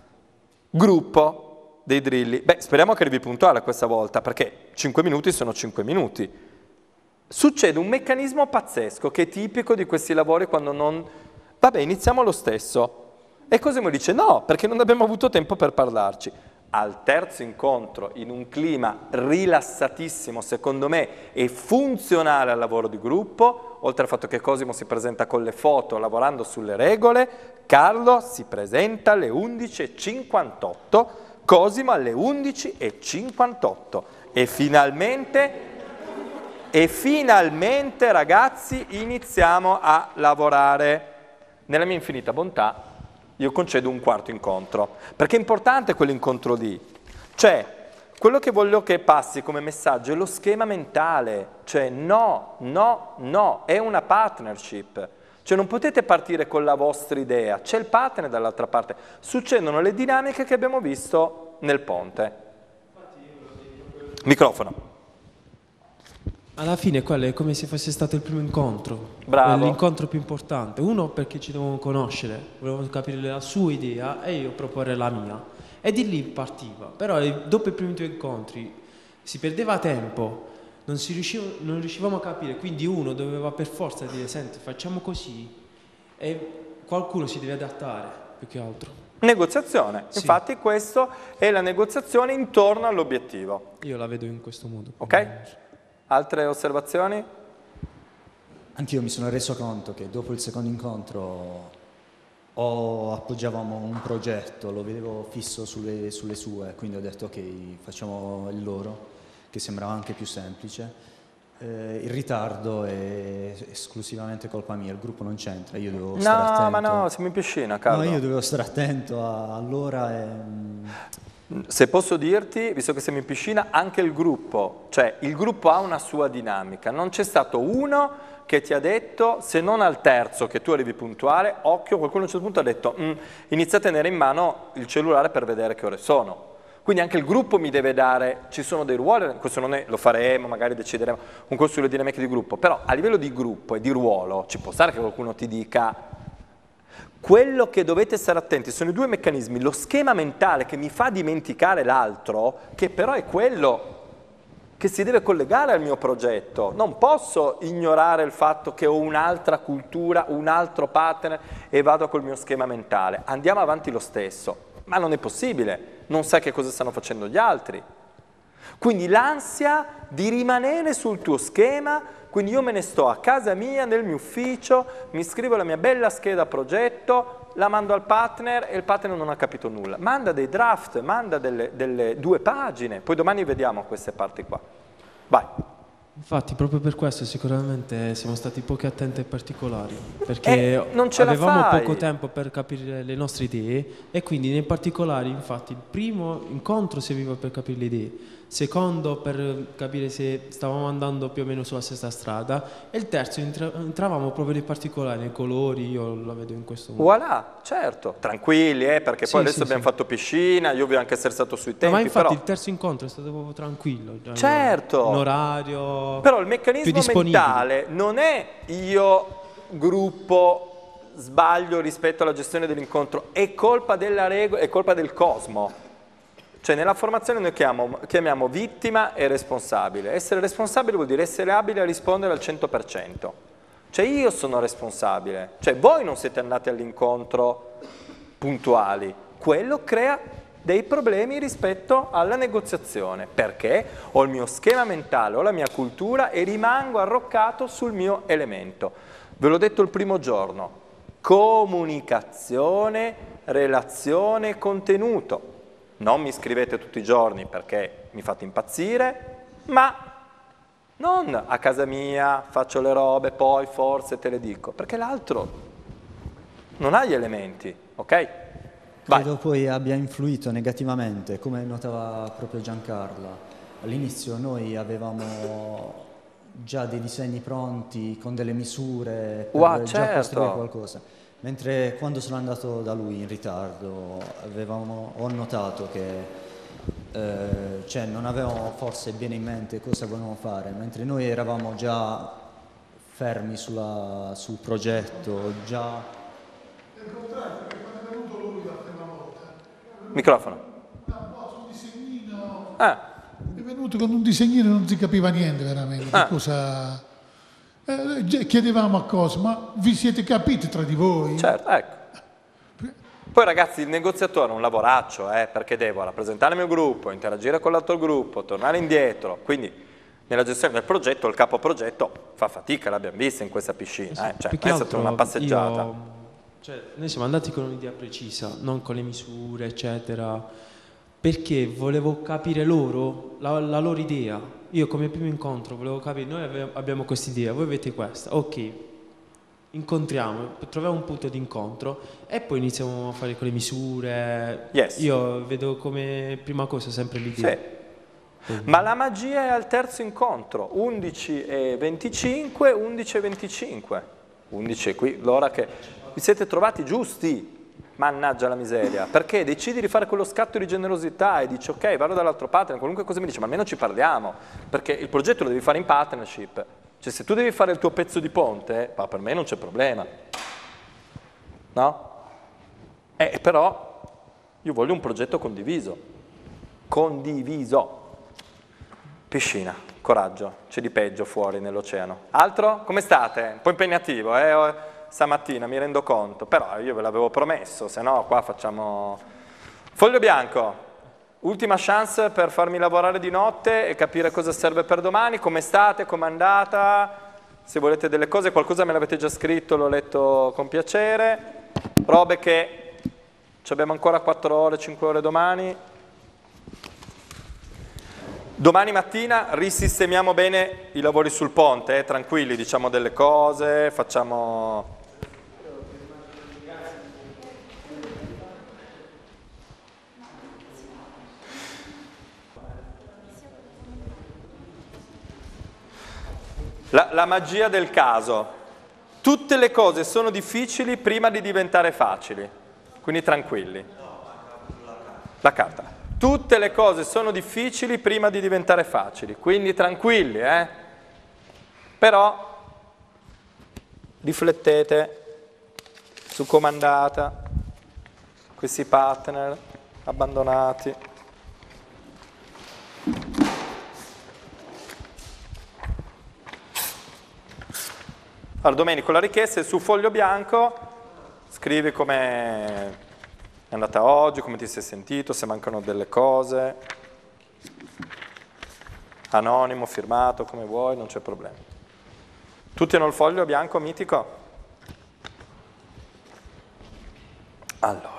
gruppo dei drilli. Beh, speriamo che arrivi puntuale questa volta, perché 5 minuti sono 5 minuti. Succede un meccanismo pazzesco che è tipico di questi lavori quando non... Vabbè, iniziamo lo stesso. E Cosimo dice no, perché non abbiamo avuto tempo per parlarci. Al terzo incontro, in un clima rilassatissimo, secondo me, e funzionale al lavoro di gruppo, oltre al fatto che Cosimo si presenta con le foto lavorando sulle regole, Carlo si presenta alle 11:58, Cosimo alle 11:58. E finalmente, ragazzi, iniziamo a lavorare. Nella mia infinita bontà, io concedo un quarto incontro, perché è importante quell'incontro lì. Cioè, quello che voglio che passi come messaggio è lo schema mentale, cioè no, è una partnership. Cioè non potete partire con la vostra idea, c'è il partner dall'altra parte. Succedono le dinamiche che abbiamo visto nel ponte. Microfono. Alla fine quello è come se fosse stato il primo incontro. Bravo. L'incontro più importante. Uno perché ci dovevamo conoscere, volevamo capire la sua idea e io proporre la mia. E di lì partiva. Però dopo i primi 2 incontri si perdeva tempo, non riuscivamo a capire, quindi uno doveva per forza dire senti facciamo così e qualcuno si deve adattare più che altro. Negoziazione. Sì. Infatti questo è la negoziazione intorno all'obiettivo. Io la vedo in questo modo. Ok? Altre osservazioni? Anch'io mi sono reso conto che dopo il secondo incontro appoggiavamo un progetto, lo vedevo fisso sulle sue, quindi ho detto ok, facciamo il loro, che sembrava anche più semplice. Il ritardo è esclusivamente colpa mia, il gruppo non c'entra, io devo stare attento. No, ma no, siamo in piscina, Carlo. No, io dovevo stare attento all'ora e... Se posso dirti, visto che siamo in piscina, anche il gruppo, cioè il gruppo ha una sua dinamica, non c'è stato uno che ti ha detto, se non al terzo che tu arrivi puntuale, occhio, qualcuno a un certo punto ha detto inizia a tenere in mano il cellulare per vedere che ore sono. Quindi anche il gruppo mi deve dare, ci sono dei ruoli, questo non è, lo faremo, magari decideremo un corso sulle dinamiche di gruppo, però a livello di gruppo e di ruolo ci può stare che qualcuno ti dica quello che dovete stare attenti sono i 2 meccanismi, lo schema mentale che mi fa dimenticare l'altro, che però è quello che si deve collegare al mio progetto. Non posso ignorare il fatto che ho un'altra cultura, un altro partner e vado col mio schema mentale. Andiamo avanti lo stesso, ma non è possibile, non sai che cosa stanno facendo gli altri. Quindi l'ansia di rimanere sul tuo schema. Quindi io me ne sto a casa mia, nel mio ufficio, mi scrivo la mia bella scheda progetto, la mando al partner e il partner non ha capito nulla. Manda dei draft, manda delle 2 pagine, poi domani vediamo queste parti qua. Vai. Infatti proprio per questo sicuramente siamo stati poco attenti ai particolari, perché non ce avevamo la fai. poco tempo per capire le nostre idee e quindi nei particolari infatti il primo incontro serviva per capire le idee, secondo per capire se stavamo andando più o meno sulla stessa strada e il terzo entravamo proprio nei particolari, nei colori, io la vedo in questo modo. Voilà, certo, tranquilli perché poi adesso abbiamo fatto piscina, io vi ho anche essere stato sui tempi. Ma infatti però... il terzo incontro è stato proprio tranquillo, certo. In orario. Però il meccanismo mentale non è io gruppo sbaglio rispetto alla gestione dell'incontro, è colpa della regola, è colpa del cosmo. Cioè nella formazione noi chiamiamo vittima e responsabile. Essere responsabile vuol dire essere abile a rispondere al 100%. Cioè io sono responsabile, cioè voi non siete andati all'incontro puntuali, quello crea dei problemi rispetto alla negoziazione, perché ho il mio schema mentale, ho la mia cultura e rimango arroccato sul mio elemento. Ve l'ho detto il primo giorno, comunicazione, relazione, contenuto. Non mi scrivete tutti i giorni perché mi fate impazzire, ma non a casa mia faccio le robe, poi forse te le dico, perché l'altro non ha gli elementi, ok? Credo poi abbia influito negativamente, come notava proprio Giancarla. All'inizio noi avevamo già dei disegni pronti con delle misure per già costruire qualcosa, mentre quando sono andato da lui in ritardo ho notato che cioè non avevamo forse bene in mente cosa volevamo fare, mentre noi eravamo già fermi sul progetto, già... Microfono. È venuto con un disegnino e non si capiva niente veramente. Cosa... chiedevamo a cosa, ma vi siete capiti tra di voi? Certo, ecco. Poi ragazzi, il negoziatore è un lavoraccio, perché devo rappresentare il mio gruppo, interagire con l'altro gruppo, tornare indietro, quindi nella gestione del progetto il capo progetto fa fatica, l'abbiamo vista in questa piscina, cioè è stata una passeggiata. Noi siamo andati con un'idea precisa, non con le misure, eccetera, perché volevo capire loro, la loro idea. Io come primo incontro volevo capire, noi abbiamo questa idea, voi avete questa, ok, incontriamo, troviamo un punto di incontro e poi iniziamo a fare con le misure. Yes. Io vedo come prima cosa sempre l'idea. Sì. Ma la magia è al terzo incontro, 11:25, 11:25. 11 qui, l'ora che... Vi siete trovati giusti, mannaggia la miseria, perché decidi di fare quello scatto di generosità e dici ok, vado dall'altro partner, qualunque cosa mi dice, ma almeno ci parliamo, perché il progetto lo devi fare in partnership, cioè se tu devi fare il tuo pezzo di ponte, per me non c'è problema, no? Però io voglio un progetto condiviso, piscina, coraggio, c'è di peggio fuori nell'oceano. Altro? Come state? Un po' impegnativo, stamattina, mi rendo conto, però io ve l'avevo promesso, se no qua facciamo... Foglio bianco, ultima chance per farmi lavorare di notte e capire cosa serve per domani, come state, com'è andata, se volete delle cose, qualcosa me l'avete già scritto, l'ho letto con piacere, robe che ci abbiamo ancora 4 ore, 5 ore domani. Domani mattina risistemiamo bene i lavori sul ponte, tranquilli, diciamo delle cose, facciamo... La magia del caso. Tutte le cose sono difficili prima di diventare facili, quindi tranquilli. La carta. Tutte le cose sono difficili prima di diventare facili, quindi tranquilli, Però riflettete su come è andata, questi partner abbandonati. Allora Domenico, la richiesta è su foglio bianco, scrivi come è andata oggi, come ti sei sentito, se mancano delle cose, anonimo, firmato, come vuoi, non c'è problema. Tutti hanno il foglio bianco mitico? Allora.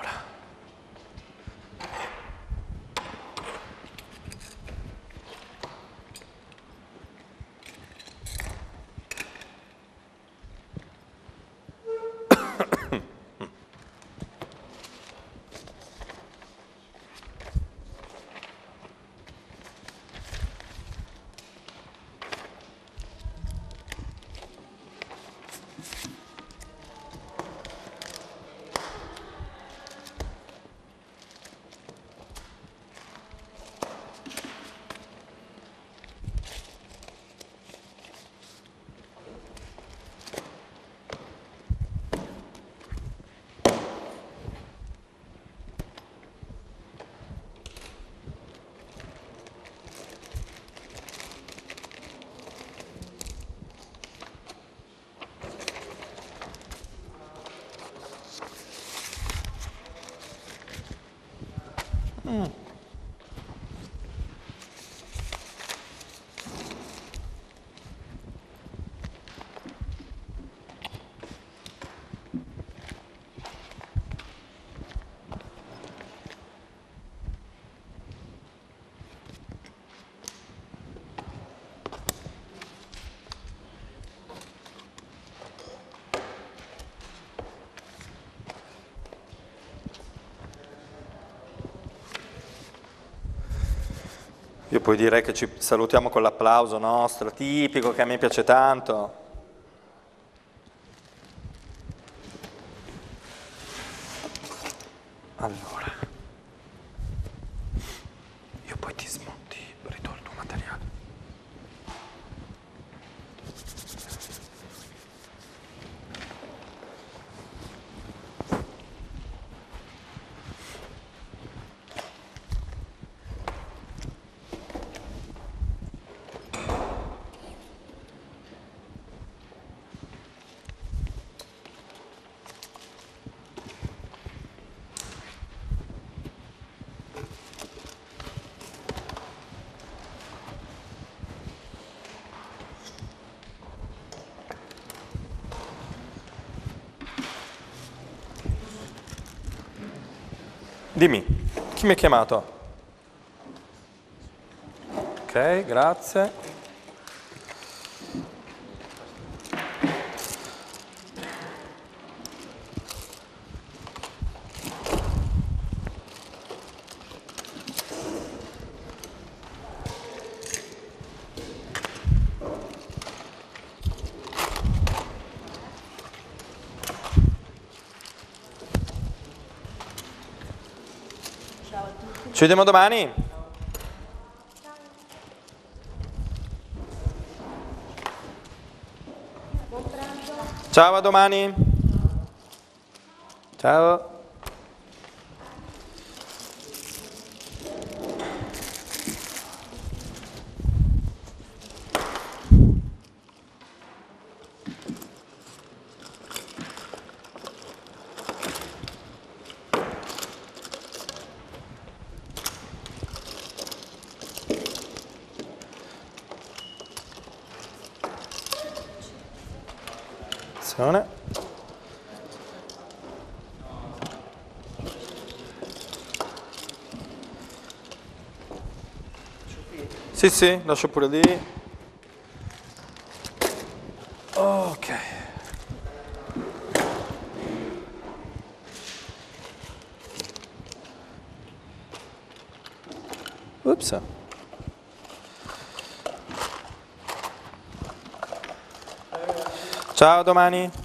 Io poi direi che ci salutiamo con l'applauso nostro, tipico, che a me piace tanto. Allora, io poi ti smonti, ridò il tuo materiale. Dimmi, chi mi ha chiamato? Ok, grazie. Ci vediamo domani. Ciao, a domani. Ciao. Sì, lascio pure lì. Ok. Ups. Ciao, domani.